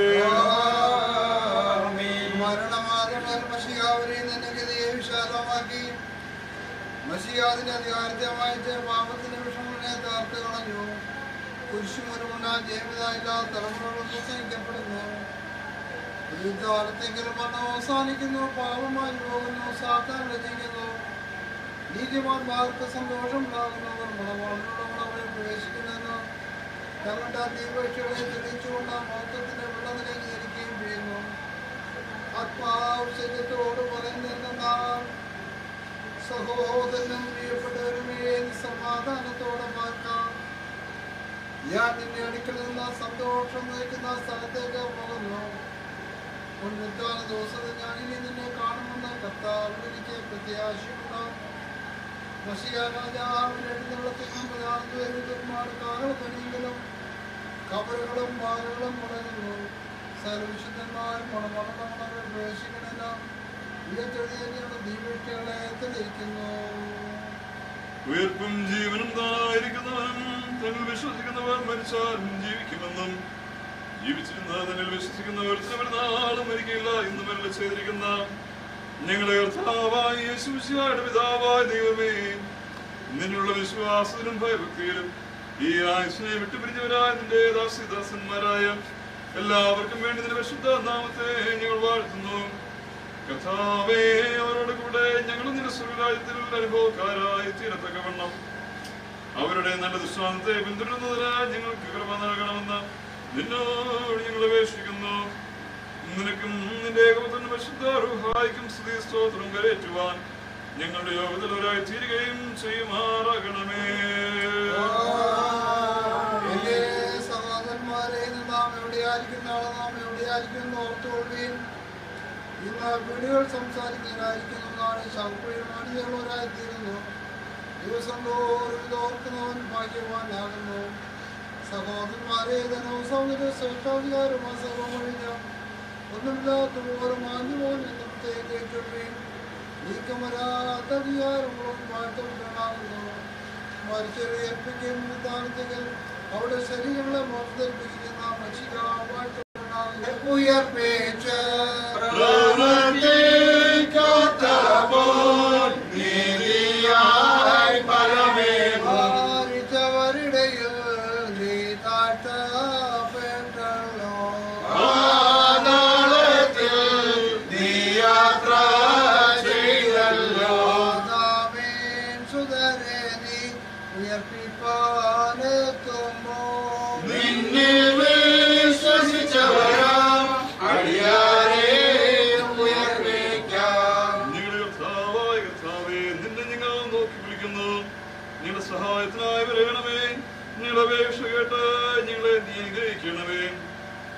മരണമാർഗം മഷിയാവരെയും നിന്റെ ഗതിയെ വിശാലമാക്കി മഷിയാദിന്റെ അധികാരത്തെ വായിച്ച് പാപത്തിന്റെ വിഷമങ്ങളെ താർത്ത് കളഞ്ഞു. കുരിശുമരുമുണ്ടാ ജയമിതായില്ലാത്ത തലമുറകൾ പ്രസംഗിക്കപ്പെടുന്നു. യുദ്ധകാലത്തെങ്കിലും മരണം അവസാനിക്കുന്നു, പാപമായി പോകുന്നു, സാത്താൻ രചിക്കുന്നു. നീതിമാന്മാർക്ക് സന്തോഷമുണ്ടാകുന്നവർ മണവാളനോടുള്ളവരെ പ്രവേശിക്കുമെന്ന് തങ്ങളുടെ അധിപക്ഷകളെ തെളിയിച്ചുകൊണ്ട് മഹത്വത്തിന്റെ വെള്ളത്തിലേക്ക് ധരിക്കുകയും ചെയ്യുന്നു. ആത്മാവ് ശരീരത്തോട് പറയുന്നതെന്നാൽ സഹോദരനും പ്രിയപ്പെട്ടവരുമേ സമാധാനത്തോടെ മാർക്കാം. ഞാൻ നിന്റെ അടുക്കൽ നിന്ന് സന്തോഷം നയിക്കുന്ന സ്ഥലത്തേക്ക് പോകുന്നു. പുനരുദ്ധാന ദിവസത്തിൽ ഞാൻ ഇനി നിന്നെ കാണുമെന്ന് കർത്താവ് എനിക്ക് പ്രത്യാശയുണ്ടാകും. കാലത്തെങ്കിലും കബറുകളും പാറകളും മുടങ്ങുന്നു. സർവവിശുദ്ധന്മാരും മണമണമണവരെ പ്രവേശിക്കണില്ല. ഇടത്തെഴുതിയാണ് ദീപക്ഷകളെ തെളിയിക്കുന്നു. ഉയർപ്പും ജീവനും തായിരിക്കുന്നവനും തന്നിൽ വിശ്വസിക്കുന്നവർ മരിച്ചാലും ജീവിക്കുമെന്നും ജീവിച്ചിരുന്ന തന്നിൽ വിശ്വസിക്കുന്നവർ നാളും മരിക്കില്ല എന്നും വല്ല ചെയ്തിരിക്കുന്ന ഞങ്ങളുടെ കർത്താവായ യേശുമിശിഹായുടെ പിതാവായ ദൈവമേ, നിന്നുള്ള വിശ്വാസത്തിലും ഭയഭക്തിയിലും ഈ ആയുസ്സിനെ വിട്ടുപിരിഞ്ഞവരായ നിന്റെ ദാസിദാസന്മാരായ എല്ലാവർക്കും വേണ്ടി നിന്റെ വിശുദ്ധ നാമത്തെ ഞങ്ങൾ വാഴ്ത്തുന്നു. കർത്താവേ, അവരോട് കൂടെ ഞങ്ങളും നിന്റെ സ്വർഗ്ഗരാജ്യത്തിൽ അനുഭവക്കാരായി തീരത്തക്കവണ്ണം അവരുടെ നല്ല ദൃഷ്ടാന്തത്തെ പിന്തുടരുന്നതിന് ഞങ്ങൾക്ക് കൃപ നൽകണമെന്ന് നിന്നോട് ഞങ്ങൾ അപേക്ഷിക്കുന്നു. നിനക്കും നിന്റെ ഏകപുത്രനും പരിശുദ്ധ റൂഹായിക്കും സ്തുതി സ്തോത്രം കരേറ്റുവാൻ ഞങ്ങളുടെ യോഗത്തിലൊരായി തീരുകയും ചെയ്യുമാറാകണമേ. സഹോദരന്മാരെ, നാം എവിടെയായിരിക്കും, നാളെ നാം എവിടെയായിരിക്കും ഓർത്തുകൊള്ളുകയും ഇന്ന് വീടുകൾ സംസാരിക്കാനായിരിക്കുന്നു, നാളെ ശാസ്ത്രീയമാണിയുള്ളവരായിത്തീരുന്നു. ദിവസം തോറും ഓർക്കുന്നവൻ ഭാഗ്യവാനാകുന്നു. സഹോദരന്മാരെ, ധനവും സൗന്ദര്യ ശ്രേഷ്ഠാധികാരം അസർവം ഒഴിഞ്ഞ ഒന്നുമില്ലാത്ത പോലെ മാഞ്ഞുപോകും എന്ന് പ്രത്യേകിച്ചുള്ളയും നീക്കമരാത്ത അധികാരങ്ങളും വാഴ്ത്തപ്പെടാകുന്നു. മരിച്ചവരെ ഏൽപ്പിക്കുകയും വിധാനത്തിൽ അവിടെ ശരീരങ്ങളെ മോർദ്ധരിപ്പിക്കുന്ന മഷിക വാഴ്ത്തപ്പെടാകുന്നു. ഉയർപ്പേച്ച് ിടയിൽ നീ താഴ്ത്തപ്പെട്ടല്ലോ. സുതരെ നീ ഉയർപ്പിപ്പാനെത്തുമ്പോ നിന്നെ വിശ്വസിച്ചവരാം അടിയാരെ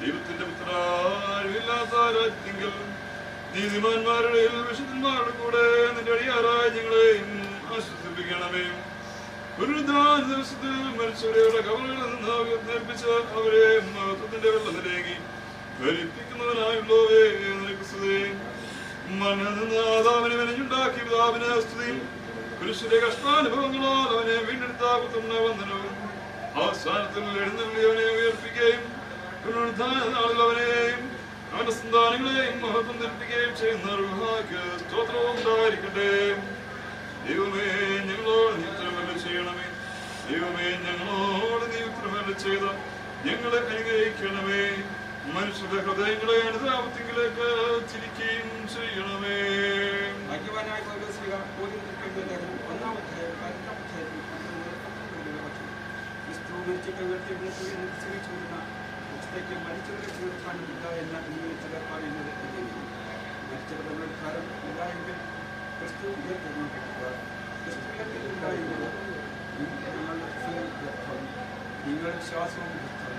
ദൈവത്തിന്റെ പുത്രാഴില്ലാത്ത രാജ്യത്തിൽ നീതിമാന്മാരുടെ വിശുദ്ധന്മാരുടെ കൂടെ നിന്റെ അടിയാറായ ഞങ്ങളെയും ആശ്വസിപ്പിക്കണമേ. പുനരുദ്ധാന ദിവസത്തിൽ മരിച്ചവരുടെ കവറുകളിൽ നിന്ന് ഉയർന്നേൽപ്പിച്ച അവരെ മഹത്വത്തിന്റെ വെള്ളത്തിലേക്ക് ധരിപ്പിക്കുന്നവനായുള്ളവേ നിനക്ക് സ്തുതി. മണ്ണിൽ നിന്ന് ആദാമിനെ മെനഞ്ഞുണ്ടാക്കിയ പിതാവിന് സ്തുതി. പുരുഷന്റെ കഷ്ടാനുഭവങ്ങളാൽ അവനെ വീണ്ടെടുത്ത പുത്രന്റെ വന്ദനവും അവസാനത്തിൽ എഴുന്നള്ളിയവനെ ഉയർപ്പിക്കുകയും പുനരുദ്ധാന നാളിൽ അവനെയും അവന്റെ സന്താനങ്ങളെയും മഹത്വം ധരിപ്പിക്കുകയും ചെയ്യുന്ന റുഹാക്ക് സ്തോത്രവും ഉണ്ടായിരിക്കട്ടെ. ദൈവമേ ഞങ്ങളോട് നീ ഉത്തരമല്ല ചെയ്യണമേ. ദൈവമേ ഞങ്ങളോട് നീ ഉത്തരമല്ല ചെയ്ത ഞങ്ങളെ അനുഗ്രഹിക്കണമേ. മനുഷ്യരുടെ ഹൃദയങ്ങളെ അനുതാപത്തിലേക്ക് തിരിക്കുകയും ചെയ്യണമേ. ഭാഗ്യവാനായ പൗലോസ്ലീഹ കോരിന്ത്യർക്കെഴുതിയ ലേഖനം ഒന്നാം അധ്യായം പതിനെട്ടാം അധ്യായത്തിൽ ക്രിസ്തു മരിച്ചിട്ട് ഉയർത്തെഴുന്നേറ്റു എന്ന് വിശ്വസിച്ചുകൊണ്ടിരുന്ന പുസ്തകത്തിൽ മരിച്ചവരെ ഉയർത്താനില്ല എന്ന ഇങ്ങനെ ചിലർ പറയുന്നത് മരിച്ചവരുടെ പുനരുദ്ധാരം ഉണ്ടായെങ്കിൽ ക്രിസ്തു ഉയർത്തെഴുന്നേൽക്കുക. ക്രിസ്തു ഉയർത്തെഴുന്നേൽക്കുക നിങ്ങളുടെ വ്യർത്ഥം, നിങ്ങൾ വിശ്വാസവും വ്യർത്ഥം.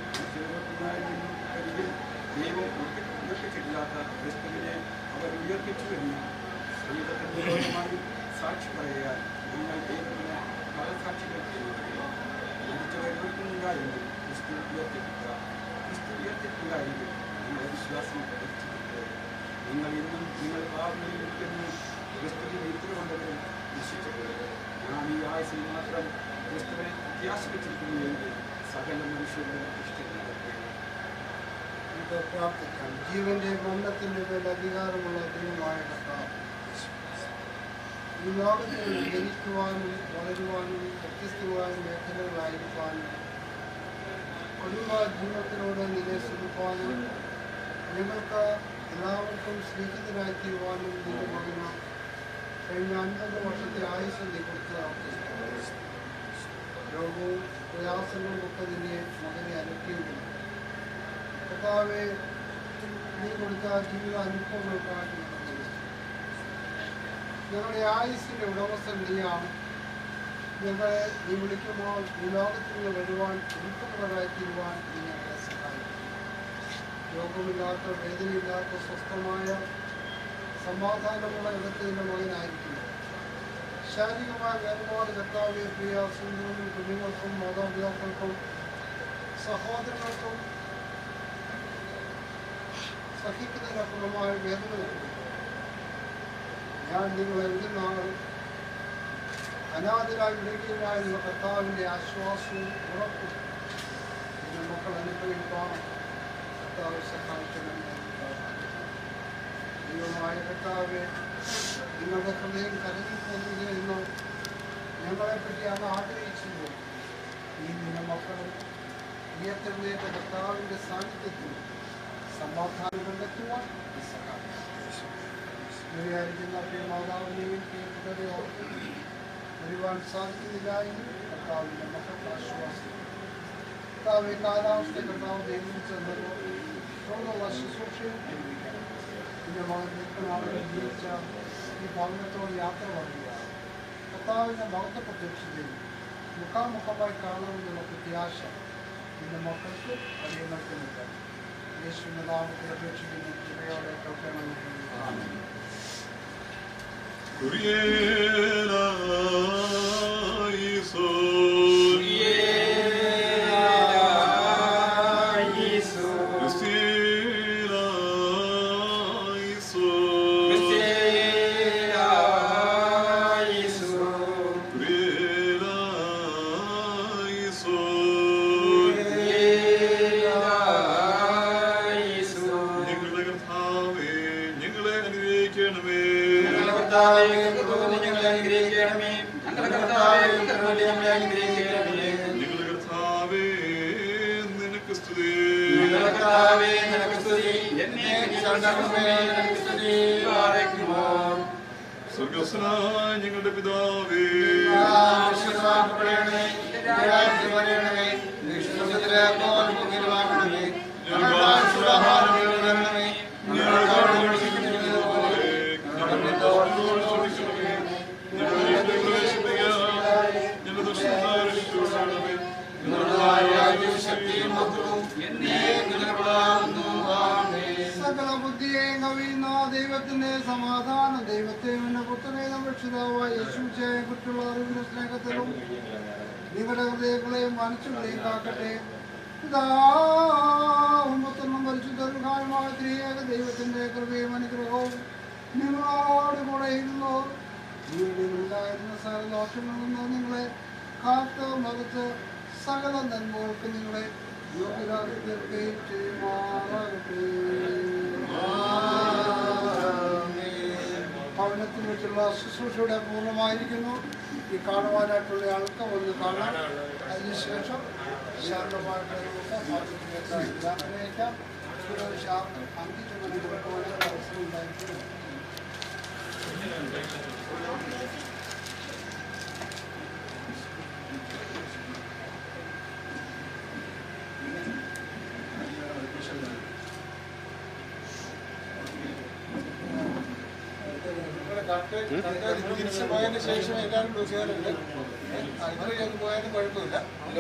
ദൈവം ഉയർപ്പിച്ചിട്ടില്ലാത്ത ക്രിസ്തുവിനെ അവർ ഉയർപ്പിച്ചു എന്ന് ദൈവത്തിന്റെ വിരോധമായി സാക്ഷി പറയാൻ നിങ്ങൾ ദൈവത്തിന് പല സാക്ഷികൾ മരിച്ചവരുണ്ടായെങ്കിൽ ക്രിസ്തു ഉയർത്തിക്കുക. ക്രിസ്തു ഉയർത്തിക്കുക എങ്കിൽ നിങ്ങളുടെ വിശ്വാസം പ്രകടിച്ചിട്ട് നിങ്ങൾ ഇന്നും നിങ്ങൾ ഭാവനയിലിരിക്കുന്നു. ക്രിസ്തുവിനെ ഇട്ടുകൊണ്ടവരും നശിച്ചിട്ടുണ്ട്. ഞാൻ ഈ ആയുസിൽ മാത്രം ക്രിസ്തുവിനെ പ്രത്യാശ വെച്ചിരിക്കുന്നു എങ്കിൽ സകല മനുഷ്യരുടെ ഇഷ്ടത്തിനകത്തെ പ്രാർത്ഥിക്കാം. ജീവന്റെ മരണത്തിന്റെ മേൽ അധികാരമുള്ള ദൈവമായ കർത്താവ്, ഈ ലോകത്തിൽ ജനിക്കുവാനും വളരുവാനും വ്യത്യസ്തമായ മേഖലകളായിരിക്കാനും കുടുംബ ജീവിതത്തിനോട് നിന്നെ സ്തുതിപ്പാനും ഞങ്ങൾക്ക് എല്ലാവർക്കും സ്നേഹിതരായി തീരുവാനും നിന്റെ മകന് കഴിഞ്ഞ അൻപത് വർഷത്തെ ആയുസ് നീ കൊടുത്തതാണ്. രോഗവും പ്രയാസങ്ങളും ഒക്കെ നിന്നെ മകനെ അലട്ടിയിരുന്നു. കർത്താവെ, നീ കൊടുത്ത ജീവിത അനുഭവങ്ങൾക്കായി ഞങ്ങളുടെ ആയുസിന്റെ ഉടമസ്ഥൻ നീയാണ്. ഞങ്ങളെ നീ വിളിക്കുമ്പോൾ ഈ ലോകത്തിൽ നിന്ന് വരുവാൻ ഉൾപ്പെടുന്നവരായി തീരുവാൻ നീ ഞങ്ങളെ സഹായിക്കും. രോഗമില്ലാത്ത, വേദനയില്ലാത്ത, സ്വസ്ഥമായ, സമാധാനമുള്ള ഇടത്തിന്റെ മകനായിരിക്കുന്നു. ശാരീരികമായ വേദനപാട് കർത്താവെ, പ്രിയ സുന്ദരനും കുഞ്ഞുങ്ങൾക്കും മാതാപിതാക്കൾക്കും സഹോദരങ്ങൾക്കും സഹിക്കുന്നതിനപ്പുറമായ വേദനകളുണ്ട്. ഞാൻ നിങ്ങളെ എഴുതുന്നാളും അനാഥരായി വിടുകയുമായ നിങ്ങൾ കർത്താവിൻ്റെ ആശ്വാസവും ഉറപ്പും നിന്റെ മക്കൾ അനുഭവിക്കാൻ കർത്താവ് സഹായിക്കണമെന്ന് ദൈവമായ കർത്താവെ, നിങ്ങളുടെ ഹൃദയം കരഞ്ഞിപ്പോകുന്നത് എന്ന് ഞങ്ങളെപ്പറ്റി അങ്ങ് ആഗ്രഹിച്ചു. ഈ നിന്റെ മക്കളും ഉയർത്തെഴുന്നേറ്റ കർത്താവിൻ്റെ സാന്നിധ്യത്തിൽ സമാധാനം കണ്ടെത്തുവാൻ സഹായിക്കുന്ന പ്രിയ മാതാവിനെയും പ്രിയപ്പെട്ടവരെയോ വരുവാൻ സാധിക്കുന്നില്ല എങ്കിൽ കർത്താവിൻ്റെ മക്കൾക്ക് ആശ്വാസം. കർത്താവ് കാലാവസ്ഥ കർത്താവ് നിയമിച്ചു തുടർന്നുള്ള ശുശ്രൂഷയും ലഭിക്കണം. പിന്നെ മകൻ ദീർഘനാളുകൾ ജീവിച്ച ഈ ഭവനത്തോട് യാത്ര പറയുക. കർത്താവിൻ്റെ മഹത്വ പ്രത്യക്ഷതയിൽ മുഖാമുഖമായി കാണുമെന്നുള്ള പ്രത്യാശ പിന്നെ മക്കൾക്ക് അറിയുന്നവർക്കുമില്ല. യേശുവിന്റെ നാമത്തിൽ അപേക്ഷിക്കുന്ന കൃപയോടെ കേൾക്കണമെന്ന് സ്വർഗസ്വനായ ഞങ്ങളുടെ പിതാവേ, ശക്തിയും സൃഷ്ടിയെയും കവിയുന്ന ദൈവത്തിന്റെ സമാധാനം ദൈവത്തെയും എന്നെ പുത്രനെ രക്ഷിതാവായ യേശുവിനെ കുറിച്ചുള്ള അറിവിന്റെ സ്നേഹത്തിലും നിങ്ങളുടെ ഹൃദയങ്ങളെയും മനസ്സുകളെയും കാക്കട്ടെ. പിതാവും പുത്രനും പരിശുദ്ധരുമായ ത്രിയേക ദൈവത്തിന്റെ കൃപയും അനുഗ്രഹവും നിങ്ങളോട് കൂടെ ഇരുന്നു ഉണ്ടായിരുന്ന സകല ദോഷങ്ങളിൽ നിന്ന് നിങ്ങളെ കാത്ത് മകത്ത് സകല നന്മകൾക്ക് നിങ്ങളെ യോഗ്യരാക്കി തീർക്കുകയും ചെയ്യുമാറാകട്ടെ. ഭവനത്തിൽ വെച്ചുള്ള ശുശ്രൂഷയുടെ പൂർണ്ണമായിരിക്കുന്നു. ഈ കാണുവാനായിട്ടുള്ള ആൾക്ക് ഒന്ന് കാണാം. അതിനുശേഷം ശാന്തമായിട്ട് യാത്രയേക്കാം. അഞ്ച് മണിക്കൂർ അവസരം ഉണ്ടായിരിക്കുന്നു. തിരിച്ചു പോയതിന് ശേഷം എല്ലാവരും ഡോസുകാരുണ്ട്. ഇതുവഴി അങ്ങ് പോയാലും കുഴപ്പമില്ല.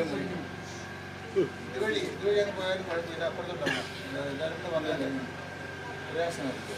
ഇതുവഴി ഇതുവഴി അങ്ങ് പോയാലും കുഴപ്പമില്ല. അപ്പുറത്തോട്ടാണ് എല്ലാവരും കൂടെ വന്നാലേ പ്രയാസമായിരിക്കും.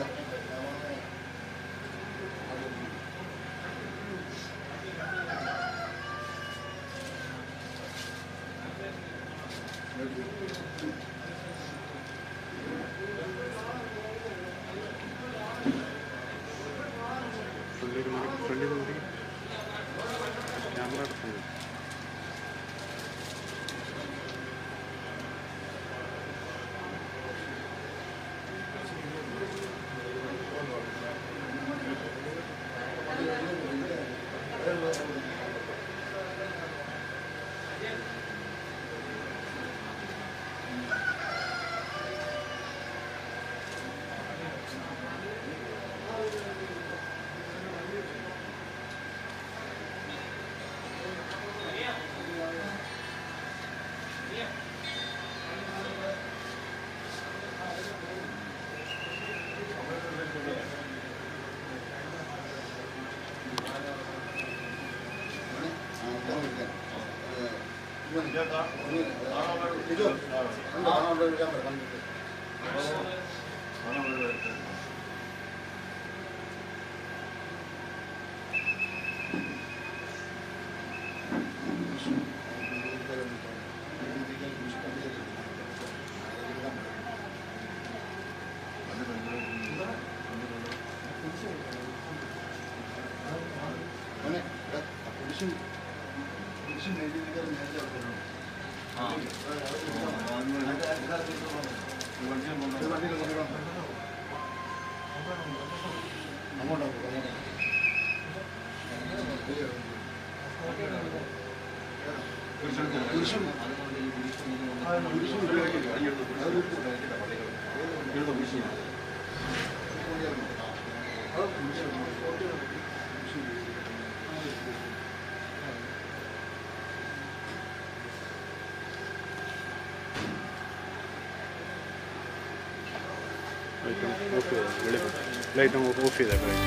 ലൈറ്റ് ഓഫ് ചെയ്തേക്കാം.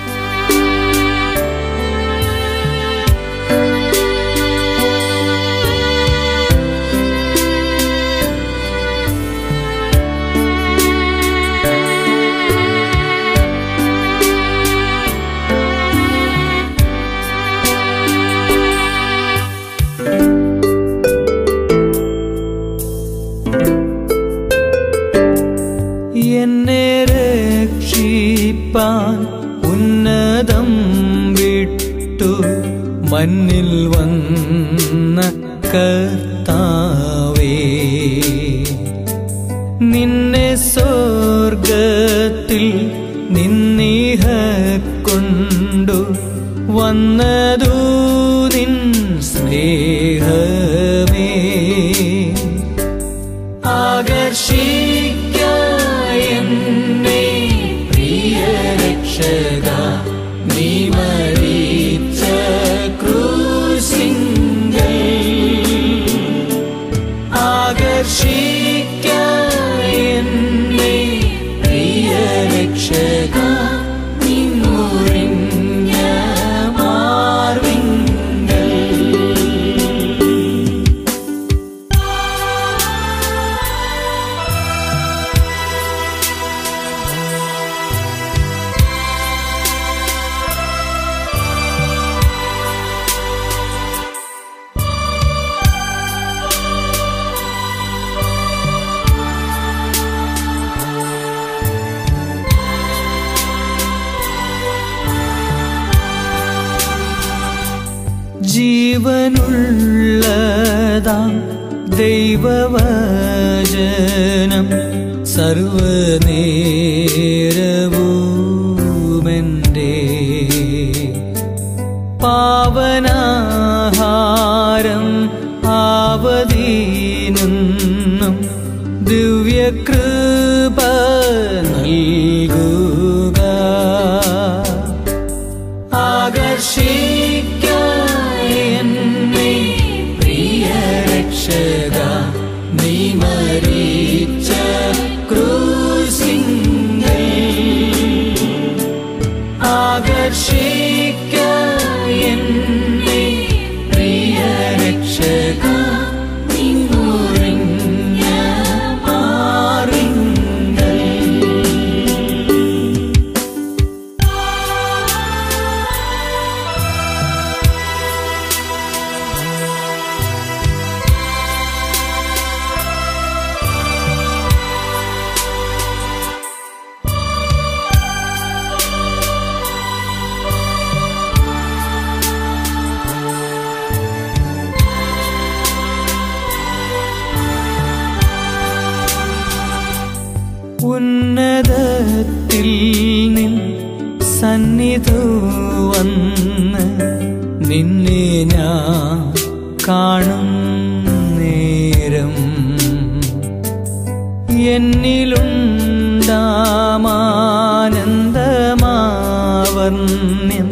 ഉന്നതം വിട്ടു മണ്ണിൽ വന്ന കർത്താവേ, നിന്നെ സ്വർഗത്തിൽ നിന്നിഹ കൊണ്ടു വന്നതു നിൻ സ്നേഹമേ. ആകർഷിക്ക എന്നെ പ്രിയ രക്ഷക, നീ മരിച്ച ക്രൂശിങ്കൽ. ആകർഷിക്ക എന്നെ പ്രിയ രക്ഷക, നീ മുറിഞ്ഞ മാർവിങ്കൽ. ജീവനുള്ളതാം ദൈവവചനം സർവനേരവുമെൻ്റെ പാവനാഹാരം ആവതീനെന്നും ദിവ്യകൃപ നൽകുക. ആകർഷിക്ക എന്നെ പ്രിയരക്ഷക, നീ മരിച്ച ക്രൂസിങ്കൽ. ആകർഷിക്ക എന്നെ പ്രിയരക്ഷക, നീ മുറിഞ്ഞ മാറിങ്കൽ. ഉന്നതത്തിൽ നിൻ സന്നിധി വന്ന് നിന്നെ ഞാൻ കാണും നേരം എന്നിലുണ്ടാമാനന്ദമാവർണ്യം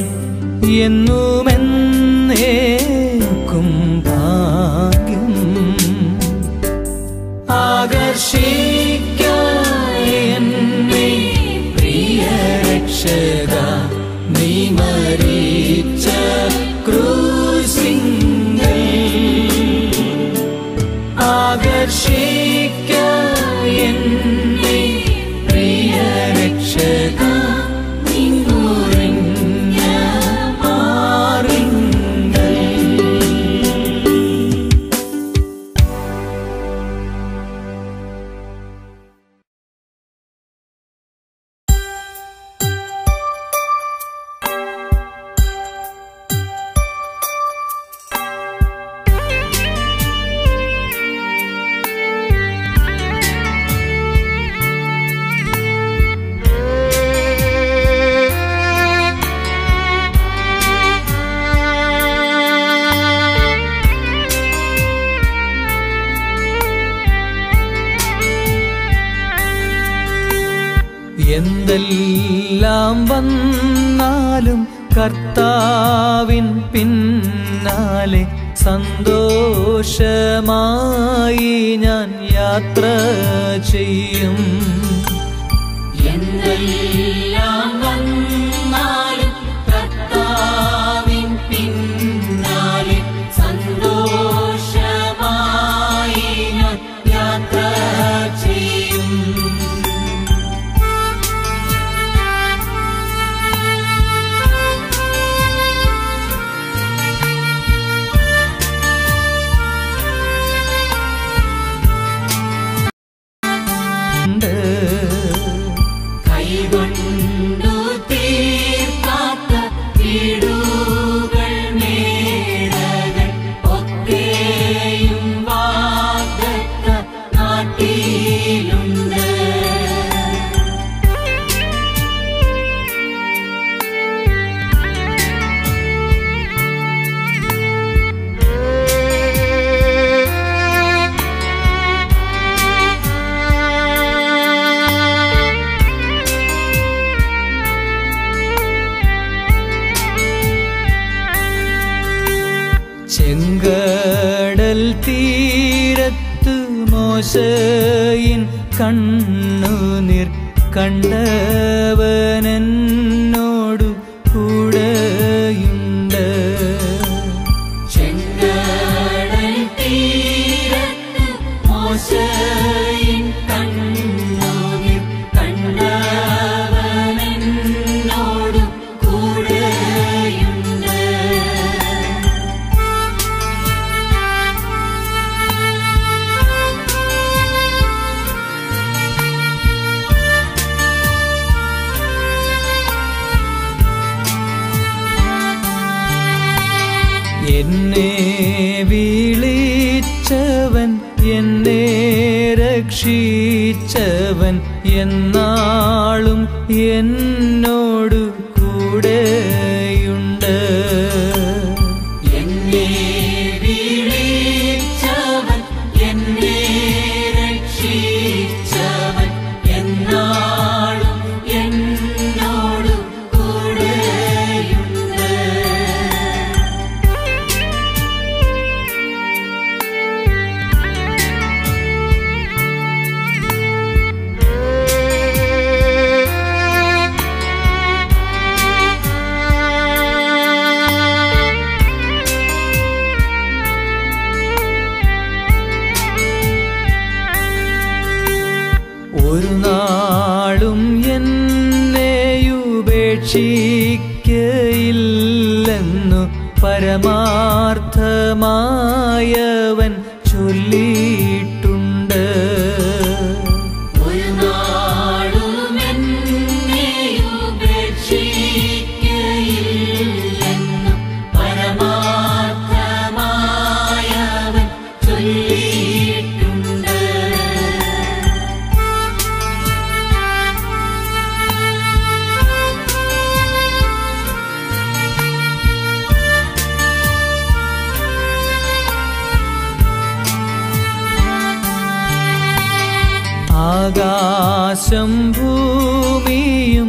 എന്നുമെന്നേക്കും ഭാഗ്യം. ആകർഷിക്ക എന്നെ പ്രിയരക്ഷക, നീ മരിച്ച ക്രൂസിങ്കൽ. ആകർഷിക്ക എന്നെ പ്രിയരക്ഷക, നീ മുറിഞ്ഞ മാറിങ്കൽ. എന്തെല്ലാം വന്നാലും കർത്താവിൻ പിന്നാലെ സന്തോഷമായി ഞാൻ യാത്ര ചെയ്യും. എന്തെല്ലാം വന്നാലും കർത്താവിൻ പിന്നാലെ സന്തോഷമായി ഞാൻ യാത്ര ചെയ്യും. കൈകൊണ്ടു തീർക്കാത്ത വീടുകൾ മേടകൾ ഒക്കെയും വാഗ്ദത്ത നാട്ടിലുണ്ട്. ചെങ്കടൽ തീരത്ത് മോശയിൻ കണ്ണുനീർ കണ്ടവനെന്നോടു കൂടെയുണ്ട്. ചെങ്കടൽ തീരത്ത് മോശയിൻ കണ്ണുനീർ കണ്ടവനെന്നോടു കൂടെയുണ്ട്. രക്ഷിച്ചവൻ എന്നാളും എന്നോടു കൂടെയുണ്ട്. എന്നെ വിളിച്ചവൻ എന്നെ രക്ഷിച്ചവൻ എന്നാളും എന്നോടു കൂടെയുണ്ട്. ഒരു നാളും എന്നെയുപേക്ഷിക്കയില്ലെന്നു പരമാർത്ഥമായവൻ ചൊല്ലിയിട്ടുണ്ട്. ഒരു നാളും എന്നെയുപേക്ഷിക്കയില്ലെന്നു പരമാർത്ഥമായവൻ ചൊല്ലിയിട്ടുണ്ട്. ആകാശം ഭൂമിയും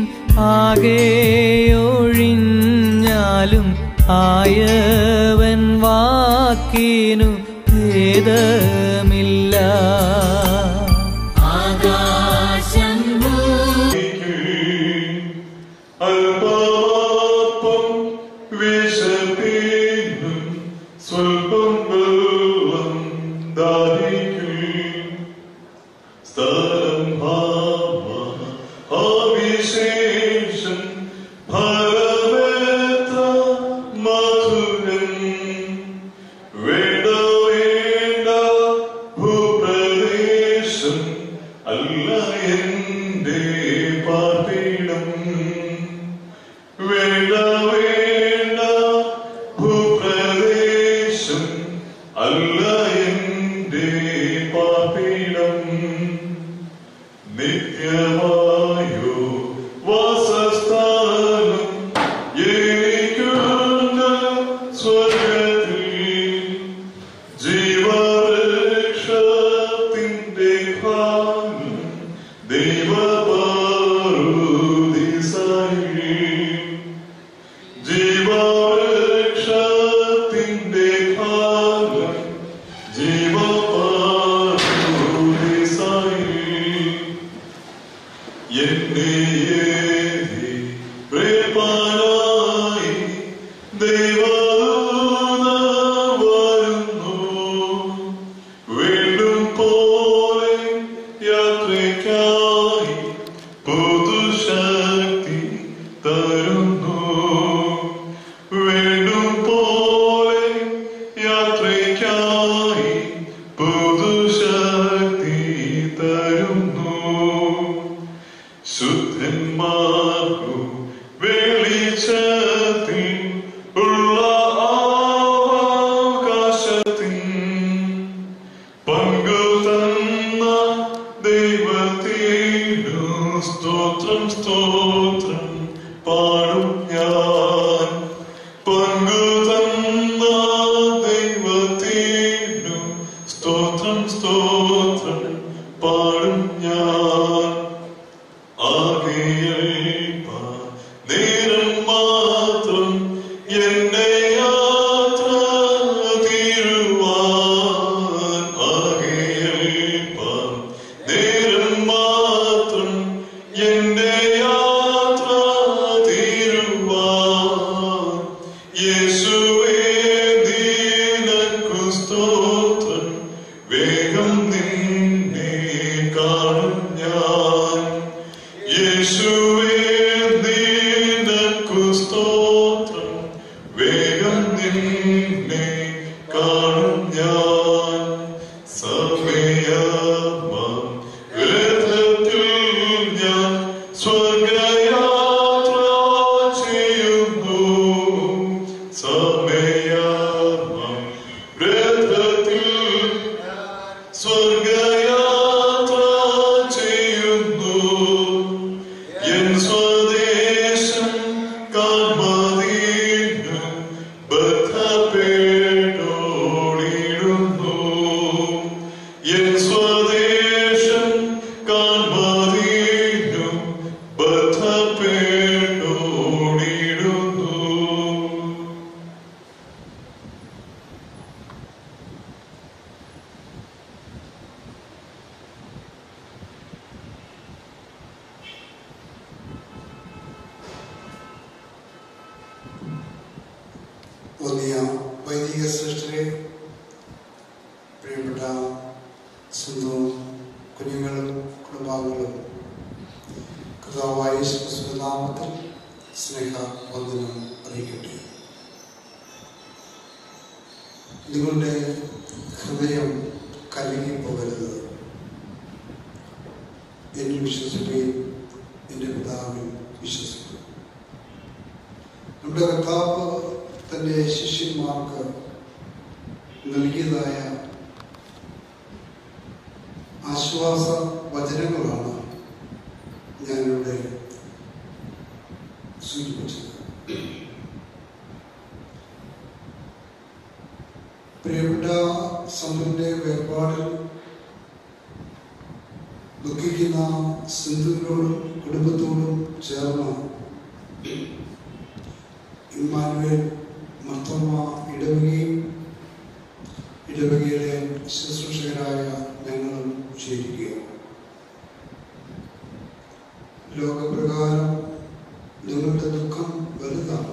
ആകെയൊഴിഞ്ഞാലും ആയവൻ വാക്കിനു ഭേദമില്ല. ആകാശം അല്പാൽപ്പം വിശപ്പിനും സ്വൽപ്പം വെള്ളം ദാഹിക്കും. സ്ഥലം അവിശേഷം ഫലമെത്ര മധുരം. വേണ്ട വേണ്ട ഭൂപ്രദേശം അല്ല എന്റെ പാർപ്പിടം. വേണ്ട വേണ്ട ഭൂപ്രദേശം അല്ല എന്റെ പാർപ്പിടം. നിത്യമായോ വാസസ്ഥാനം എനിക്കുണ്ട് സ്വർഗ്ഗത്തിൽ. ജീവവൃക്ഷത്തിന്റെ ഫലം ദൈവപറുദീസായിൽ. ജീവവൃക്ഷത്തിന്റെ ഫലം ജീവപറുദീസായിൽ. എന്നെ ഏതി പ്രേമനായി ദൈവദൂതൻ വരുന്നു. വീണ്ടും പോലെ യാത്രയ്ക്കായി പുതുശക്തി തരുന്നു. വീണ്ടും പോലെ യാത്രയ്ക്കായി പുതുശക്തി തരുന്നു. ശുദ്ധന്മാർക്കു വെളിച്ചത്തിൽ ഉള്ള അവകാശത്തിൽ പങ്കു തന്ന ദൈവത്തിനു സ്തോത്രം സ്തോത്രം പാടും ഞാൻ. പങ്കു തന്ന ദൈവത്തിനു സ്തോത്രം സ്തോത്രം പാടും ഞാൻ. ആകെയൽപ്പ നേരം മാത്രം എന്നെ യാത്ര തീരുവാൻ. ആകെയൽപ്പ നേരം മാത്രം എന്റെ യാത്ര തീരുവാൻ. യേശുവേ നിനക്കു സ്തോത്രം. വേഗം നിന്നെ കാണും ഞാൻ. യേശുവേ നിനക്കു സ്തോത്രം. വേഗം നിന്നെ കാണും ഞാൻ. സമയമാം വേദത്തിൽ ഞാൻ സ്വ വലിയ വൈദിക ശ്രേഷ്ഠരെ, പ്രിയപ്പെട്ട സ്വന്തം കുഞ്ഞുങ്ങളും കുടുംബാംഗങ്ങളും കർത്താവായ യേശുക്രിസ്തുവിന്റെ നാമത്തിൽ സ്നേഹ വന്ദനം അറിയിക്കട്ടെ. നിങ്ങളുടെ ഹൃദയം കലങ്ങിപ്പോകരുത്. എന്നിൽ വിശ്വസിക്കുകയും എൻ്റെ പിതാവിൽ വിശ്വസിക്കും. നമ്മുടെ കർത്താവ് തൻ്റെ ശിഷ്യന്മാർക്ക് നൽകിയതായ ആശ്വാസ വചനങ്ങളാണ് ഞാനിവിടെ സൂചിപ്പിച്ചത്. പ്രിയപ്പെട്ട സമ്പന്റെ വേർപാടിൽ ദുഃഖിക്കുന്ന സിന്ധുവിനോടും കുടുംബത്തോടും ചേർന്ന് ഇമ്മാനുവേൽ മർത്തോമ ഇടവകയും ഇടവകയിലെ ശുശ്രൂഷകരായ ഞങ്ങളും ചേരുകയാണ്. ലോകപ്രകാരം നിങ്ങളുടെ ദുഃഖം വലുതാണ്.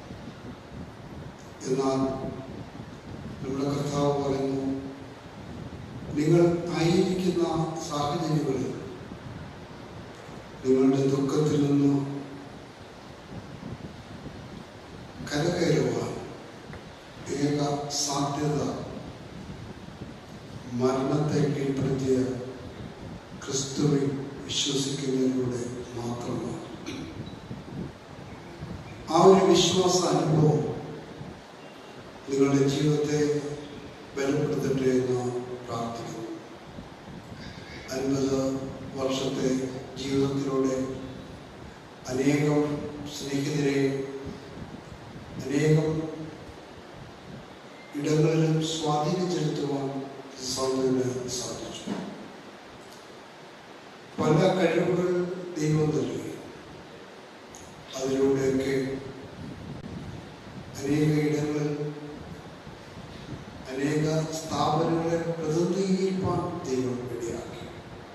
എന്നാൽ നമ്മുടെ കർത്താവ് പറയുന്നു, നിങ്ങൾ ആയിരിക്കുന്ന സാഹചര്യങ്ങളിൽ നിങ്ങളുടെ ദുഃഖത്തിൽ നിന്ന് കരകയറുവാൻ ഏക സാധ്യത മരണത്തെ കീഴ്പ്പെടുത്തിയ ക്രിസ്തുവിൽ വിശ്വസിക്കുന്നതിലൂടെ മാത്രമാണ്. ആ ഒരു വിശ്വാസ അനുഭവം നിങ്ങളുടെ ജീവിതത്തെ ബലപ്പെടുത്തട്ടെ എന്ന് പ്രാർത്ഥിക്കുന്നു. അൻപത് വർഷത്തെ ജീവിതത്തിലൂടെ അനേകം സ്നേഹിതരെ അനേകം ഇടങ്ങളിലും സ്വാധീനം ചെലുത്തുവാൻ സൗന്ദര്യ സാധിച്ചു. പല കഴിവുകൾ ദൈവം നൽകി. അതിലൂടെയൊക്കെ അനേക ഇടങ്ങളിൽ അനേക സ്ഥാപനങ്ങളെ പ്രതിനിധീകരിക്കാൻ ദൈവം ഇടയാക്കി.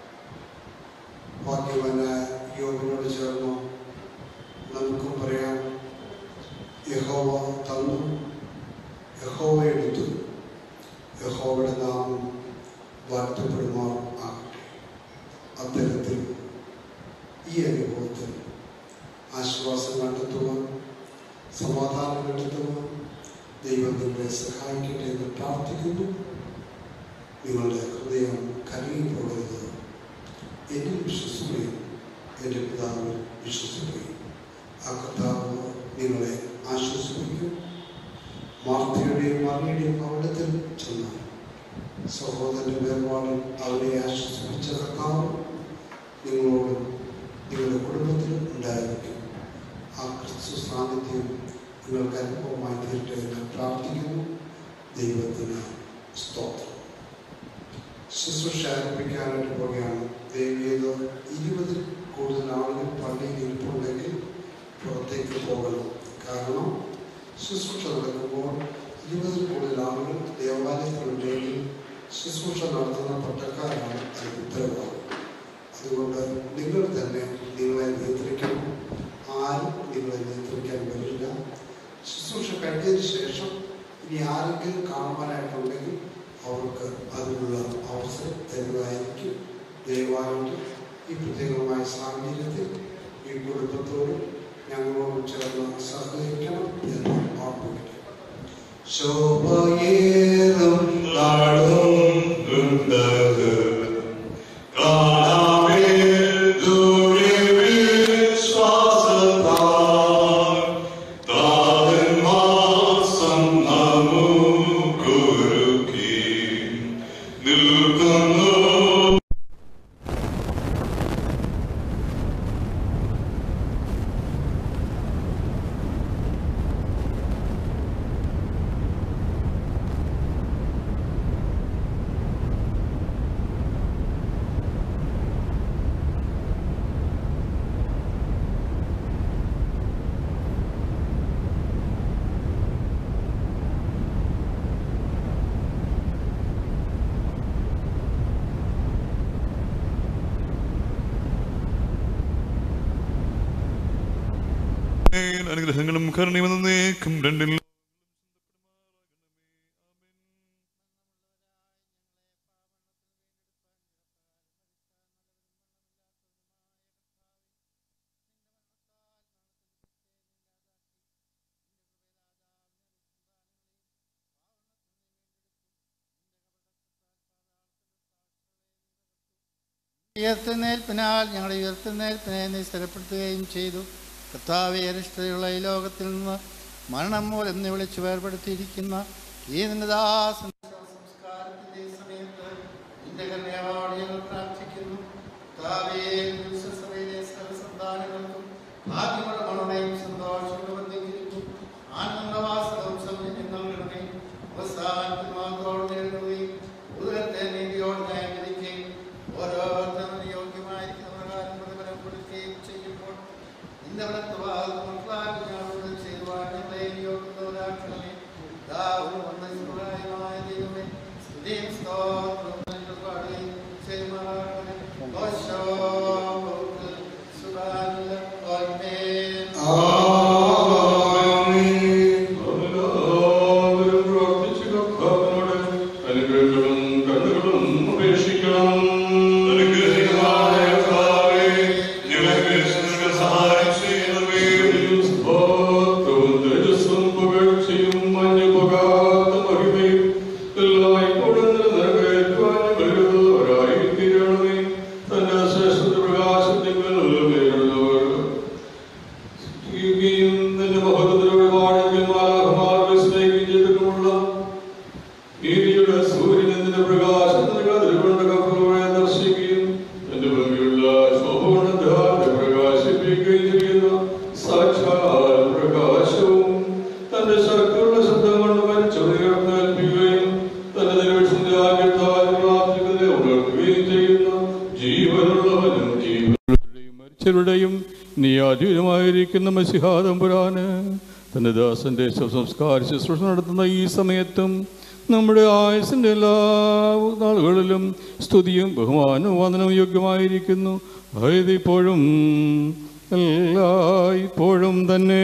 ഭാഗ്യവാനായ യോബിനോട് ചേർന്ന് നമുക്കും പറയാം, യഹോവ തന്നു, യഹോവ എടുത്തു, യഹോവയുടെ നാമം വാഴ്ത്തപ്പെടുമാർ ആകട്ടെ. അത്തരത്തിൽ ഈ അനുഭവത്തിൽ ആശ്വാസം കണ്ടെത്തുവാൻ, സമാധാനം കണ്ടെത്തുവാൻ ദൈവം നിങ്ങളെ സഹായിക്കട്ടെ എന്ന് പ്രാർത്ഥിക്കുന്നു. നിങ്ങളുടെ ഹൃദയം കലങ്ങിപ്പോകരുത്. എന്നിൽ വിശ്വസിക്കുകയും എൻ്റെ പിതാവിൽ വിശ്വസിക്കുകയും ആ കർത്താവ് നിങ്ങളെ ആശ്വസിപ്പിക്കും. മാർത്തയുടെയും മറിയുടെയും ഭവനത്തിൽ ചെന്ന് സഹോദരന്റെ വേർപാടിൽ അവരെ ആശ്വസിപ്പിച്ച കർത്താവ് നിങ്ങളോടും നിങ്ങളുടെ കുടുംബത്തിലും ഉണ്ടായിരിക്കും. ആ ക്രിസ്തു സാന്നിധ്യം നിങ്ങൾക്ക് അനുഭവമായി തീരട്ടെ എന്ന് പ്രാർത്ഥിക്കുന്നു. ദൈവത്തിന് സ്തോത്രം. ശുശ്രൂഷ ആരംഭിക്കാനായിട്ട് പോവുകയാണ്. ദൈവീയത് ഇരുപതിൽ കൂടുതൽ ആളുകൾ പള്ളിയിൽ ഇരിപ്പുണ്ടെങ്കിൽ പുറത്തേക്ക് പോകണം. കാരണം ശുശ്രൂഷ നടക്കുമ്പോൾ ഇരുപതിൽ കൂടുതൽ ആളുകൾ ദേവാലയത്തിലുണ്ടെങ്കിൽ ശുശ്രൂഷ നടത്തുന്ന പട്ടക്കാരാണ് അതിന് ഉത്തരവാദം. അതുകൊണ്ട് നിങ്ങൾ തന്നെ നിങ്ങളെ നിയന്ത്രിക്കണം. ആരും നിങ്ങളെ നിയന്ത്രിക്കാൻ വരില്ല. ശുശ്രൂഷ കഴിഞ്ഞതിന് ശേഷം ഇനി ആരെങ്കിലും കാണുവാനായിട്ടുണ്ടെങ്കിൽ അവർക്ക് അതിനുള്ള അവസരം തരുന്നതായിരിക്കും. ദയവായിട്ട് ഈ പ്രത്യേകമായ സാഹചര്യത്തിൽ ഈ കുടുംബത്തോടും ഞങ്ങളോട് ചേർന്ന് സഹകരിക്കണം എന്ന് ഓർമ്മിപ്പിക്കും. ശോഭയേറും നാടും അനുഗ്രഹങ്ങളും കരുണയും എന്നേക്കും രണ്ടിൽ ഉയർത്തെഴുന്നേൽപ്പിനാൽ ഞങ്ങളുടെ ഉയർത്തെഴുന്നേൽപ്പിനെ നീ സ്ഥിരപ്പെടുത്തുകയും ചെയ്തു. കർത്താവേ, അരിഷ്ടതയുള്ള ഈ ലോകത്തിൽ നിന്ന് മരണം മൂലം നീ വിളിച്ചു വേർപെടുത്തിയിരിക്കുന്ന ഈ നിന്റെ ദാസൻ സംസ്കാരത്തിന്റെ സമയത്ത് നിന്റെ കന്യാവാട് ഞങ്ങൾ പ്രാർത്ഥിക്കുന്നു. കർത്താവേ, സഭയിലെ സർവ്വസന്താനങ്ങൾക്കും ഭാഗ്യമുള്ള മണമയും സന്തോഷങ്ങളും വർദ്ധിക്കുന്നു. ആനന്ദവാസവും സൗജന്യം നൽകണമേ. അവസാനത്തിൽ മാത്രോട് നേടുകയും ഉദരത്തെ നീതിയോട് ന്യായം വിധിക്കുകയും ഓരോരുത്തരും യോഗ്യമായിരിക്കുന്ന പ്രകാരം പ്രതിഫലം കൊടുക്കുകയും ചെയ്യുമ്പോൾ നിന്റെ മക്കളാക്കി ഞങ്ങളോട് ചെയ്യുവാൻ ഞങ്ങളെ യോഗ്യതവരാക്കണമേ. ദാവനും വന്നസുഖമായ ദൈവമേ, സ്തുതിയും സ്തോത്രവും ഞങ്ങൾ പാടുകയും ചെയ്യുമാറാകണമേ. ഓശോ സുബാനുള്ള ും നീയാധീനമായിരിക്കുന്ന മസിഹാതമ്പുരാന് തന്റെ ദാസന്റെ ശവസംസ്കാര ശുശ്രൂഷ നടത്തുന്ന ഈ സമയത്തും നമ്മുടെ ആയുസിന്റെ എല്ലാ നാളുകളിലും സ്തുതിയും ബഹുമാനവും വന്ദനവും യോഗ്യമായിരിക്കുന്നു. അതായത് ഇപ്പോഴും എല്ലായ്പ്പോഴും തന്നെ.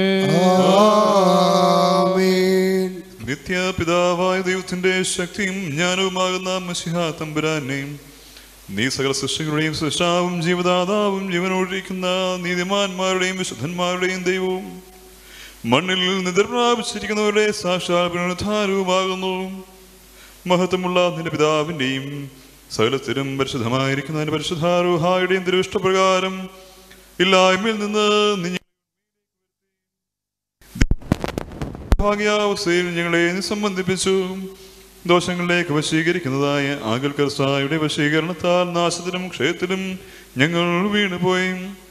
നിത്യപിതാവായ ദൈവത്തിന്റെ ശക്തിയും ജ്ഞാനവുമാകുന്ന മശിഹാ തമ്പുരാനെയും നീ സകല സൃഷ്ടികളുടെയും സൃഷ്ടാവും ജീവദാതാവും ജീവനോടിരിക്കുന്ന നീതിമാന്മാരുടെയും വിശുദ്ധന്മാരുടെയും ദൈവവും മണ്ണിൽ നിദ്രപ്രാപിച്ചിരിക്കുന്നവരുടെ സാക്ഷാൽ പുനരുദ്ധാരവുമാകുന്നു. മഹത്വമുള്ള നിന്റെ പിതാവിന്റെയും സകലത്തിലും പരിശുദ്ധമായിരിക്കുന്ന പരിശുദ്ധാരൂഹായുടെയും തിരുവിഷ്ടപ്രകാരം ഇല്ലായ്മയിൽ നിന്ന് ഭാഗ്യാവസ്ഥയിൽ ഞങ്ങളെ സംബന്ധിപ്പിച്ചു. ദോഷങ്ങളിലേക്ക് വശീകരിക്കുന്നതായ ആകൽക്കർസായുടെ വശീകരണത്താൽ നാശത്തിലും ക്ഷയത്തിലും ഞങ്ങൾ വീണുപോയി.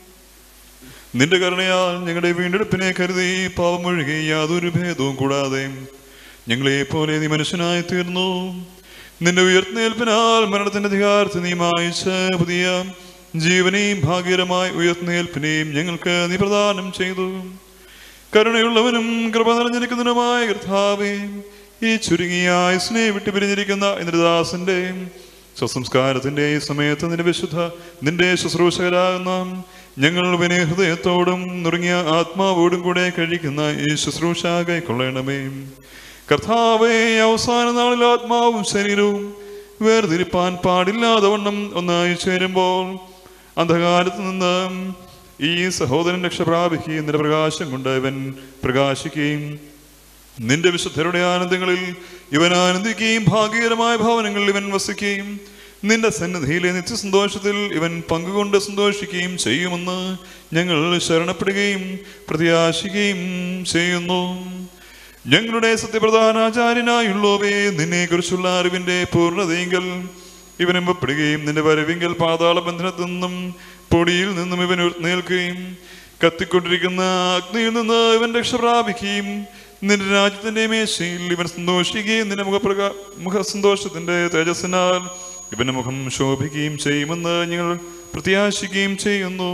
നിന്റെ കരുണയാൽ ഞങ്ങളുടെ വീണ്ടെടുപ്പിനെ കരുതി പാവമൊഴികെ യാതൊരു ഭേദവും കൂടാതെ ഞങ്ങളെ പോലെ നീ മനുഷ്യനായി തീർന്നു. നിന്റെ ഉയർത്തേൽപ്പിനാൽ മരണത്തിന്റെ അധികാരത്തെ നീ മായിച്ച പുതിയ ജീവനെയും ഭാഗ്യകരമായ ഉയർത്തേൽപ്പിനെയും ഞങ്ങൾക്ക് നീ പ്രദാനം ചെയ്തു. കരുണയുള്ളവനും കൃപ നിറഞ്ഞിരിക്കുന്നതിനുമായ കർത്താവേ, ഈ ചുരുങ്ങിയ ആയുസ്സിനെ വിട്ടുപിരിഞ്ഞിരിക്കുന്ന ഇന്ദ്രദാസന്റെ സ്വസംസ്കാരത്തിന്റെ ഈ സമയത്ത് നിന്റെ വിശുദ്ധ നിന്റെ ശുശ്രൂഷകരാകുന്ന ഞങ്ങൾ വിനയഹൃദയത്തോടും നുറുങ്ങിയ ആത്മാവോടും കൂടെ കഴിക്കുന്ന ഈ ശുശ്രൂഷ കൈക്കൊള്ളണമേ. കർത്താവേ, അവസാന നാളിൽ ആത്മാവും ശരീരവും വേർതിരിപ്പാൻ പാടില്ലാതെ വണ്ണം ഒന്നായി ചേരുമ്പോൾ അന്ധകാരത്ത് നിന്ന് ഈ സഹോദരൻ രക്ഷ പ്രാപിക്കുകയും നിന്റെ പ്രകാശം കൊണ്ട് ഇവൻ പ്രകാശിക്കുകയും നിന്റെ വിശുദ്ധരുടെ ആനന്ദങ്ങളിൽ ഇവൻ ആനന്ദിക്കുകയും ഭാഗ്യകരമായ ഭവനങ്ങളിൽ ഇവൻ വസിക്കുകയും നിന്റെ സന്നിധിയിലെ നിത്യസന്തോഷത്തിൽ ഇവൻ പങ്കുകൊണ്ട് സന്തോഷിക്കുകയും ചെയ്യുമെന്ന് ഞങ്ങൾ ശരണപ്പെടുകയും പ്രത്യാശിക്കുകയും ചെയ്യുന്നു. ഞങ്ങളുടെ സത്യപ്രധാനാചാര്യനായുള്ളവേ, നിന്നെ കുറിച്ചുള്ള അറിവിന്റെ പൂർണ്ണതയെങ്കിൽ ഇവൻ എമ്പപ്പെടുകയും നിന്റെ വരവിങ്കൽ പാതാള ബന്ധനത്തിൽ നിന്നും പൊടിയിൽ നിന്നും ഇവൻ ഉയർന്നേൽക്കുകയും കത്തിക്കൊണ്ടിരിക്കുന്ന അഗ്നിയിൽ നിന്ന് ഇവൻ രക്ഷ പ്രാപിക്കുകയും നിന്റെ രാജ്യത്തിന്റെ മേശയിൽ ഇവൻ സന്തോഷിക്കുകയും നിന്റെ മുഖപ്രകാ മുഖസന്തോഷത്തിന്റെ തേജസ്സിനാൽ ഇവന്റെ മുഖം ശോഭിക്കുകയും ചെയ്യുമെന്ന് ഞങ്ങൾ പ്രത്യാശിക്കുകയും ചെയ്യുന്നു.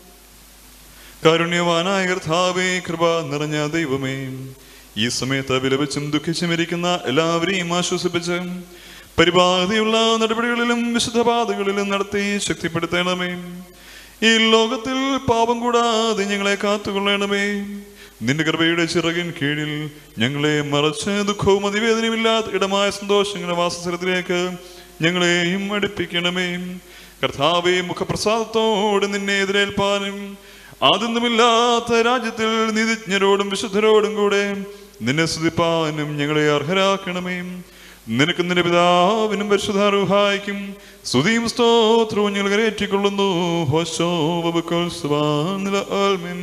കാരുണ്യവാനായ കർത്താവേ, കൃപ നിറഞ്ഞ ദൈവമേ, ഈ സമയത്ത് വിലപിച്ചും ദുഃഖിച്ചും ഇരിക്കുന്ന എല്ലാവരെയും ആശ്വസിപ്പിച്ച് പരിപാതിയുള്ള നടപടികളിലും വിശുദ്ധ പാതകളിലും നടത്തി ശക്തിപ്പെടുത്തണമേ. ഈ ലോകത്തിൽ പാപം കൂടാതെ ഞങ്ങളെ കാത്തുകൊള്ളണമേ. നിന്റെ കൃപയുടെ ചിറകിൻ കീഴിൽ ഞങ്ങളെ മറച്ച് ദുഃഖവും അതിവേദനയുമില്ലാത്ത ഇടമായ സന്തോഷങ്ങളുടെ വാസസ്ഥലത്തിലേക്ക് ഞങ്ങളെയും അടുപ്പിക്കണമേ. കർത്താവേ, മുഖപ്രസാദത്തോടെ നിന്നെ എതിരേൽപ്പാനും അതൊന്നുമില്ലാത്ത രാജ്യത്തിൽ നീതിജ്ഞരോടും വിശുദ്ധരോടും കൂടെ നിന്നെ സ്തുതിപ്പാനും ഞങ്ങളെ അർഹരാക്കണമേ. നിനക്ക് നിന്റെ പിതാവിനും പരിശുദ്ധ റൂഹായിക്കും സ്തുതിയും സ്തോത്രവും ഞങ്ങൾ കരേറ്റിക്കൊള്ളുന്നു. ഹോശോ വബുക്കൽ സുബ്ഹാനൽ ആൽമീൻ.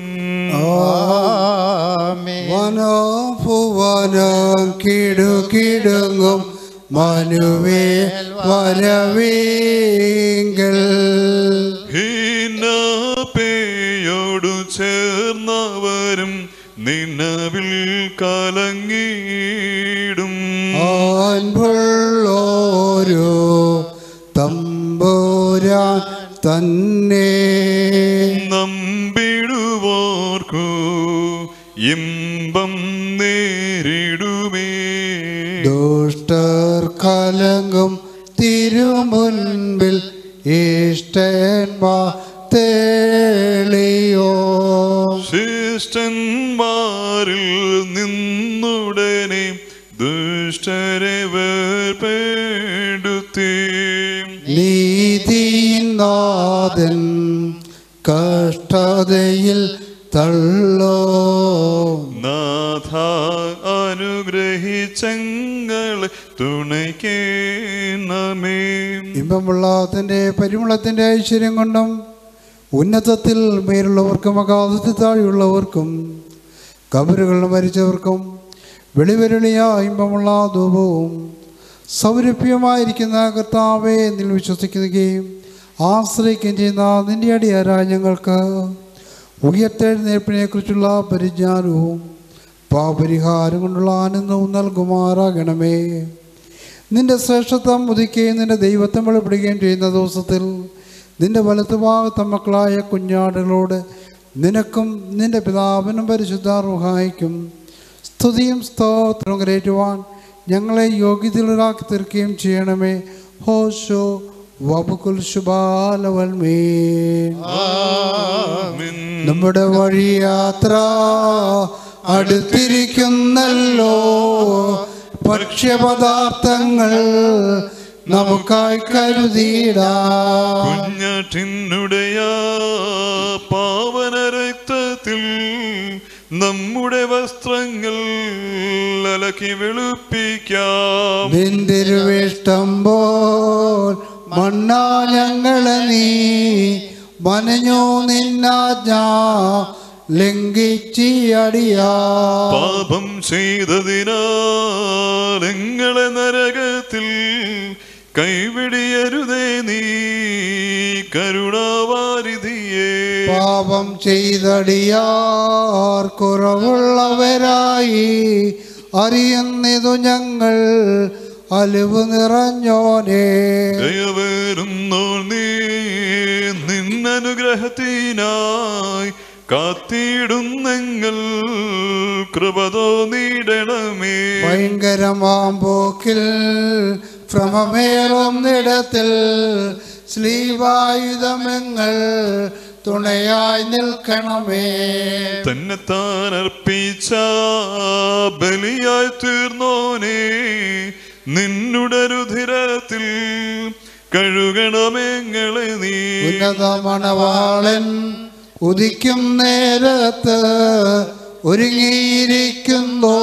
വനഭുവനം കിടുകിടുങ്ങും മനുവേ വരവീങ്കൽ ഹീനപേയോടു ചേർന്നവരും നിന്നവിൽ കലങ്ങിടും. ആൻപുള്ളോരോ തമ്പുരാൻ തന്നെ നമ്പിടുവോർക്കു ഇമ്പം നേരിടുമേ. ദുഷ്ടർ കലങ്കും തിരുമുൻപിൽ ഇഷ്ടന്മാർ തെളിയോ. ശിഷ്ടന്മാരിൽ നിന്നുടനെ ദുഷ്ടരെ വേർപെടുത്തി. നീതിയിൻ നാഥൻ കഷ്ടതയിൽ തള്ളോ. നാഥ അനുഗ്രഹിച്ചങ്ങളെ തുണയ്ക്കേണമേ. ഇമ്പമുള്ള തൻ്റെ പരിമളത്തിൻ്റെ ഐശ്വര്യം കൊണ്ടും ഉന്നതത്തിൽ മേലുള്ളവർക്കും അഗാധത്തിൽ താഴെയുള്ളവർക്കും കബറുകളിൽ മരിച്ചവർക്കും വെളിവരളിയ ഇമ്പമുള്ള ധൂപവും സൗരഭ്യമായിരിക്കുന്ന കർത്താവെ നിൽ വിശ്വസിക്കുകയും ആശ്രയിക്കുകയും ചെയ്യുന്ന നിന്റെ അടിയാരായ ഞങ്ങൾക്ക് ഉയർത്തെഴുന്നേൽപ്പിനെ കുറിച്ചുള്ള പരിജ്ഞാനവും പാപരിഹാരം കൊണ്ടുള്ള ആനന്ദവും നൽകുമാറാകണമേ. നിന്റെ ശ്രേഷ്ഠത്വം ഉദിക്കുകയും നിന്റെ ദൈവത്വം വെളിപ്പെടുകയും ചെയ്യുന്ന ദിവസത്തിൽ നിന്റെ വലത്തുഭാഗത്ത മക്കളായ കുഞ്ഞാടുകളോട് നിനക്കും നിന്റെ പിതാവിനും പരിശുദ്ധ റൂഹായിക്കും സ്തുതിയും സ്തോത്രവും കരേറ്റുവാൻ ഞങ്ങളെ യോഗ്യതയിലാക്കി തീർക്കുകയും ചെയ്യണമേ. ഹോശോ വബുക്കുൽ ശുഭാലവൽമേ. നമ്മുടെ വഴിയാത്ര അടുത്തിരിക്കുന്നല്ലോ. ഭക്ഷ്യപദാർത്ഥങ്ങൾ നമുക്കായി കരുതിയിടാം. കുഞ്ഞാട്ടിനുടയ പാവന രക്തത്തിൽ നമ്മുടെ വസ്ത്രങ്ങൾ അലക്കി വെളുപ്പിക്കാം. നിന്തിരുവിഷ്ടം പോൽ മണ്ണാ ഞങ്ങളെ നീ മനഞ്ഞോ നിന്നാജ്ഞ ലംഘിച്ചിയടിയാ. പാപം ചെയ്തതിനാൽ ഞങ്ങളെ നരകത്തിൽ കൈവിടിയരുതേ നീ കരുണാവാരിധിയേ. പാപം ചെയ്തടിയാർ കുറവുള്ളവരായി അറിയുന്നിതു ഞങ്ങൾ അലിവ് നിറഞ്ഞോനേ. ദയവേറുന്നോ നീ നിന്നനുഗ്രഹത്തിനായി കാത്തിടുന്നെങ്ങൾ കൃപ തോന്നിടണമേ. ഭയങ്കരമാം പോക്കിൽ ഭ്രമമേറുന്നിടത്തിൽ ശ്ലീവായുധമെങ്ങൾ തുണയായി നിൽക്കണമേ. തന്നെത്താൻ അർപ്പിച്ച ബലിയായി തീർന്നോനേ നിന്നുടെ രുധിരത്തിൽ കഴുകണമെങ്ങളെ നീ. ഉന്നത മണവാളൻ ഉദിക്കും നേരത്ത് ഒരുങ്ങിയിരിക്കുന്നോ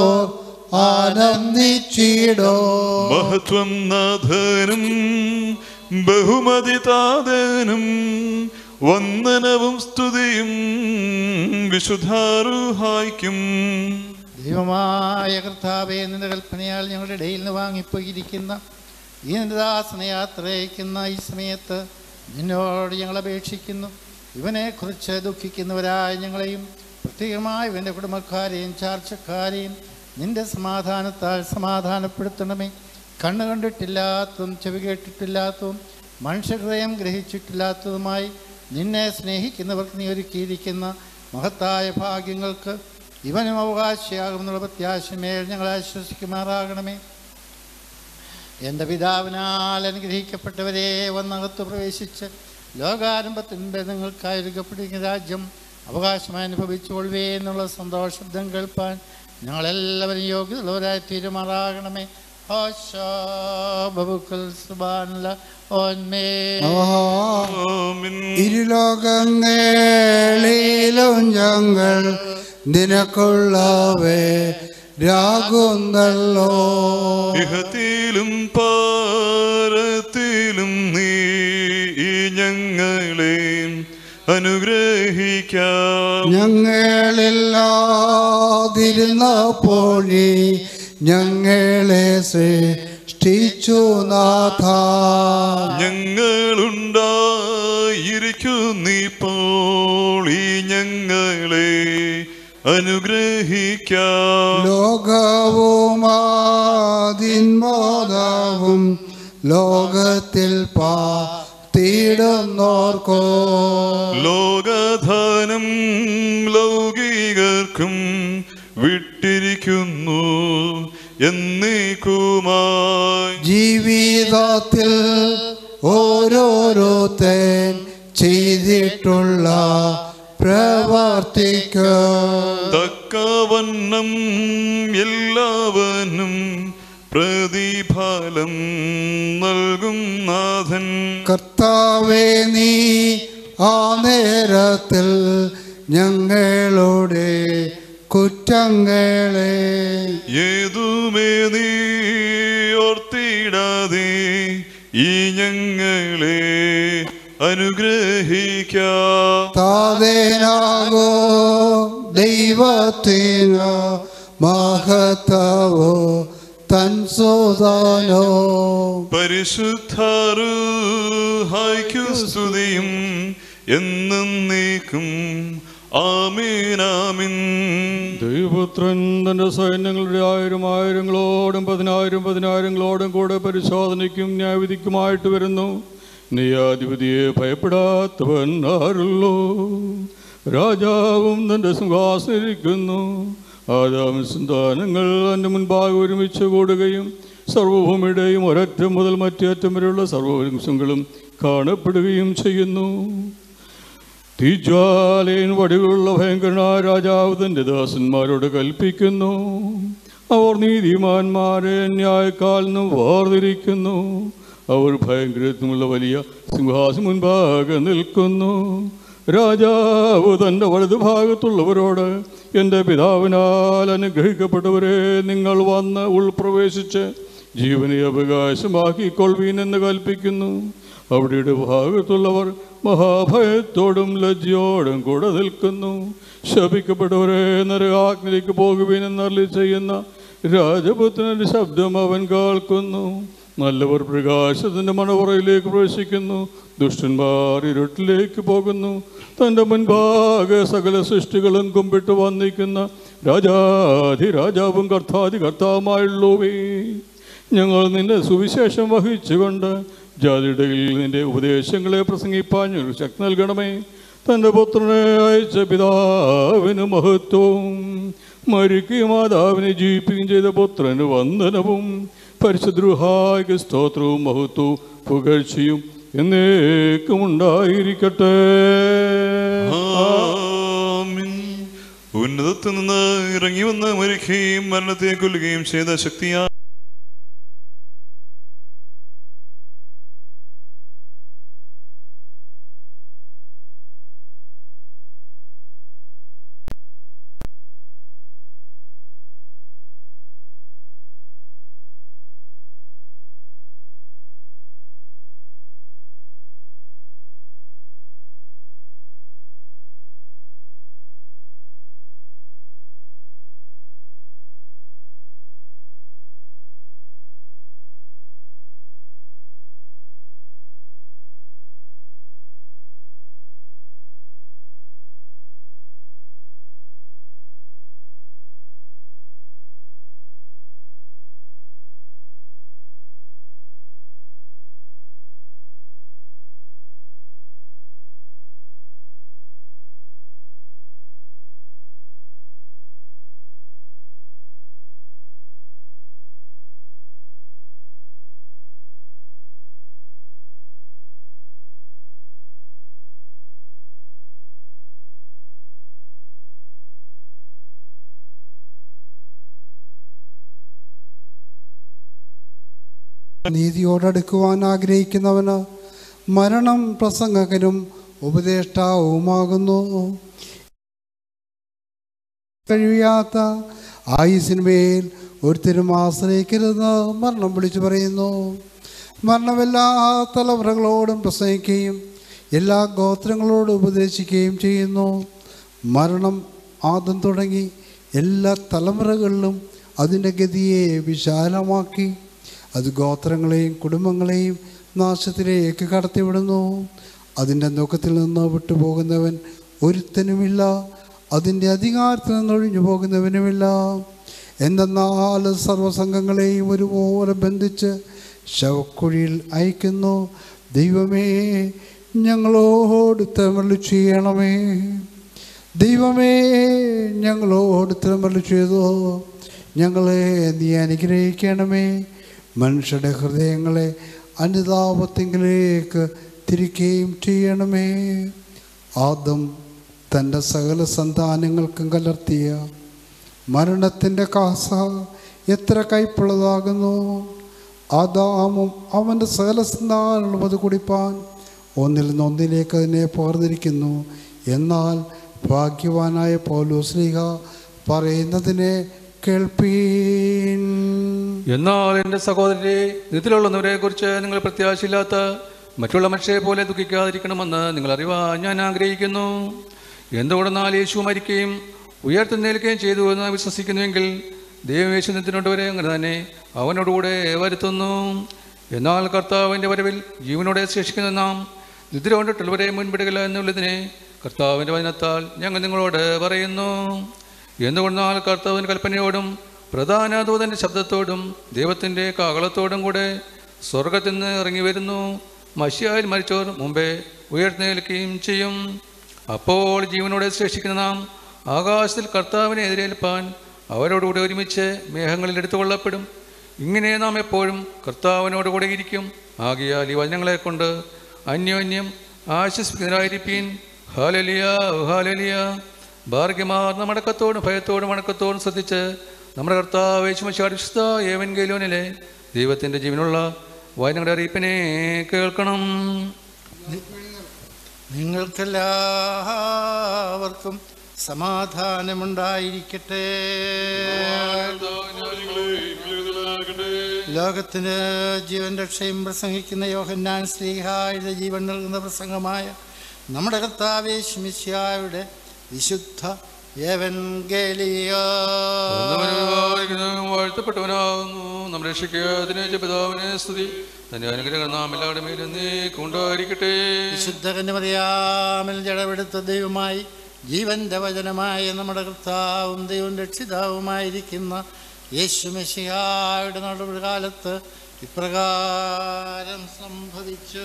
ആനന്ദിച്ചിടോ. മഹത്വം നാഥനും ബഹുമതി താതനും വന്ദനവും സ്തുതിയും വിശുദ്ധാരൂഹായിക്കും. ദൈവമായ കർത്താവേ, നിന്റെ കൽപ്പനയാൽ ഞങ്ങളുടെ ഇടയിൽ നിന്ന് വാങ്ങിപ്പോയിരിക്കുന്ന ഈ നിന്റെ ദാസനെ യാത്രയക്കുന്ന ഈ സമയത്ത് നിന്നോട് ഞങ്ങൾ അപേക്ഷിക്കുന്നു. ഇവനെക്കുറിച്ച് ദുഃഖിക്കുന്നവരായ ഞങ്ങളെയും പ്രത്യേകമായി ഇവൻ്റെ കുടുംബക്കാരെയും ചാർച്ചക്കാരെയും നിന്റെ സമാധാനത്താൽ സമാധാനപ്പെടുത്തണമേ. കണ്ണു കണ്ടിട്ടില്ലാത്തതും ചെവി കേട്ടിട്ടില്ലാത്തതും മനുഷ്യഹൃദയം ഗ്രഹിച്ചിട്ടില്ലാത്തതുമായി നിന്നെ സ്നേഹിക്കുന്നവർക്ക് നീ ഒരുക്കിയിരിക്കുന്ന മഹത്തായ ഭാഗ്യങ്ങൾക്ക് ഇവനും അവകാശിയാകുമെന്നുള്ള പ്രത്യാശമേൽ ഞങ്ങളെ ആശ്വസിക്കുമാറാകണമേ. എൻ്റെ പിതാവിനാൽ അനുഗ്രഹിക്കപ്പെട്ടവരെ വന്നകത്ത് പ്രവേശിച്ച് ലോകാരംഭത്തിൻ്റെ നിങ്ങൾക്കായി ഒരുക്കപ്പെട്ടിരിക്കുന്ന രാജ്യം അവകാശമായി അനുഭവിച്ചുകൊള്ളുവേ എന്നുള്ള സന്തോഷബ്ദം കേൾപ്പാൻ ഞങ്ങളെല്ലാവരും യോഗ്യതയുള്ളവരായി തീരുമാറാകണമേ. ഇരുലോകങ്ങളിലും ഞങ്ങൾ നിനക്കുള്ളവേ രാകുന്നല്ലോ. ഇഹത്തിലും പാരത്തിലും നീ ഞങ്ങളെ അനുഗ്രഹിക്കാം. ഞങ്ങളില്ലാതിരുന്നപ്പോഴേ ഞങ്ങളെ സൃഷ്ടിച്ചു നാഥ. ഞങ്ങളുണ്ടായിരിക്കുന്നിപ്പോൾ ഈ ഞങ്ങളെ അനുഗ്രഹിക്കാം. ലോകവും ആദിന്മോദവും ലോകത്തിൽ പാർത്തിടുന്നോർക്കോ ലോകധനം ലൗകികർക്കും വിട്ടിരിക്കുന്നു എന്നേക്കുമായി. ജീവിതത്തിൽ ഓരോരുത്തൻ ചെയ്തിട്ടുള്ള പ്രവർത്തിക്ക് തക്കവണ്ണം എല്ലാവനും പ്രതിഫലം നൽകും നാഥൻ. കർത്താവേ, നീ ആ നേരത്തിൽ ഞങ്ങളുടെ കുറ്റങ്ങളെ ഏതുമേ നീ ഓർത്തിടാതെ ഈ ഞങ്ങളെ അനുഗ്രഹിക്കാം. താതേനാകോ ദൈവത്തിനോ മഹത്വോ തൻ സുതാനോ പരിശുദ്ധർഹായ്ക്കു സ്തുതിയും എന്നേക്കും. ആമേൻ ആമേൻ. ദൈവപുത്രൻ തന്റെ സൈന്യങ്ങളുടെ ആയിരം ആയിരങ്ങളോടും പതിനായിരം പതിനായിരങ്ങളോടും കൂടെ പരിശോധനയ്ക്കും ന്യായവിധിക്കുമായിട്ട് വരുന്നു. ന്യായാധിപതിയെ ഭയപ്പെടാത്തവൻ ആരുള്ളൂ? രാജാവും തന്റെ സിംഹാസനിരിക്കുന്നു. ആദാം സന്താനങ്ങൾ എൻ്റെ മുൻപാകെ ഒരുമിച്ച് കൂടുകയും സർവഭൂമിയുടെയും ഒരറ്റം മുതൽ മറ്റേ അറ്റം വരെയുള്ള സർവവംശങ്ങളും കാണപ്പെടുകയും ചെയ്യുന്നു. തീജ്വാലയൻ വടികളുള്ള ഭയങ്കരനായ രാജാവ് തൻ്റെ ദാസന്മാരോട് കൽപ്പിക്കുന്നു. അവർ നീതിമാന്മാരെ ന്യായക്കാൽ നിന്നും വേർതിരിക്കുന്നു. അവർ ഭയങ്കരത്വമുള്ള വലിയ സിംഹാസനം മുൻപാകെ നിൽക്കുന്നു. രാജാവ് തൻ്റെ വലതുഭാഗത്തുള്ളവരോട്, എൻ്റെ പിതാവിനാൽ അനുഗ്രഹിക്കപ്പെട്ടവരെ, നിങ്ങൾ വന്ന് ഉൾപ്രവേശിച്ച് ജീവനെ അവകാശമാക്കിക്കൊള്ളുവീൻ എന്ന് കൽപ്പിക്കുന്നു. അവിടെയുടെ ഭാഗത്തുള്ളവർ മഹാഭയത്തോടും ലജ്ജയോടും കൂടെ നിൽക്കുന്നു. ശപിക്കപ്പെട്ടവരെ, നരകാഗ്നിയിലേക്ക് പോകുവീൻ എന്നരുളി ചെയ്യുന്ന രാജപുത്രന്റെ ശബ്ദം അവൻ കേൾക്കുന്നു. നല്ലവർ പ്രകാശത്തിൻ്റെ മണവറയിലേക്ക് പ്രവേശിക്കുന്നു. ദുഷ്ടന്മാർ ഇരുട്ടിലേക്ക് പോകുന്നു. തൻ്റെ മുൻപാകെ സകല സൃഷ്ടികളും കുമ്പിട്ട് വന്നിരിക്കുന്ന രാജാധിരാജാവും കർത്താധി കർത്താവുമായുള്ളൂവേ, ഞങ്ങൾ നിന്റെ സുവിശേഷം വഹിച്ചുകൊണ്ട് ജാതിയിടയിൽ നിന്റെ ഉപദേശങ്ങളെ പ്രസംഗിപ്പാൻ ഞങ്ങൾ ശക്തി നൽകണമേ. തൻ്റെ പുത്രനെ അയച്ച പിതാവിന് മഹത്വവും മരിക്കുകയും മാതാവിനെ ജീവിപ്പിക്കുകയും ചെയ്ത പുത്രന് വന്ദനവും പരിശുദ്ധ സ്തോത്രവും മഹത്വവും പുകഴ്ചയും എന്നേക്കും ഉണ്ടായിരിക്കട്ടെ. ഉന്നതത്തിൽ നിന്ന് ഇറങ്ങി വന്ന് മരിക്കുകയും മരണത്തെ കൊല്ലുകയും ചെയ്ത ശക്തിയാ നീതിയോടടുക്കുവാൻ ആഗ്രഹിക്കുന്നവന് മരണം പ്രസംഗകനും ഉപദേഷ്ടാവുമാകുന്നു. കഴിയാത്ത ആയുസിന്മേൽ ഒരുത്തരും ആശ്രയിക്കരുതെന്ന് മരണം വിളിച്ചു പറയുന്നു. മരണം എല്ലാ തലമുറകളോടും പ്രസംഗിക്കുകയും എല്ലാ ഗോത്രങ്ങളോടും ഉപദേശിക്കുകയും ചെയ്യുന്നു. മരണം ആദ്യം തുടങ്ങി എല്ലാ തലമുറകളിലും അതിൻ്റെ ഗതിയെ വിശാലമാക്കി അത് ഗോത്രങ്ങളെയും കുടുംബങ്ങളെയും നാശത്തിലേക്ക് കടത്തിവിടുന്നു. അതിൻ്റെ നോക്കത്തിൽ നിന്ന് വിട്ടുപോകുന്നവൻ ഒരുത്തനുമില്ല, അതിൻ്റെ അധികാരത്തിൽ നിന്ന് ഒഴിഞ്ഞു പോകുന്നവനുമില്ല. എന്തെന്നാൽ സർവസംഘങ്ങളെയും ഒരുപോലെ ബന്ധിച്ച് ശവക്കുഴിയിൽ അയക്കുന്നു. ദൈവമേ, ഞങ്ങളോട് ഉത്തരമരുളി ചെയ്യണമേ. ദൈവമേ, ഞങ്ങളോട് ഉത്തരമരുളി ചെയ്തോ. ഞങ്ങളെ നീ അനുഗ്രഹിക്കണമേ. മനുഷ്യരുടെ ഹൃദയങ്ങളെ അനുതാപത്തിങ്കിലേക്ക് തിരിക്കുകയും ചെയ്യണമേ. ആദം തൻ്റെ സകല സന്താനങ്ങൾക്കും കലർത്തിയ മരണത്തിൻ്റെ കാസ എത്ര കയ്പുള്ളതാകുന്നു. ആദാമും അവൻ്റെ സകല സന്താനങ്ങളും അത് കുടിപ്പാൻ ഒന്നിൽ നിന്ന് ഒന്നിലേക്ക് അതിനെ പകർന്നിരിക്കുന്നു. എന്നാൽ ഭാഗ്യവാനായ പൗലോസ്ലീഹ പറയുന്നതിനെ കേൾപ്പീൻ. എന്നാൽ എൻ്റെ സഹോദരരെ, ഇതിലുള്ളവരെ കുറിച്ച് നിങ്ങൾ പ്രത്യാശയില്ലാത്ത മറ്റുള്ള മനുഷ്യരെ പോലെ ദുഃഖിക്കാതിരിക്കണമെന്ന് നിങ്ങൾ അറിവാൻ ഞാൻ ആഗ്രഹിക്കുന്നു. എന്തുകൊണ്ടെന്നാൽ യേശു മരിക്കുകയും ഉയർത്തെഴുന്നേൽക്കുകയും ചെയ്തു എന്ന് വിശ്വസിക്കുന്നുവെങ്കിൽ ദൈവം യേശുവിനോടുവരെ അങ്ങനെ തന്നെ അവനോടുകൂടെ വരുത്തുന്നു. എന്നാൽ കർത്താവിൻ്റെ വരവിൽ ജീവനോടെ ശേഷിക്കുന്ന നാം നിദ്ര കൊണ്ടിട്ടുള്ളവരെ മുൻപിടുകയില്ല എന്നുള്ളതിനെ കർത്താവിൻ്റെ വചനത്താൽ ഞങ്ങൾ നിങ്ങളോട് പറയുന്നു. എന്തുകൊണ്ടാൽ കർത്താവിൻ്റെ കൽപ്പനയോടും പ്രധാന ദൂതൻ്റെ ശബ്ദത്തോടും ദൈവത്തിൻ്റെ കാഹളത്തോടും കൂടെ സ്വർഗത്തിൽ നിന്ന് ഇറങ്ങി വരുന്നു. മശിയായിൽ മരിച്ചവർ മുമ്പേ ഉയർത്തെഴുന്നേൽക്കുകയും ചെയ്യും. അപ്പോൾ ജീവനോടെ ശേഷിക്കുന്ന നാം ആകാശത്തിൽ കർത്താവിനെ എതിരേൽപ്പാൻ അവരോടുകൂടെ ഒരുമിച്ച് മേഘങ്ങളിൽ എടുത്തുകൊള്ളപ്പെടും. ഇങ്ങനെ നാം എപ്പോഴും കർത്താവിനോടുകൂടെ ഇരിക്കും. ആകിയാൽ ഈ വചനങ്ങളെ കൊണ്ട് അന്യോന്യം ആശ്വസിപ്പിക്കുന്നവരായിരിപ്പീൻ. ഹാലലിയ ഹാലലിയ. ഭാഗ്യമാർന്ന മടക്കത്തോടും ഭയത്തോടും മടക്കത്തോടും ശ്രദ്ധിച്ച് നമ്മുടെ കർത്താവ് യേശുമിശിഹായുടെ വിശുദ്ധ ഏവൻഗേലിയോനിലെ ദൈവത്തിൻ്റെ ജീവനുള്ള വചനങ്ങളുടെ അറിയിപ്പിനെ കേൾക്കണം. നിങ്ങൾക്കെല്ലാവർക്കും സമാധാനമുണ്ടായിരിക്കട്ടെ. ലോകത്തിന് ജീവൻ രക്ഷയും പ്രസംഗിക്കുന്ന യോഹന്നാൻ ശ്ലീഹായുടെ ജീവൻ നൽകുന്ന പ്രസംഗമായ നമ്മുടെ കർത്താവ് യേശുമിശിഹായുടെ വിശുദ്ധ വാഴ്ത്തപ്പെട്ടവനാകുന്നു നമ്മുടെ രക്ഷിക്കാതിനെ പിതാവിനെ സ്തുതി. തന്റെ അനുഗ്രഹം നാം എല്ലാവരുടെ മേലും കൊണ്ടായിരിക്കട്ടെ. വിശുദ്ധ കന്യമറിയാമിൽ ജഡമെടുത്ത ദൈവമായി ജീവന്റെ വചനമായ നമ്മുടെ കർത്താവും ദൈവം രക്ഷിതാവുമായിരിക്കുന്ന യേശുമിശിഹായുടെ നടുവിൽ കാലത്ത് ഇപ്രകാരം സംഭവിച്ചു.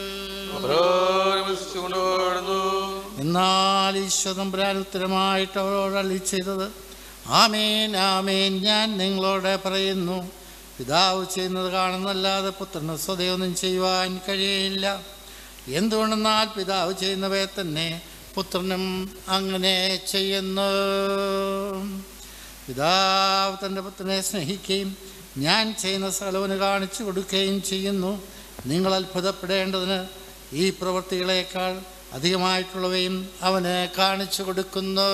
എന്നാൽ ഈശ്വരൻ ഉത്തരമായിട്ട് അവരോട് അരുളി ചെയ്തത്, ആമേൻ ആമേൻ, ഞാൻ നിങ്ങളോട് പറയുന്നു, പിതാവ് ചെയ്യുന്നത് കാണുന്നല്ലാതെ പുത്രന് സ്വതയൊന്നും ചെയ്യുവാൻ കഴിയില്ല. എന്തുകൊണ്ടെന്നാൽ പിതാവ് ചെയ്യുന്നവയെ തന്നെ പുത്രനും അങ്ങനെ ചെയ്യുന്നു. പിതാവ് തൻ്റെ പുത്രനെ സ്നേഹിക്കുകയും ഞാൻ ചെയ്യുന്ന സകലവന് കാണിച്ചു കൊടുക്കുകയും ചെയ്യുന്നു. നിങ്ങൾ അത്ഭുതപ്പെടേണ്ടതിന് ഈ പ്രവൃത്തികളേക്കാൾ അധികമായിട്ടുള്ളവയും അവന് കാണിച്ചു കൊടുക്കുന്നു.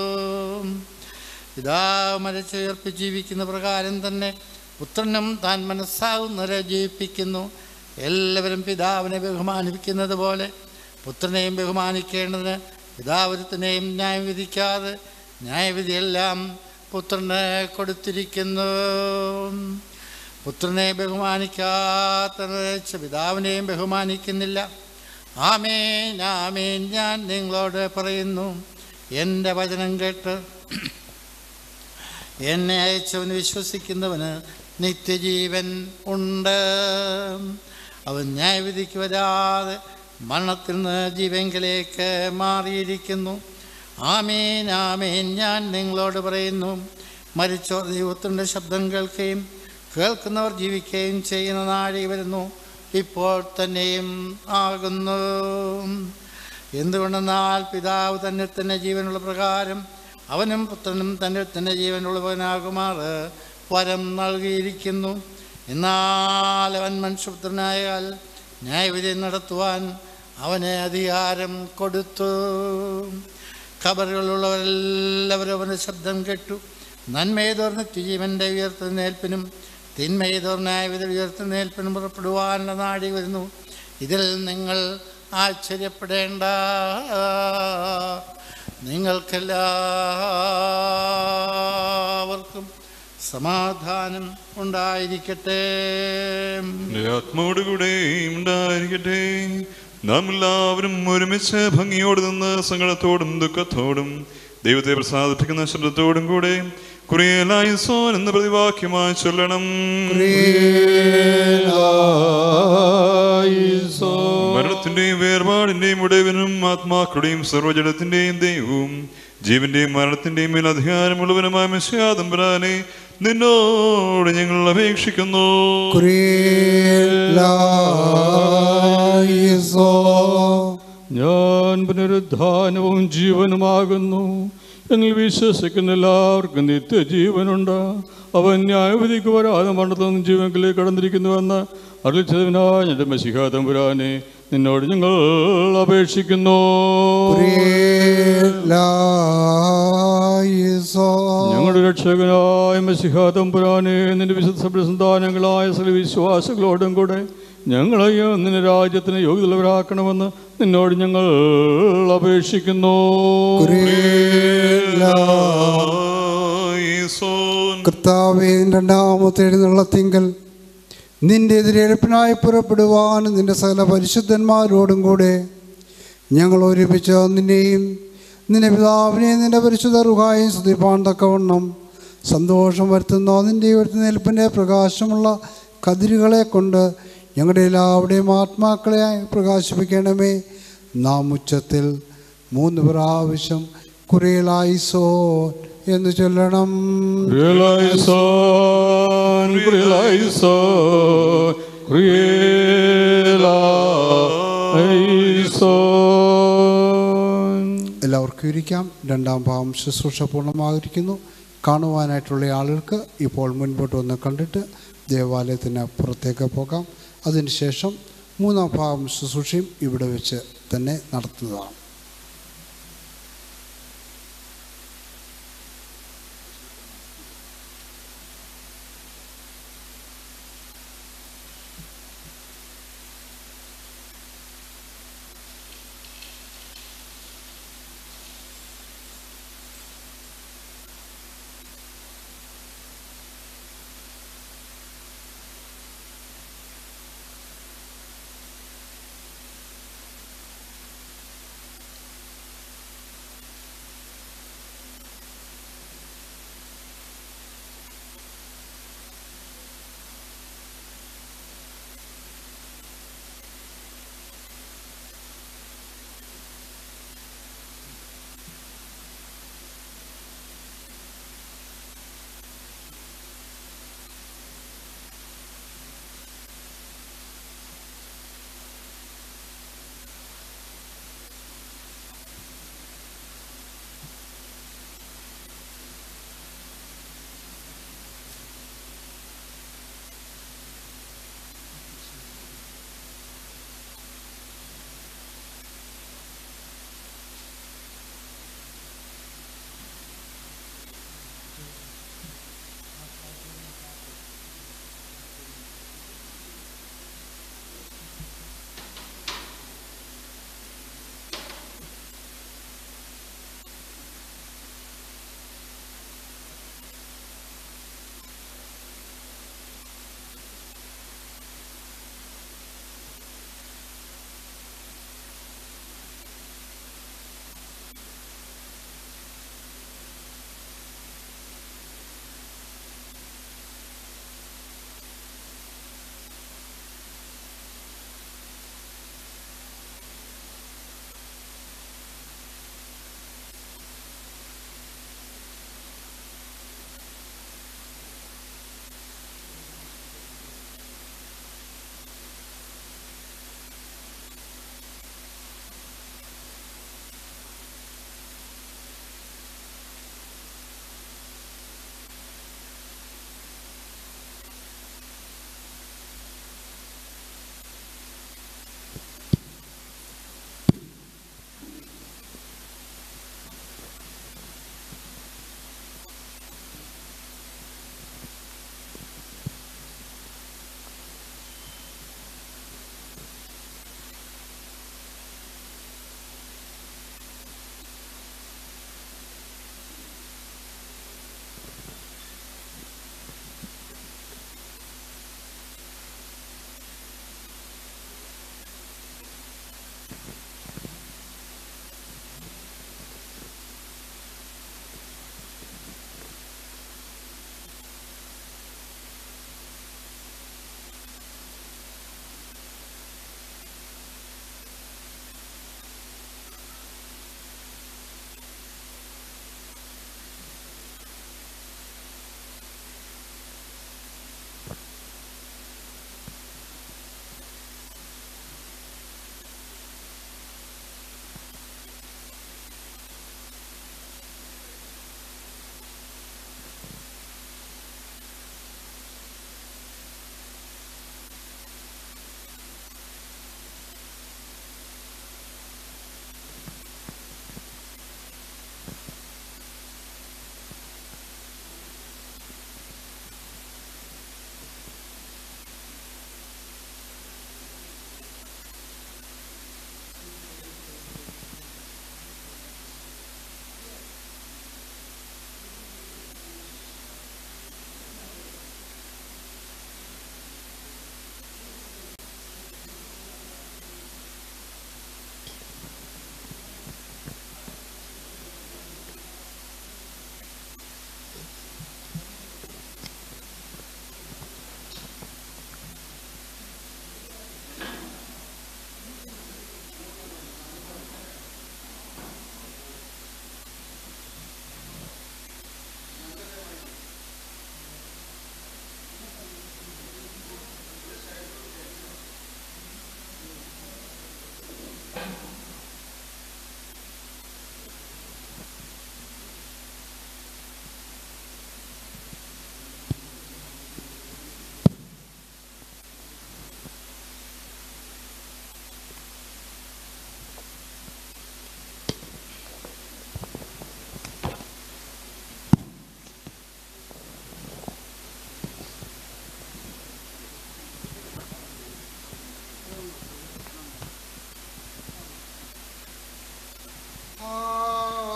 പിതാവ് മരിച്ചുയർപ്പ് ജീവിക്കുന്ന പ്രകാരം തന്നെ പുത്രനും താൻ മനസ്സാകുന്നവരെ ജീവിപ്പിക്കുന്നു. എല്ലാവരും പിതാവിനെ ബഹുമാനിക്കുന്നത് പോലെ പുത്രനെയും ബഹുമാനിക്കേണ്ടതിന് പിതാവരത്തിനെയും ന്യായം വിധിക്കാതെ ന്യായവിധിയെല്ലാം പുത്രന് കൊടുത്തിരിക്കുന്നു. പുത്രനെ ബഹുമാനിക്കാത്ത പിതാവിനെയും ബഹുമാനിക്കുന്നില്ല. ആമേൻ ആമേൻ, ഞാൻ നിങ്ങളോട് പറയുന്നു, എൻ്റെ വചനം കേട്ട് എന്നെ അയച്ചവന് വിശ്വസിക്കുന്നവന് നിത്യജീവൻ ഉണ്ട്. അവൻ ന്യായവിധിക്ക് വരാതെ മരണത്തിൽ നിന്ന് ജീവങ്കിലേക്ക് മാറിയിരിക്കുന്നു. ആമേൻ ആമേൻ, ഞാൻ നിങ്ങളോട് പറയുന്നു, മരിച്ചോർ ദൈവത്തിൻ്റെ ശബ്ദം കേൾക്കുകയും കേൾക്കുന്നവർ ജീവിക്കുകയും ചെയ്യുന്ന നാഴി വരുന്നു, ഇപ്പോൾ തന്നെയും ആകുന്നു. എന്തുകൊണ്ടെന്നാൽ പിതാവ് തന്നെ തന്നെ ജീവനുള്ള പ്രകാരം അവനും പുത്രനും തന്നെ തന്നെ ജീവനുള്ളവനാകുമാറ് വരം നൽകിയിരിക്കുന്നു. എന്നാൽ അവൻ മനുഷ്യപുത്രനായാൽ ന്യായവിധി നടത്തുവാൻ അവന് അധികാരം കൊടുത്തു. ഖബറുകളുള്ളവരെല്ലാവരും അവൻ്റെ ശബ്ദം കേട്ടു നന്മയേതോർ നിത്യജീവൻ്റെ ഉയർത്തെഴുന്നേൽപ്പിനും തിന്മയേതോർ ന്യായവിധി ഉയർത്തെഴുന്നേൽപ്പിനും പുറപ്പെടുവാനുള്ള നാടി വരുന്നു. ഇതിൽ നിങ്ങൾ ആശ്ചര്യപ്പെടേണ്ട. നിങ്ങൾക്കെല്ലാവർക്കും സമാധാനം ഉണ്ടായിരിക്കട്ടെ. ആത്മാവോടുകൂടെ ഉണ്ടായിരിക്കട്ടെ. നാം എല്ലാവരും ഒരുമിച്ച് ഭംഗിയോട് നിന്ന് സങ്കടത്തോടും ദുഃഖത്തോടും ദൈവത്തെ പ്രസാദിപ്പിക്കുന്ന ശബ്ദത്തോടും കൂടെ കുറിയലായിസോൻ എന്ന പ്രതിവാക്യമായി ചൊല്ലണം. മരണത്തിന്റെയും വേർപാടിന്റെയും ഉടയവനും ആത്മാക്കളുടെയും സർവ്വജടത്തിന്റെയും ദൈവവും ജീവന്റെയും മരണത്തിന്റെയും മേൽ അധികാരമുള്ളവനുമായ മെശിഹാതമ്പുരാനെ നിന്നോട് ഞങ്ങൾ അപേക്ഷിക്കുന്നു. ഞാൻ പുനരുദ്ധാനവും ജീവനുമാകുന്നു. എന്നിൽ വിശ്വസിക്കുന്ന എല്ലാവർക്കും നിത്യജീവനുണ്ട്. അവൻ ന്യായവിധിക്ക് വരാതെ മരണത്തിൽ നിന്ന് ജീവനിലേക്ക് കടന്നിരിക്കുന്നുവെന്ന് അറിയിച്ചതിനായി എൻ്റെ മെശിഹാ തമ്പുരാനെ നിന്നോട് ഞങ്ങൾ അപേക്ഷിക്കുന്നു. ഞങ്ങളുടെ രക്ഷകനായ മെശിഹാ തമ്പുരാനെ നിന്റെ വിശുദ്ധ സന്താനങ്ങളായ സകല വിശ്വാസികളോടും കൂടെ ഞങ്ങളെയോ നിന്റെ രാജ്യത്തിന് യോഗ്യതയുള്ളവരാക്കണമെന്ന് നിന്നോട് ഞങ്ങൾ അപേക്ഷിക്കുന്നു. കർത്താവേ, രണ്ടാമത്തെ എഴുന്നള്ളത്തിങ്കൽ നിന്റെ എതിരേൽപ്പിനായി പുറപ്പെടുവാൻ നിന്റെ സകല പരിശുദ്ധന്മാരോടും കൂടെ ഞങ്ങൾ ഒരുമിച്ച് നിന്നെയും നിന്റെ പിതാവിനെയും നിന്റെ പരിശുദ്ധ റുഹായും സ്തുതിപ്പാൻ തക്കവണ്ണം സന്തോഷം വരുത്തുന്ന നിന്റെ ഉയർത്തെഴുന്നേൽപ്പിൻ്റെ പ്രകാശമുള്ള കതിരുകളെ കൊണ്ട് ഞങ്ങളുടെ എല്ലാവരുടെയും ആത്മാക്കളെ പ്രകാശിപ്പിക്കണമേ. നാം ഉച്ചത്തിൽ മൂന്ന് പ്രാവശ്യം കുറിയലായിസോ എന്ന് ചൊല്ലണം. എല്ലാവർക്കും ഇരിക്കാം. രണ്ടാം ഭാഗം ശുശ്രൂഷ പൂർണ്ണമായിരിക്കുന്നു. കാണുവാനായിട്ടുള്ള ആളുകൾക്ക് ഇപ്പോൾ മുൻപോട്ട് വന്ന് കണ്ടിട്ട് ദേവാലയത്തിന് പുറത്തേക്ക് പോകാം. അതിനുശേഷം മൂന്നാം ഭാഗം ശുശ്രൂഷയും ഇവിടെ വെച്ച് തന്നെ നടത്തുന്നതാണ്.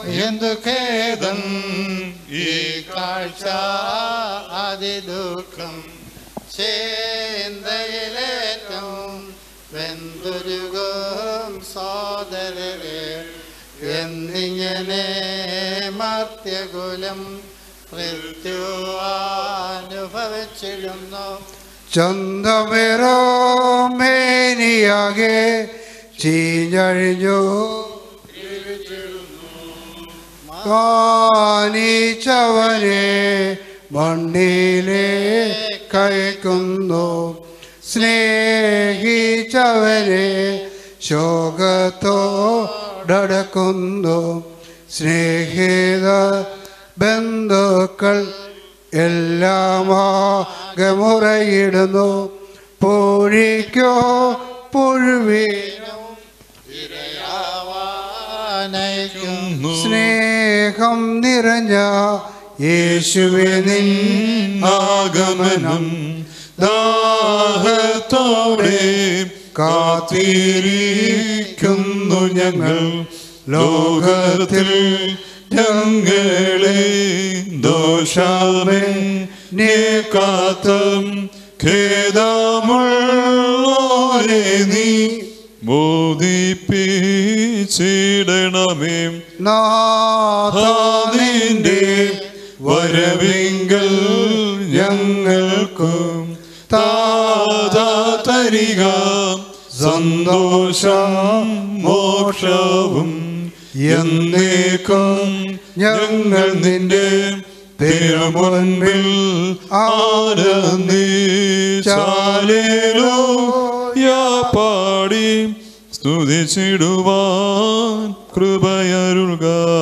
എന്തു ഖേദം ഈ കാഴ്ച അതിദുഃഖം ചേന്തയിലേറ്റം വെന്തുരുകും സോദരരെ എന്നിങ്ങനെ മർത്യകുലം മൃത്യു അനുഭവിച്ചിടുന്നു. ചന്തമേറോ മേനിയാകെ ചീഞ്ഞഴിഞ്ഞു കാണിച്ചവനെ മണ്ണിലെ കയക്കുന്നു സ്നേഹിച്ചവരെ ശോകത്തോടക്കുന്നു. സ്നേഹിത ബന്ധുക്കൾ എല്ലാമാകെ മുറയിടുന്നു. പൊഴിക്കോ പുഴുവീനോ ഇരയാവാനയക്കുന്നു. സ്നേഹം നിറഞ്ഞ യേശുവേ നിൻ ആഗമനം ദാഹത്തോടെ കാത്തിരിക്കുന്നു ഞങ്ങൾ. ലോകത്തിൽ ഞങ്ങളെ ദോഷമേ നീക്കാത്തും ഖേദമുള്ളോരെ നീ മോദിപ്പിച്ചിടണമേ. നാഥാനിന്റെ വരവിങ്കൽ ഞങ്ങൾക്കും താതാ തരിക സന്തോഷം മോക്ഷവും. എന്നേക്കും ഞങ്ങൾ നിന്റെ തിരുമുൻപിൽ ആനന്ദിച്ചാലേലൂയ പാടി സ്തുതിച്ചിടുവാൻ കൃപയരുൾക.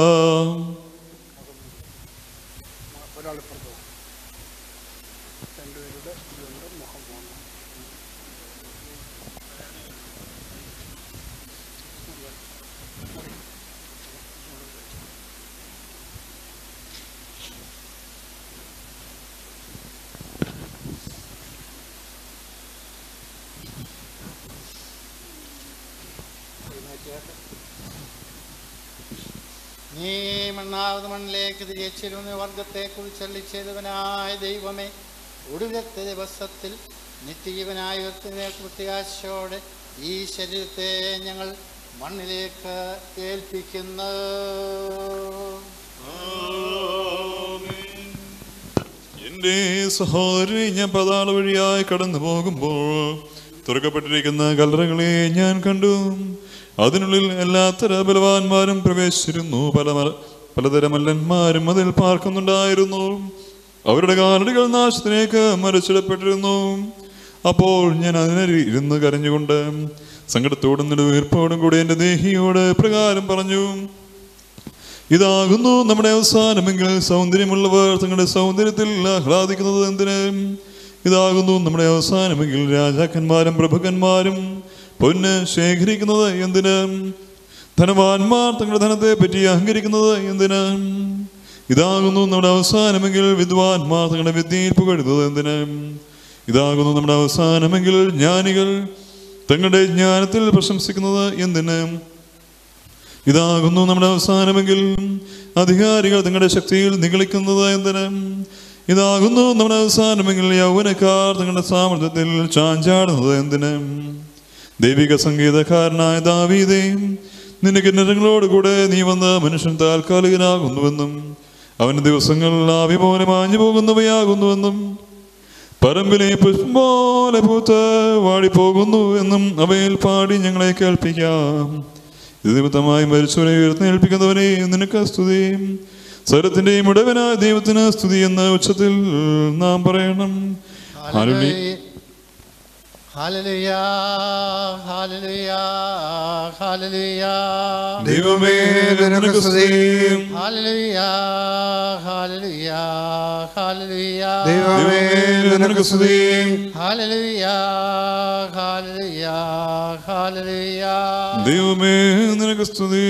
നീ മണ്ണാവുന്ന മണ്ണിലേക്ക് തിരിച്ചിരുന്ന വർഗത്തെ കുറിച്ചള്ളി ചെയ്തവനായ ദൈവമേ, ഒടുവിലത്തെ ദിവസത്തിൽ നിത്യജീവനായ ഉയർത്തുന്ന പ്രത്യാശയോടെ ഈ ശരീരത്തെ ഞങ്ങൾ മണ്ണിലേക്ക് ഏൽപ്പിക്കുന്നു. എന്റെ സഹോദരി, ഞാൻ പാതാള വഴിയായി കടന്നു പോകുമ്പോൾ തുറക്കപ്പെട്ടിരിക്കുന്ന കല്ലറകളെ ഞാൻ കണ്ടു. അതിനുള്ളിൽ എല്ലാത്തര ബലവാന്മാരും പ്രവേശിച്ചിരുന്നു. പല പലതരം മല്ലന്മാരും അതിൽ പാർക്കുന്നുണ്ടായിരുന്നു. അവരുടെ കാലടികൾ നാശത്തിലേക്ക് മരച്ചിടപ്പെട്ടിരുന്നു. അപ്പോൾ ഞാൻ അതിനെ ഇരുന്ന് കരഞ്ഞുകൊണ്ട് സങ്കടത്തോടും നെടുവീർപ്പോടും കൂടി എൻ്റെ ദേഹിയോട് പ്രകാരം പറഞ്ഞു: ഇതാകുന്നു നമ്മുടെ അവസാനമെങ്കിൽ സൗന്ദര്യമുള്ളവർ തങ്ങളുടെ സൗന്ദര്യത്തിൽ ആഹ്ലാദിക്കുന്നത് എന്തിന്? ഇതാകുന്നു നമ്മുടെ അവസാനമെങ്കിൽ രാജാക്കന്മാരും പ്രഭുക്കന്മാരും പൊന്ന് ശേഖരിക്കുന്നത് എന്തിന്? ധനവാന്മാർ തങ്ങളുടെ ധനത്തെ പറ്റി അഹങ്കരിക്കുന്നത് എന്തിന്? ഇതാകുന്നു നമ്മുടെ അവസാനമെങ്കിൽ വിദ്വാൻമാർ തങ്ങളുടെ വിദ്യയിൽ പുകഴുന്നത് എന്തിന്? ഇതാകുന്നു നമ്മുടെ അവസാനമെങ്കിൽ ജ്ഞാനികൾ തങ്ങളുടെ ജ്ഞാനത്തിൽ പ്രശംസിക്കുന്നത് എന്തിന്? ഇതാകുന്നു നമ്മുടെ അവസാനമെങ്കിൽ അധികാരികൾ തങ്ങളുടെ ശക്തിയിൽ നിഗളിക്കുന്നത് എന്തിന്? ഇതാകുന്നു നമ്മുടെ അവസാനമെങ്കിൽ യൗവനക്കാർ തങ്ങളുടെ സാമർത്ഥ്യത്തിൽ ചാഞ്ചാടുന്നത് എന്തിന്? ദൈവിക സംഗീതക്കാരനായ ദാവീദേ, നിന്റെ കിന്നരങ്ങളോടുകൂടെ നീ വന്ന മനുഷ്യൻ താൽക്കാലികനാകുന്നുവെന്നും അവന്റെ ദിവസങ്ങൾ ആവി പോലെ മാഞ്ഞു പോകുന്നവയാകുന്നുവെന്നും പറമ്പിലെ പുഷ്പം പോലെ പൂത്ത് വാടിപ്പോകുന്നു എന്നും അവയിൽ പാടി ഞങ്ങളെ കേൾപ്പിക്കാം. ഇത് നിമിത്തമായി മരിച്ചവരെ ഉയർത്തേൽപ്പിക്കുന്നവനെ നിനക്ക് സ്തുതി. സ്വരത്തിന്റെയും ഉടവനായ ദൈവത്തിന് സ്തുതി എന്ന ഉച്ചത്തിൽ നാം പറയണം. ഹല്ലേലൂയ, ഹല്ലേലൂയ, ഹല്ലേലൂയ. ദൈവമേ നിനക്ക് സ്തുതി. ഹല്ലേലൂയ, ഹല്ലേലൂയ, ഹല്ലേലൂയ. ദൈവമേ നിനക്ക് സ്തുതി. ഹല്ലേലൂയ, ഹല്ലേലൂയ, ഹല്ലേലൂയ. ദൈവമേ നിനക്ക് സ്തുതി.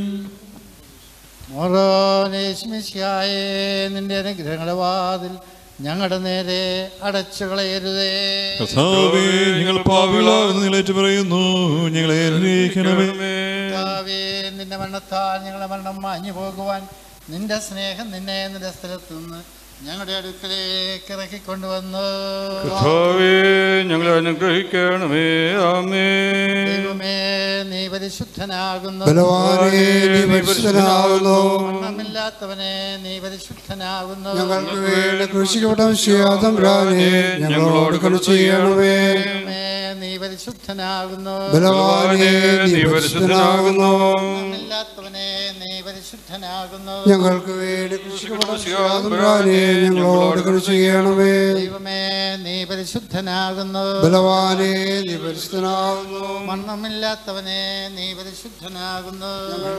മോറോനേശ്മിശിയായേ, നിന്റെ അനുഗ്രഹങ്ങളുടെ വാതിൽ ഞങ്ങളുടെ നേരെ അടച്ചു കളയരുതേ. കർത്താവേ, ഞങ്ങൾ പാപികളാകുന്നു നിലച്ചു പറയുന്നു, ഞങ്ങളെ അനുഗ്രഹിക്കണമേ. കർത്താവേ, നിന്റെ മരണത്താൽ ഞങ്ങളുടെ മരണം മാഞ്ഞു പോകുവാൻ നിന്റെ സ്നേഹം നിന്നെ നിന്റെ സ്ഥലത്തു നിന്ന് ഞങ്ങളുടെ അടുക്കലേക്ക് ഇറക്കിക്കൊണ്ടുവന്നു. കർത്താവേ, ഞങ്ങളെ അനുഗ്രഹിക്കണമേ. ആമേൻ. ദൈവമേ, നീ പരിശുദ്ധനാകുന്നു. ബലവാനേ, നീ പരിശുദ്ധനാകുന്നു. മരണമില്ലാത്തവനെ, നീ പരിശുദ്ധനാകുന്നു. ഞങ്ങൾക്ക് വേണ്ടി ക്രൂശിക്കപ്പെട്ട തമ്പുരാനെ, ഞങ്ങളോട് കരുണ ചെയ്യണമേ. നീ പരിശുദ്ധനാകുന്നു. ബലവാനേ, നീ പരിശുദ്ധനാകുന്നു. മരണമില്ലാത്തവനെ, നീ പരിശുദ്ധനാകുന്നു. ഞങ്ങൾക്ക് വേണ്ടി ക്രൂശിക്കപ്പെട്ട തമ്പുരാനെ, ഞങ്ങളോട് കരുണ ചെയ്യണമേ. ദൈവമേ, നീ പരിശുദ്ധനാകുന്നു. ബലവാനേ, നീ പരിശുദ്ധനാകുന്നു. മരണമില്ലാത്തവനെ, നീ പരിശുദ്ധനാകുന്നു.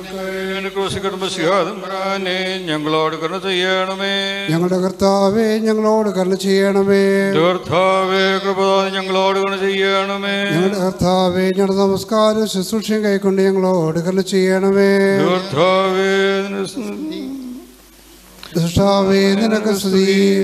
ഞങ്ങളോട് കരുണ ചെയ്യണമേ. ഞങ്ങളുടെ കർത്താവേ, ഞങ്ങളോട് കരുണ ചെയ്യണമേ. കർത്താവേ, കൃപ ഞങ്ങളോട് കരുണ ചെയ്യണമേ. ഞങ്ങളുടെ കർത്താവേ, ഞങ്ങളുടെ നമസ്കാരം ശുശ്രൂഷയും കൈക്കൊണ്ട് ഞങ്ങളോട് കരുണ ചെയ്യണമേ. കർത്താവേ, സൃഷ്ടാവേ, നിനക്ക് സ്തുതി.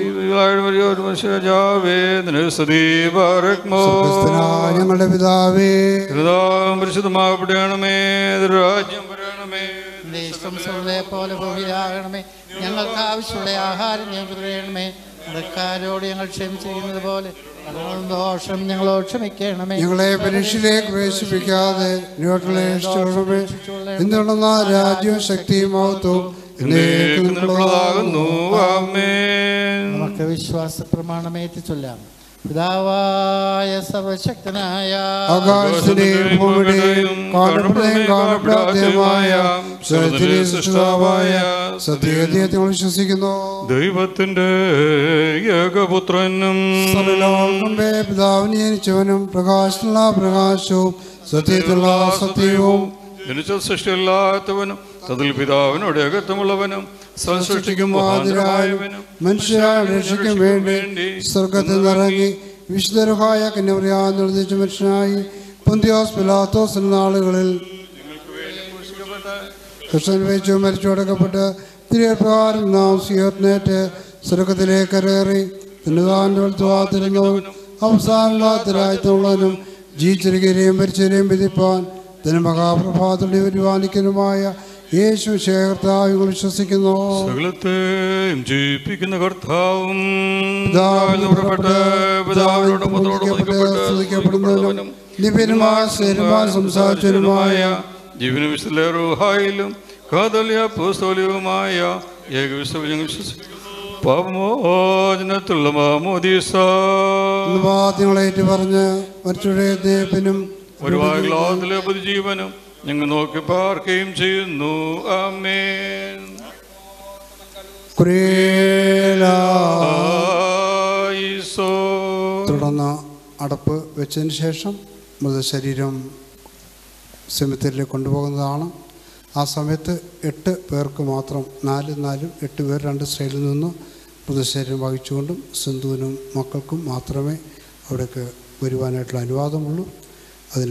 ഞങ്ങളുടെ പിതാവേ, പരിശുദ്ധമാകപ്പെടണമേ. രാജ്യം വരണമേ. പോലെ ഭൂമിയിലാകണമേ. ഞങ്ങൾക്ക് ആവശ്യമുള്ള ആഹാരം ഞങ്ങൾക്ക് തരണമേ. മടക്കാരോട് ഞങ്ങൾ ക്ഷമിച്ചിരിക്കുന്നത് പോലെ ദോഷം ഞങ്ങളോട് ക്ഷമിക്കണമേ. ഞങ്ങളെ പരീക്ഷയിലേക്ക് പ്രവേശിപ്പിക്കാതെ എന്തുകൊണ്ടെന്ന രാജ്യവും ശക്തിയും മഹത്വവും നമുക്ക് വിശ്വാസ പ്രമാണമേറ്റി ചൊല്ലാം. പിതാവായ സർവശക്തനായ ആകാശത്തിന്റെയും ഭൂമിയുടെയും കാണപ്പെടുകയും കാണപ്പെടാത്തതുമായ സൃഷ്ടാവായ സത്യദൈവത്തെ വിശ്വസിക്കുന്നു. ദൈവത്തിന്റെ ഏകപുത്രനും മുമ്പേ പിതാവിനെ ജനിച്ചവനും പ്രകാശത്തിലുള്ള പ്രകാശവും സത്യത്തിലുള്ള സത്യവും ജനിച്ച സൃഷ്ടിയല്ലാത്തവനും അതിൽ പിതാവിനോട് ഏകത്വമുള്ളവനും സൃഷ്ടിക്കും മനുഷ്യരായ രക്ഷയ്ക്കും വേണ്ടി സ്വർഗത്തിൽ നിറങ്ങി വിശുദ്ധരുഹായ കന്യമറിയാൻ നിർദ്ദേശിച്ച മനുഷ്യനായി പൊന്തിയോസ് പിലാത്തോസ് എന്ന നാളുകളിൽ കൃഷ്ണൻ വെച്ചു മരിച്ചടക്കപ്പെട്ട് തിരിപ്രകാരം നാം സിയോർനേറ്റ് സ്വർഗത്തിലേക്ക് കരേറി തിരുന്നവനും അവസാനത്തിലായിട്ടുള്ളവനും ജീവിച്ചിരിക്കുകയും മരിച്ചവരെയും വിധിപ്പാൻ തന്നെ മഹാപ്രഭാതയുടെ പരിപാലിക്കലുമായ യേശു ശേഖർത്താവ് വിശ്വസിക്കുന്നു. സകലത്തെയും ജീവിപ്പിക്കുന്ന കർത്താവും സംസാരിച്ചവനുമായ ജീവന വിശുദ്ധ കാതല്യപ്പോസ്തോലികവുമായ ഏകവിശ്വ വിശ്വസിക്കുന്നു. പാപമോചനത്തുള്ള മാമോദീസങ്ങളേറ്റ് പറഞ്ഞ് മറ്റും ഒരു വാഗ്ലാത്തിലെ ജീവനും ഞങ്ങൾ നോക്കി പാർക്കുകയും ചെയ്യുന്നു. ആമേൻ. തുടർന്ന് അടപ്പ് വെച്ചതിന് ശേഷം മൃതശരീരം സെമിത്തേരിലേക്ക് കൊണ്ടുപോകുന്നതാണ്. ആ സമയത്ത് എട്ട് പേർക്ക് മാത്രം, നാല് നാലും എട്ട് പേർ രണ്ട് സൈഡിൽ നിന്ന് മൃതശരീരം വഹിച്ചുകൊണ്ടും സിന്ധുവിനും മക്കൾക്കും മാത്രമേ അവിടേക്ക് വരുവാനായിട്ടുള്ള അനുവാദമുള്ളൂ. അതിൽ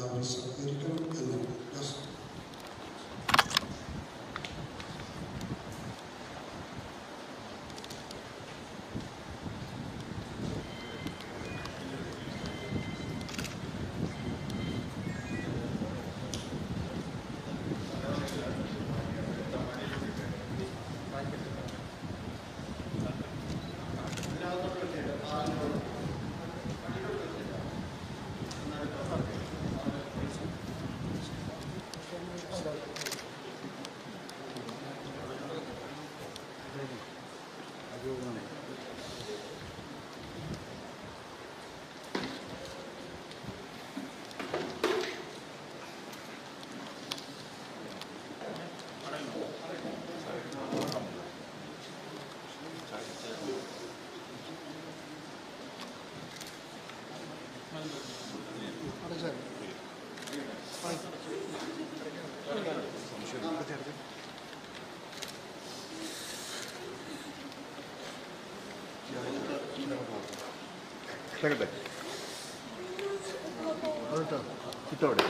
ഇട്ടോടെ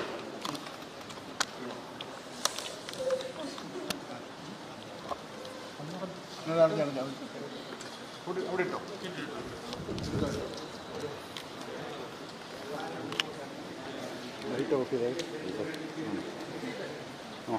അവിടെ ഇട്ടോ ലൈറ്റ് ഓഫ് ചെയ്തേ ആ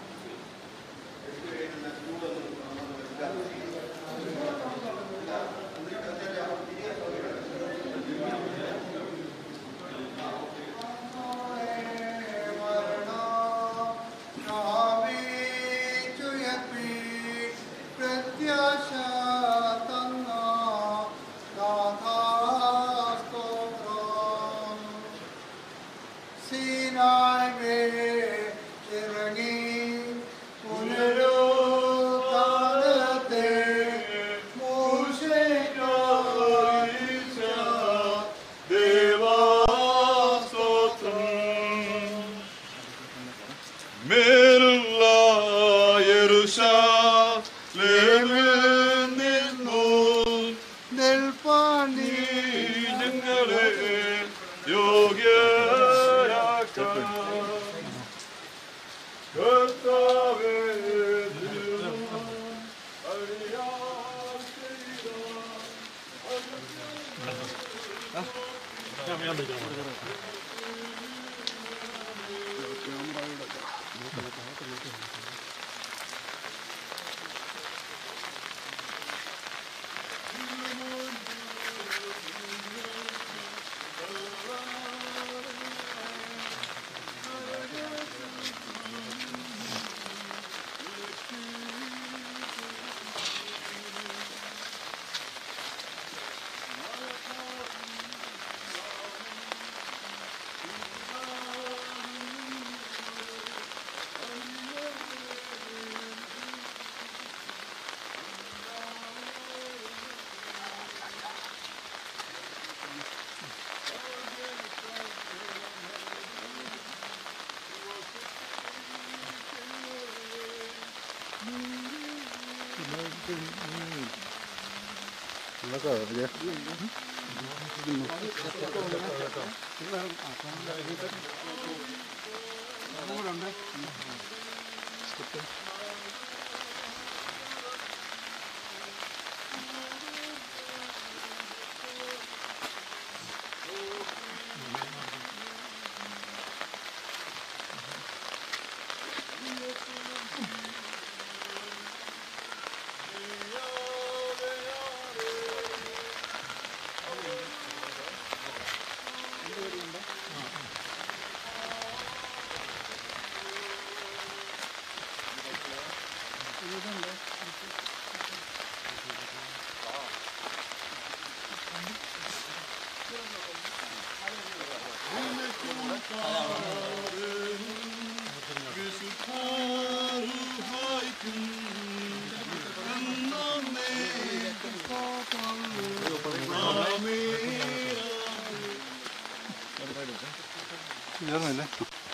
ഇതൊന്നുമില്ലേ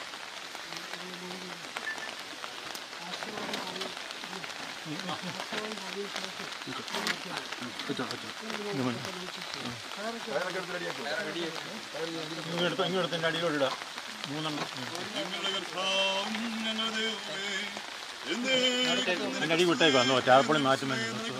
ഇങ്ങോട്ട് ഇങ്ങോട്ട് അടിയിലോട്ട് ഇടാം മൂന്നെണ്ണം എൻ്റെ അടി വിട്ടേക്കോ ചാർപ്പണി മാറ്റുമ്പോൾ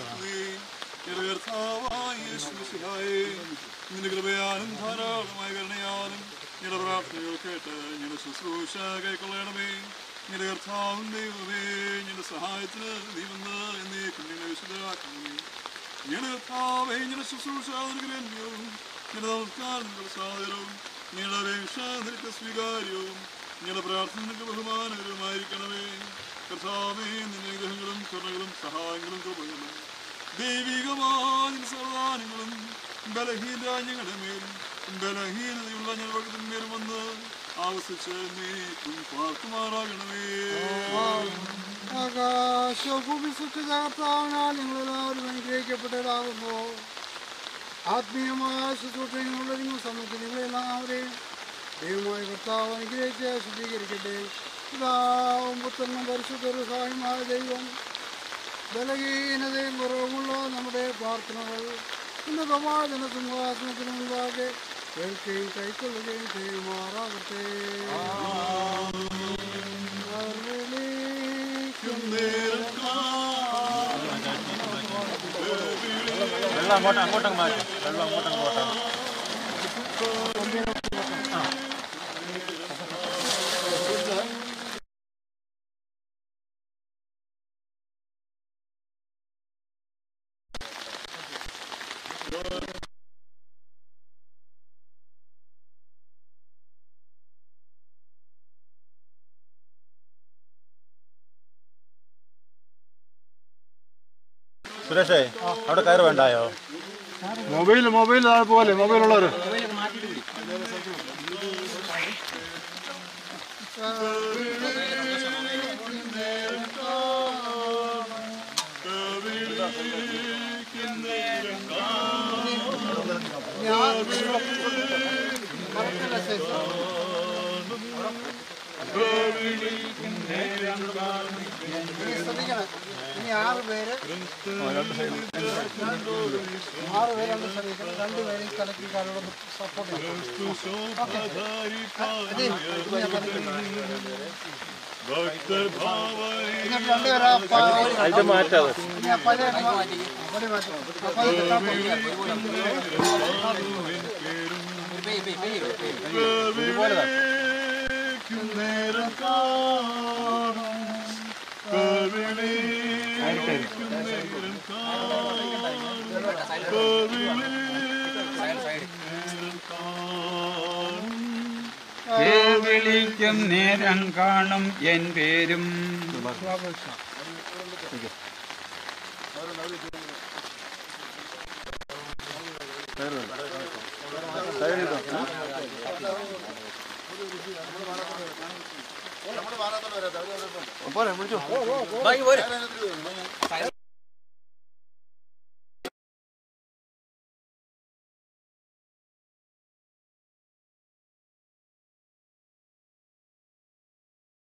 നിന്റെ കൃപയാലും ധാരാളമായ കരുണയാലും ഞങ്ങളുടെ പ്രാർത്ഥനകൾ കേട്ട് ഞങ്ങളുടെ ശുശ്രൂഷ കൈക്കൊള്ളണമേ. ഞങ്ങളുടെ കർത്താവും ദൈവമേ, ഞങ്ങളുടെ സഹായത്തിന് നീ വന്ന് എന്നേക്കും ഞങ്ങളെ വിശുദ്ധരാക്കണമേ. ഞങ്ങളുടെ കർത്താവേ, ഞങ്ങളുടെ ശുശ്രൂഷ അനുഗ്രഹീയവും ഞങ്ങളുടെ നമസ്കാരം നിങ്ങളുടെ സാദരവും ഞങ്ങളുടെ അപേക്ഷ നിനക്ക് സ്വീകാര്യവും ഞങ്ങളുടെ പ്രാർത്ഥന നിനക്ക് ബഹുമാനകരവുമായിരിക്കണമേ. കർത്താവേ, നിന്റെ അനുഗ്രഹങ്ങളും കരുണകളും സഹായങ്ങളും കൃപകളും ദൈവികമായ സർവാനങ്ങളും ബലഹീന ഞങ്ങളുടെ മേലും ബലഹീനതയുള്ള ഞങ്ങളുടെ മേലും വന്ന് ആവസിച്ച് നീക്കും പാർക്കുമാറാകണമേ. ആകാശഭൂമി സൃഷ്ടികർത്താവിനാൽ നിങ്ങളെല്ലാവരും അനുഗ്രഹിക്കപ്പെട്ടതാകുന്നു. ആത്മീയമായ ശുശ്രൂഷയുള്ള നിങ്ങൾ സമയത്ത് നിങ്ങളെല്ലാവരെയും ദൈവമായ കർത്താവ് അനുഗ്രഹിച്ച് ശുദ്ധീകരിക്കട്ടെ. പിതാവും പുത്രനും പരിശുദ്ധരും സഹായമായ ദൈവം ബലഹീനതയും കുറവുമുള്ള നമ്മുടെ പ്രാർത്ഥനകൾ ഉന്നതമായ ജനസിംഹാസനത്തിന് മുൻപാകെ കേൾക്കുകയും കൈക്കൊള്ളുകയും ചെയ്യുമാറാകട്ടെ. നേരം വെള്ളം അങ്ങോട്ട് അങ്ങോട്ടങ്ങ് മാറ്റും. വെള്ളം അങ്ങോട്ടങ്ങ് പോട്ടെ. സുരേഷേ, അവിടെ കയറ് വേണ്ടായോ? മൊബൈൽ മൊബൈൽ പോലെ മൊബൈലുള്ളവർ ശ്രദ്ധിക്കണം. ഇനി ആറ് പേര് ആറ് പേര് രണ്ട് സ്ഥലത്ത് രണ്ടുപേരും കലക്കിക്കാരോട് സപ്പോർട്ട് ചെയ്യും. അത് മാറ്റാതെ വിളിക്കും നേരം കാണും എൻ പേരും. പോരെ വിളിച്ചോ.